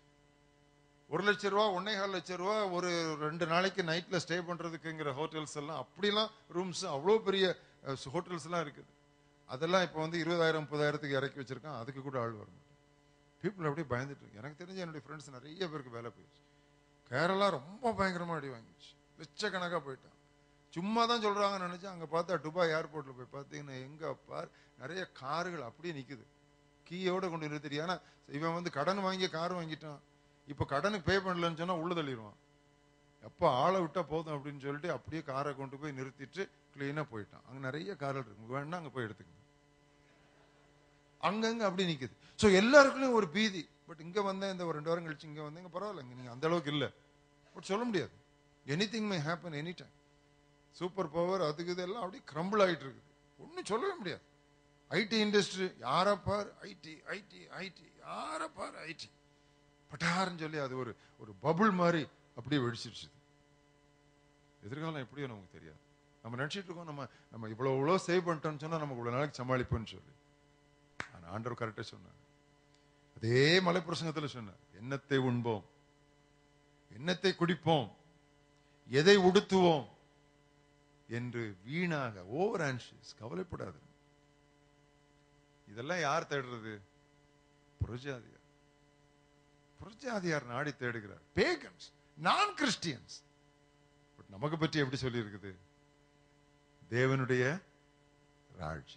ஒரு லட்சம் ரூபா ஒன்னேகால் லட்சம் ரூபா ஒரு ரெண்டு நாளைக்கு நைட்ல ஸ்டே பண்றதுக்குங்கிற ஹோட்டல்ஸ் எல்லாம் அப்படிலாம் ரூம்ஸ் அவ்வளோ பெரிய ஹோட்டல்ஸ் எல்லாம் இருக்குது. அதெல்லாம் இப்போ வந்து இருபதாயிரம் முப்பதாயிரத்துக்கு இறக்கி வச்சிருக்கான், அதுக்கு கூட ஆள் வரும். பீப்புள் அப்படியே பயந்துட்டு இருக்கு. எனக்கு தெரிஞ்ச என்னுடைய ஃப்ரெண்ட்ஸ் நிறைய பேருக்கு வேலை போயிடுச்சு. கேரளா ரொம்ப பயங்கரமா அடி வாங்கிடுச்சு, லட்சக்கணக்காக போயிட்டான். சும்மா தான் சொல்றாங்கன்னு நினைச்சா அங்க பார்த்தா துபாய் ஏர்போர்ட்ல போய் பார்த்தீங்கன்னா எங்க பார் நிறைய கார்கள் அப்படியே நிக்குது, கீயோட கொண்டு நிறுத்திட்டு. ஏன்னா இவன் வந்து கடன் வாங்கி கார் வாங்கிட்டான், இப்ப கடனுக்கு பே பண்ணலன்னு சொன்னா உள்ள தள்ளிடுவான். எப்ப ஆளை விட்டா போதும் அப்படின்னு சொல்லிட்டு அப்படியே காரை கொண்டு போய் நிறுத்திட்டு கிளீனா போயிட்டான். அங்க நிறைய கார்கள் இருக்கு, வேணா அங்க போய் எடுத்துக்கணும். அங்கங்க அப்படி நிக்குது. சோ எல்லாருக்குள்ளயும் ஒரு பீதி, பட் இங்க வந்தேன், இந்த ஒரு ரெண்டு வாரம் கழிச்சு இங்க வந்தேங்க, பரவாயில்லைங்க, நீங்க அந்த அளவுக்கு இல்லை. பட் சொல்ல முடியாது, anything may happen any time. Super power அதுக்கு இதெல்லாம் அப்படியே கிரம்பிள் ஆகிட்டு இருக்குது, ஒன்றும் சொல்லவே முடியாது. ஐடி இண்டஸ்ட்ரி யாரை பார் ஐடி ஐடி ஐடி, யாரை பார் ஐடி, பட்டாருன்னு சொல்லி அது ஒரு ஒரு பபுள் மாதிரி அப்படியே வெடிச்சிருச்சு. எதிர்காலம் எப்படியோ நமக்கு தெரியாது. நம்ம நினைச்சிட்டு இருக்கோம் நம்ம நம்ம இவ்வளவு இவ்வளவு சேவ் பண்ணிட்டோம்னு சொன்னா நமக்கு இவ்வளவு நாளைக்கு சமாளிப்போம்னு சொல்லி. ஆனா ஆண்டவர் கரெக்டா சொன்னார். அதே மலை பிரசங்கத்துல சொன்னார், எண்ணத்தை உண்போம், எண்ணத்தை குடிப்போம், எதை உடுத்துவோம் என்று வீணாக ஓவர் ஆன்ஷியஸ், கவலைப்படாது. இதெல்லாம் யார் தேடுறது? புறஜாதியார். புறஜாதியார் நாடி தேடுகிறார். Pagans, non Christians. பட் நமக்கு பற்றி எப்படி சொல்லி இருக்குது? தேவனுடைய ராஜ்யத்தை,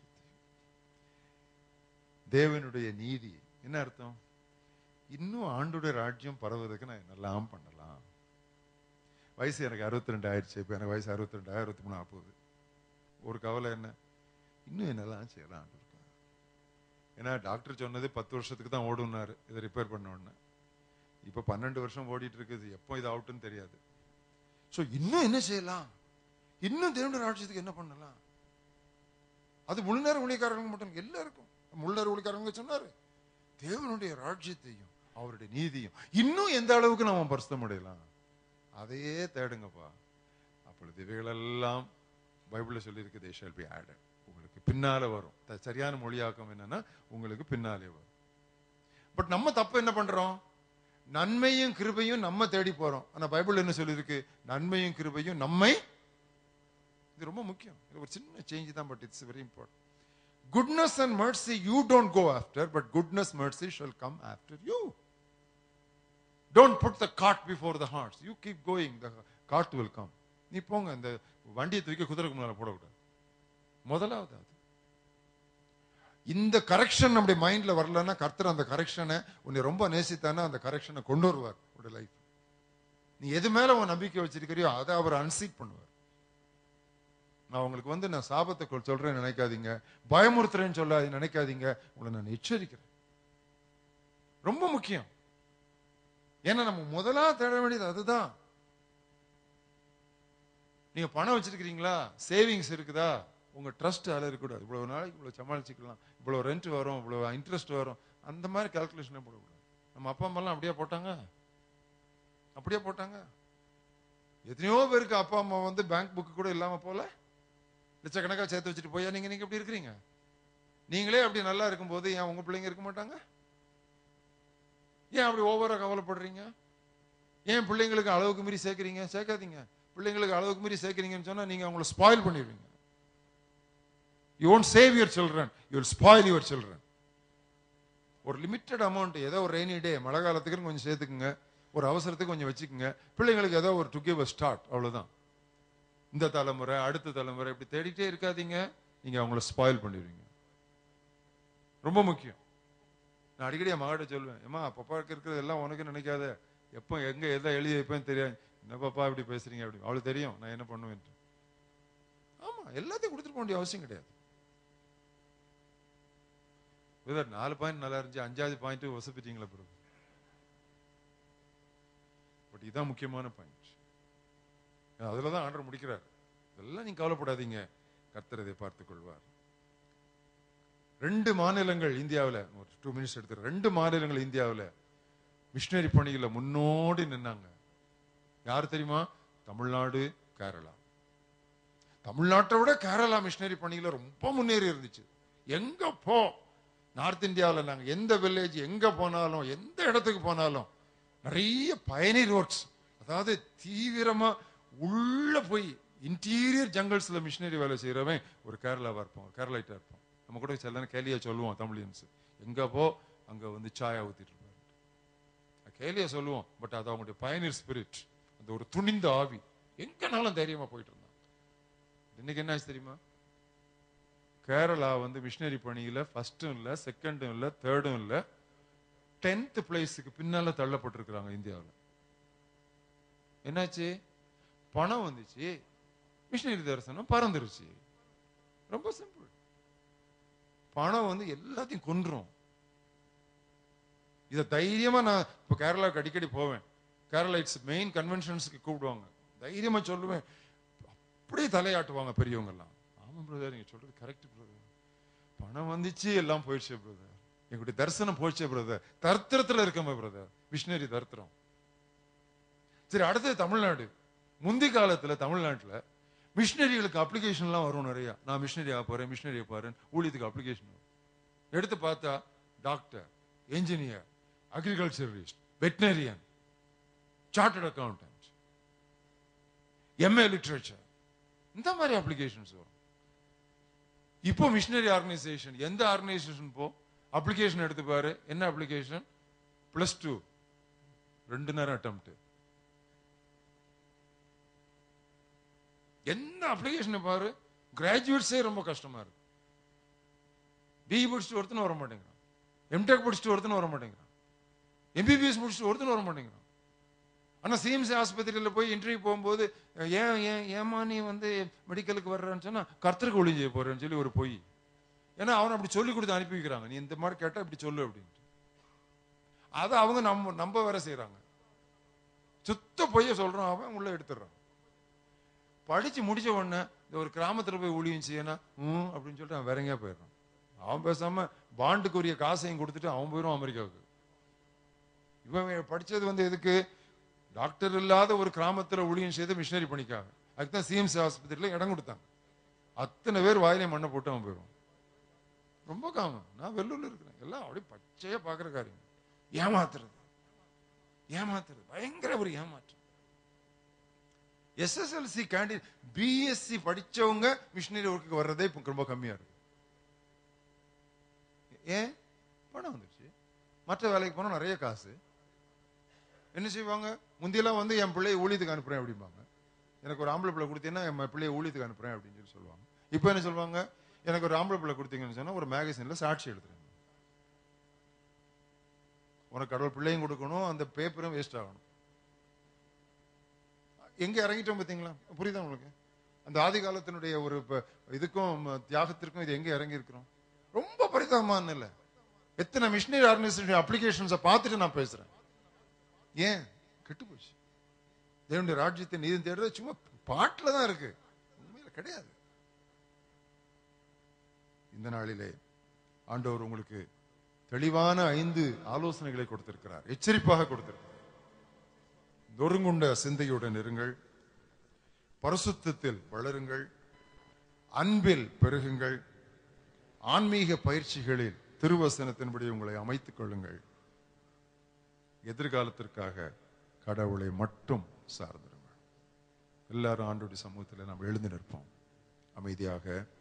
தேவனுடைய நீதி. என்ன அர்த்தம்? இன்னும் ஆண்டுடைய ராஜ்யம் பரவுவதற்கு நான் என்னெல்லாம் பண்ணலாம். வயசு எனக்கு அறுபத்தி ரெண்டு ஆயிடுச்சு. இப்ப எனக்கு வயசு அறுபத்தி ரெண்டு அறுபத்தி மூணு ஆகுது. ஒரு கவலை என்ன, இன்னும் என்னெல்லாம் செய்யலாம் ஆண்டு. ஏன்னா டாக்டர் சொன்னது பத்து வருஷத்துக்கு தான் ஓடுனாரு இதை ரிப்பேர் பண்ண உடனே. இப்ப பன்னெண்டு வருஷம் ஓடிட்டு இருக்குது, எப்போ இது அவுட்டுன்னு தெரியாது. சோ இன்னும் என்ன செய்யலாம், இன்னும் தேவனுடைய ராஜ்யத்துக்கு என்ன பண்ணலாம். அது முழு நேர ஊழியக்காரங்க மட்டும் எல்லாருக்கும். முழு நேர ஊழியக்காரங்க சொன்னாரு, தேவனுடைய ராஜ்யத்தையும் அவருடைய நீதியும் இன்னும் எந்த அளவுக்கு நாம பரிசுத்தம் அடையலாம், அதையே தேடுங்கப்பா. அப்பொழுது இவைகளெல்லாம் பைபிள்ல சொல்லி இருக்கு, they shall be added. உங்களுக்கு பின்னால வரும். சரியான மொழியாக்கம் என்னன்னா உங்களுக்கு பின்னாலே வரும். பட் நம்ம தப்பு என்ன பண்றோம்? நன்மையும் கிருபையும் நம்ம தேடி போறோம். ஆனா பைபிள் என்ன சொல்லி இருக்கு? நன்மையும் கிருபையும் நம்மை. இது ரொம்ப முக்கியம். ஒரு சின்ன சேஞ்ச் தான், but it's very important. Goodness and mercy you don't go after, but goodness mercy shall come after you. Don't put the cart before the horse. You keep going, the cart will come. நீ போங்க, அந்த வண்டியை தூக்கி குதிரைக்கு முன்னால போடக்கூடாது. முதலாவது அது. இந்த கரெக்ஷன் நம்முடைய மைண்ட்ல வரலன்னா கர்த்தர் அந்த கரெக்ஷனை உன்னை ரொம்ப நேசித்தானா அந்த கரெக்ஷனை கொண்டு வருவார் உடைய லைஃப். நீ எது மேல உன் நம்பிக்கை வச்சிருக்கிறியோ அதை அவர் அன்சீட் பண்ணுவார். நான் உங்களுக்கு வந்து நான் சாபத்தை சொல்றேன்னு நினைக்காதீங்க, பயமுறுத்துறேன்னு சொல்லாது நினைக்காதீங்க, உங்களை நான் எச்சரிக்கிறேன். ரொம்ப முக்கியம். ஏன்னா நம்ம முதலா தேட வேண்டியது அதுதான். நீங்க பணம் வச்சிருக்கிறீங்களா, சேவிங்ஸ் இருக்குதா, உங்க ட்ரஸ்ட் அதில் இருக்கக்கூடாது. இவ்வளவு நாளைக்கு இவ்வளவு சமாளிச்சுக்கலாம், இவ்வளவு ரெண்ட் வரும், இவ்வளவு இன்ட்ரெஸ்ட் வரும், அந்த மாதிரி கால்குலேஷனே போடக்கூடாது. நம்ம அப்பா அம்மா எல்லாம் அப்படியே போட்டாங்க, அப்படியே போட்டாங்க. எத்தனையோ பேருக்கு அப்பா அம்மா வந்து பேங்க் புக்கு கூட இல்லாம போல லட்சக்கணக்காக சேர்த்து வச்சுட்டு போயா நீங்க நீங்க எப்படி இருக்கிறீங்க? நீங்களே அப்படி நல்லா இருக்கும்போது ஏன் உங்க பிள்ளைங்க இருக்க மாட்டாங்க? ஏன் அப்படி ஓவரா கவலைப்படுறீங்க? ஏன் பிள்ளைங்களுக்கு அளவுக்கு மீறி சேர்க்கிறீங்க? சேர்க்காதீங்க. பிள்ளைங்களுக்கு அளவுக்கு மீறி சேர்க்கிறீங்கன்னு சொன்னா நீங்க அவங்களை ஸ்பாயில் பண்ணிடுவீங்க. You won't save your children, you will spoil your children. ஒரு லிமிட்டட் அமௌண்ட், ஏதோ ஒரு ரெய்னி டே, மழை காலத்துக்கு கொஞ்சம் சேர்த்துக்குங்க, ஒரு அவசரத்துக்கு கொஞ்சம் வச்சுக்கோங்க. பிள்ளைங்களுக்கு ஏதோ ஒரு டு கிவ் a start, அவ்வளவுதான். இந்த தலைமுறை அடுத்த தலைமுறை இப்படி தேடிட்டே இருக்காதீங்க, நீங்க அவங்கள ஸ்பாயில் பண்ணிடுவீங்க. ரொம்ப முக்கியம். நான் அடிக்கடி என் மகிட்ட சொல்லுவேன், ஏமா பப்பாவுக்கு இருக்கிறது எல்லாம் உனக்கு நினைக்காத, எப்போ எங்க எதை எழுதி வைப்பேன்னு தெரியாது. என்ன பாப்பா இப்படி பேசுறீங்க அப்படி, அவளுக்கு தெரியும் நான் என்ன பண்ணுவேன். ஆமா, எல்லாத்தையும் கொடுத்துட்டு போக வேண்டிய அவசியம் கிடையாது. நாலு பாயிண்ட் நல்லா இருந்துச்சு, அஞ்சாவது பாயிண்ட் வசப்பிட்டீங்களா பிறகு. பட் இதான் முக்கியமான பாயிண்ட். அதுலதான் ஆண்டவர் முடிக்கிறார். இதெல்லாம் நீங்க கவலைப்படாதீங்க, கர்த்தர் இதை பார்த்துக் கொள்வார். ரெண்டு மாநிலங்கள் இந்தியாவில், ஒரு டூ மினிட்ஸ் எடுத்து, ரெண்டு மாநிலங்கள் இந்தியாவில் மிஷினரி பணிகளை முன்னோடி நின்னாங்க. யார் தெரியுமா? தமிழ்நாடு, கேரளா. தமிழ்நாட்டை விட கேரளா மிஷினரி பணிகளை ரொம்ப முன்னேறி இருந்துச்சு. எங்க போ, நார்த் இந்தியாவில் நாங்க எந்த வில்லேஜ் எங்க போனாலும், எந்த இடத்துக்கு போனாலும் நிறைய பயனீர் ஒர்க்ஸ், அதாவது தீவிரமா உள்ள போய் இன்டீரியர் ஜங்கல்ஸ்ல மிஷினரி வேலை செய்யறவன் ஒரு கேரளாவா இருப்போம், கேரளைட்டா இருப்போம். நம்ம கூட சில கேலியா சொல்லுவோம் தமிழியன்ஸ், எங்க போ அங்க வந்து சாயா ஊத்திட்டு இருப்பாரு, கேலியா சொல்லுவோம். பட் அது அவங்களுடைய பயனீர் ஸ்பிரிட், அந்த ஒரு துணிந்த ஆவி, எங்கனாலும் தைரியமா போயிட்டு இருந்தாங்க. இன்னைக்கு என்ன ஆச்சு தெரியுமா? கேரளா வந்து மிஷினரி பணியில ஃபர்ஸ்டும் இல்ல, செகண்டும் இல்ல, தேர்டும் இல்ல, டென்த் பிளேஸுக்கு பின்னால தள்ளப்பட்டிருக்கிறாங்க இந்தியாவில். என்னாச்சு? பணம் வந்துச்சு, மிஷினரி தரிசனம் பறந்துருச்சு. ரொம்ப சிம்பிள். பணம் வந்து எல்லாத்தையும் கொன்றும். இதை தைரியமா நான் இப்போ கேரளாவுக்கு அடிக்கடி போவேன். கேரளைட்ஸ் மெயின் கன்வென்ஷன்ஸுக்கு கூப்பிடுவாங்க. தைரியமா சொல்லுவேன். அப்படியே தலையாட்டுவாங்க பெரியவங்க எல்லாம். ஆமா பிரதர், நீங்க சொல்றது கரெக்ட் பிரதர். பணம் வந்துச்சு, எல்லாம் போயிடுச்சு பிரதர். எங்களுடைய தரிசனம் போயிடுச்சு பிரதர். தர்த்திரத்துல இருக்கமே பிரதர், மிஷினரி தர்த்திரம். சரி, அடுத்தது தமிழ்நாடு. முந்தி காலத்துல தமிழ்நாட்டுல மிஷினரிகளுக்கு அப்ளிகேஷன் எல்லாம் வரும் நிறைய. நான் மிஷினரி ஆக போறேன், மிஷினரி ஆக போறேன், ஊழியத்துக்கு அப்ளிகேஷன் வரும். எடுத்து பார்த்தா doctor, engineer, agriculturist, veterinarian, chartered accountant, MA literature, இந்த மாதிரி அப்ளிகேஷன்ஸ் வரும். இப்போ மிஷினரி ஆர்கனைசேஷன், எந்த ஆர்கனைசேஷன் போ அப்ளிகேஷன் எடுத்து பாரு. என்ன அப்ளிகேஷன்? பிளஸ் டூ ரெண்டு நேரம் அட்டெம்ப்ட். என்ன அப்ளிகேஷன் பாரு. கிராஜுவேட்ஸே ரொம்ப கஷ்டமா இருக்கு. பிஇ முடிச்சுட்டு ஒருத்தனும் வர மாட்டேங்கிறான், எம்டெக் முடிச்சுட்டு ஒருத்தனும் வர மாட்டேங்கிறான், எம்பிபிஎஸ் முடிச்சுட்டு ஒருத்தனும் வர மாட்டேங்கிறான். ஆனா சிஎம்சி ஆஸ்பத்திரியில போய் இன்டர்வியூ போகும்போது, ஏன் ஏன் ஏமா நீ வந்து மெடிக்கலுக்கு வர்றன்னு சொன்னா, கர்த்தருக்கு ஒளி செய்ய போறேன்னு சொல்லி ஒரு பொய். ஏன்னா அவனை அப்படி சொல்லி கொடுத்து அனுப்பி வைக்கிறாங்க. நீ இந்த மாதிரி கேட்டா இப்படி சொல்லு அப்படின்ட்டு. அதை அவங்க நம்ம நம்ப வேற செய்யறாங்க. சுத்த பொய்ய சொல்றான், அவன் உள்ள எடுத்துடுறான். படிச்சு முடிச்ச உடனே இந்த ஒரு கிராமத்துல போய் ஊழியம் செய்யணும் ம் அப்படின்னு சொல்லிட்டு அவன் வேற எங்கேயா போயிடுறான். அவன் பேசாம பாண்டுக்கு உரிய காசையும் கொடுத்துட்டு அவன் போயிடும் அமெரிக்காவுக்கு. இவன் படிச்சது வந்து எதுக்கு? டாக்டர் இல்லாத ஒரு கிராமத்துல ஊழியம் செய்து மிஷினரி பண்ணிக்காங்க. அதுக்குதான் சிஎம்சி ஆஸ்பத்திரியில இடம் கொடுத்தாங்க. அத்தனை பேர் வாயிலே மண்ணை போட்டு அவன் போயிடும். ரொம்ப காமம். நான் வெள்ளூர்ல இருக்கிறேன். எல்லாம் அப்படியே பச்சையா பாக்குற காரியம். ஏமாத்துறது ஏமாத்துறது பயங்கர ஒரு ஏமாற்றம். எஸ்எஸ்எல்சி கேண்டிடேட், பிஎஸ்சி படிச்சவங்க மிஷினரி ஒர்க்குக்கு வர்றதே இப்ப ரொம்ப கம்மியா இருக்கு. ஏன்? பணம் வந்துச்சு. மற்ற வேலைக்கு போனா நிறைய காசு. என்ன செய்வாங்க? முந்தியெல்லாம் வந்து என் பிள்ளையை ஊழியத்துக்கு அனுப்புறேன் அப்படிம்பாங்க. எனக்கு ஒரு ஆம்பளை பிள்ளை கொடுத்தீங்கன்னா என் பிள்ளையை ஊழியத்துக்கு அனுப்புறேன் அப்படின்னு சொல்லி சொல்லுவாங்க. இப்போ என்ன சொல்லுவாங்க? எனக்கு ஒரு ஆம்பளை பிள்ளை கொடுத்தீங்கன்னு சொன்னா ஒரு மேகசின்ல சாட்சி எடுத்துறேன். உனக்கு கடவுள் பிள்ளையும் கொடுக்கணும், அந்த பேப்பரும் வேஸ்ட் ஆகணும். எங்க இறங்கிட்டோம் பார்த்தீங்களா? புரியுதா உங்களுக்கு? அந்த ஆதி காலத்தினுடைய ஒரு இதுக்கும் தியாகத்திற்கும் இது எங்க இறங்கி இருக்கிறோம்? ரொம்ப பரிதாபமான இல்லை. எத்தனை மிஷினரி ஆர்கனைசேஷன் அப்ளிகேஷன்ஸை பார்த்துட்டு நான் பேசுறேன். ஏன்? கெட்டு போச்சு. தேவனுடைய ராஜ்யத்தை நீதி தேடுறது சும்மா பாட்டில தான் இருக்கு, உண்மையில கிடையாது. இந்த நாளிலே ஆண்டவர் உங்களுக்கு தெளிவான ஐந்து ஆலோசனைகளை கொடுத்திருக்கிறார், எச்சரிப்பாக கொடுத்திருக்கிறார். நொறுங்குண்ட சிந்தையுடன் இருங்கள், பரிசுத்தத்தில் வளருங்கள், அன்பில் பெருகுங்கள், ஆன்மீக பயிற்சிகளில் திருவசனத்தின்படி உங்களை அமைத்துக் கொள்ளுங்கள். எதிர்காலத்திற்காக கடவுளை மட்டும் சார்ந்திருங்கள். எல்லாரும் ஆண்டவருடைய சமூகத்தில் நாம் எழுந்து நிற்போம் அமைதியாக.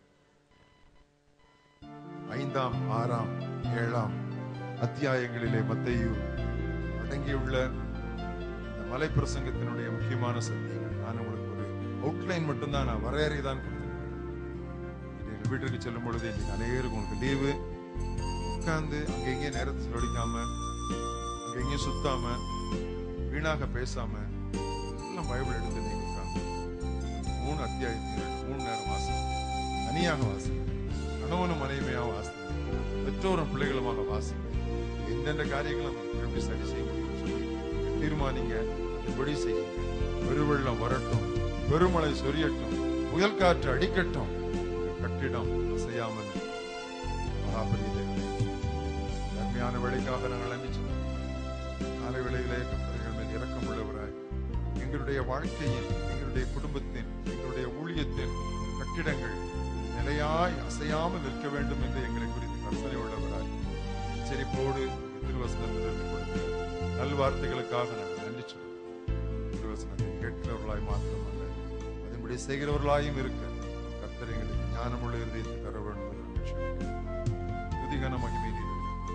ஐந்தாம், ஆறாம், ஏழாம் அத்தியாயங்களிலே மத்தேயு அடங்கியுள்ள இந்த மலை பிரசங்கத்தினுடைய முக்கியமான சத்தியங்கள். நான் உங்களுக்கு ஒரு அவுட்லைன் மட்டும்தான், நான் வரையறை தான் கொடுத்திருக்கேன். இன்னைக்கு வீட்டுக்கு செல்லும் பொழுது இன்னைக்கு அநேகருக்கு உங்களுக்கு லீவு. உட்கார்ந்து அங்க எங்கேயே நேரத்தை செலவழிக்காம, அங்க எங்கேயும் சுத்தாம, வீணாக பேசாம எல்லாம் பைபிள் எடுத்து நீங்க உட்கார்ந்து மூணு அத்தியாயத்தில் மூணு நேரம் வாசி, தனியாக வாசி, கணவனும் மனைவியாக வாசி, பெற்றோரும் பிள்ளைகளுமாக வாசி. எந்தெந்த காரியங்களும் எப்படி சரி செய்ய முடியும் சொல்லி தீர்மானிங்க, அதுபடி செய்யுங்க. பெருவெள்ளம் வரட்டும், பெருமழை சொரியட்டும், புயல் காற்று அடிக்கட்டும், கட்டிடம் அசையாமல் மகாபலியிலே தர்மையான வேலைக்காக நாங்கள் நம்பிச்சோம். காலை வேளையிலே கர்த்தர்கள் மேல் இரக்கம் உள்ளவராய் எங்களுடைய வாழ்க்கையின், எங்களுடைய குடும்பத்தின், எங்களுடைய ஊழியத்தின் கட்டிடங்கள் நிலையாய் அசையாமல் நிற்க வேண்டும் என்று எங்களை குறித்து கற்பனை உள்ளவராய் எச்சரிப்போடு திருவசனத்திலிருந்து கொடுத்த நல்வார்த்தைகளுக்காக நாங்கள் நன்றி சொல்லுவோம். திருவசனத்தை கேட்கிறவர்களாய் மாத்திரமல்ல, அதன்படி செய்கிறவர்களாயும் இருக்க கர்த்தர் எங்களுக்கு ஞானமுள்ள இருதயத்தை தர வேண்டும் என்று நன்றி சொல்லுவோம். துதிகன மகிமை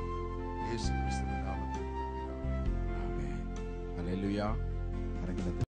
இயேசு கிறிஸ்துவின் நாமத்தில். ஆமென். அல்லேலூயா.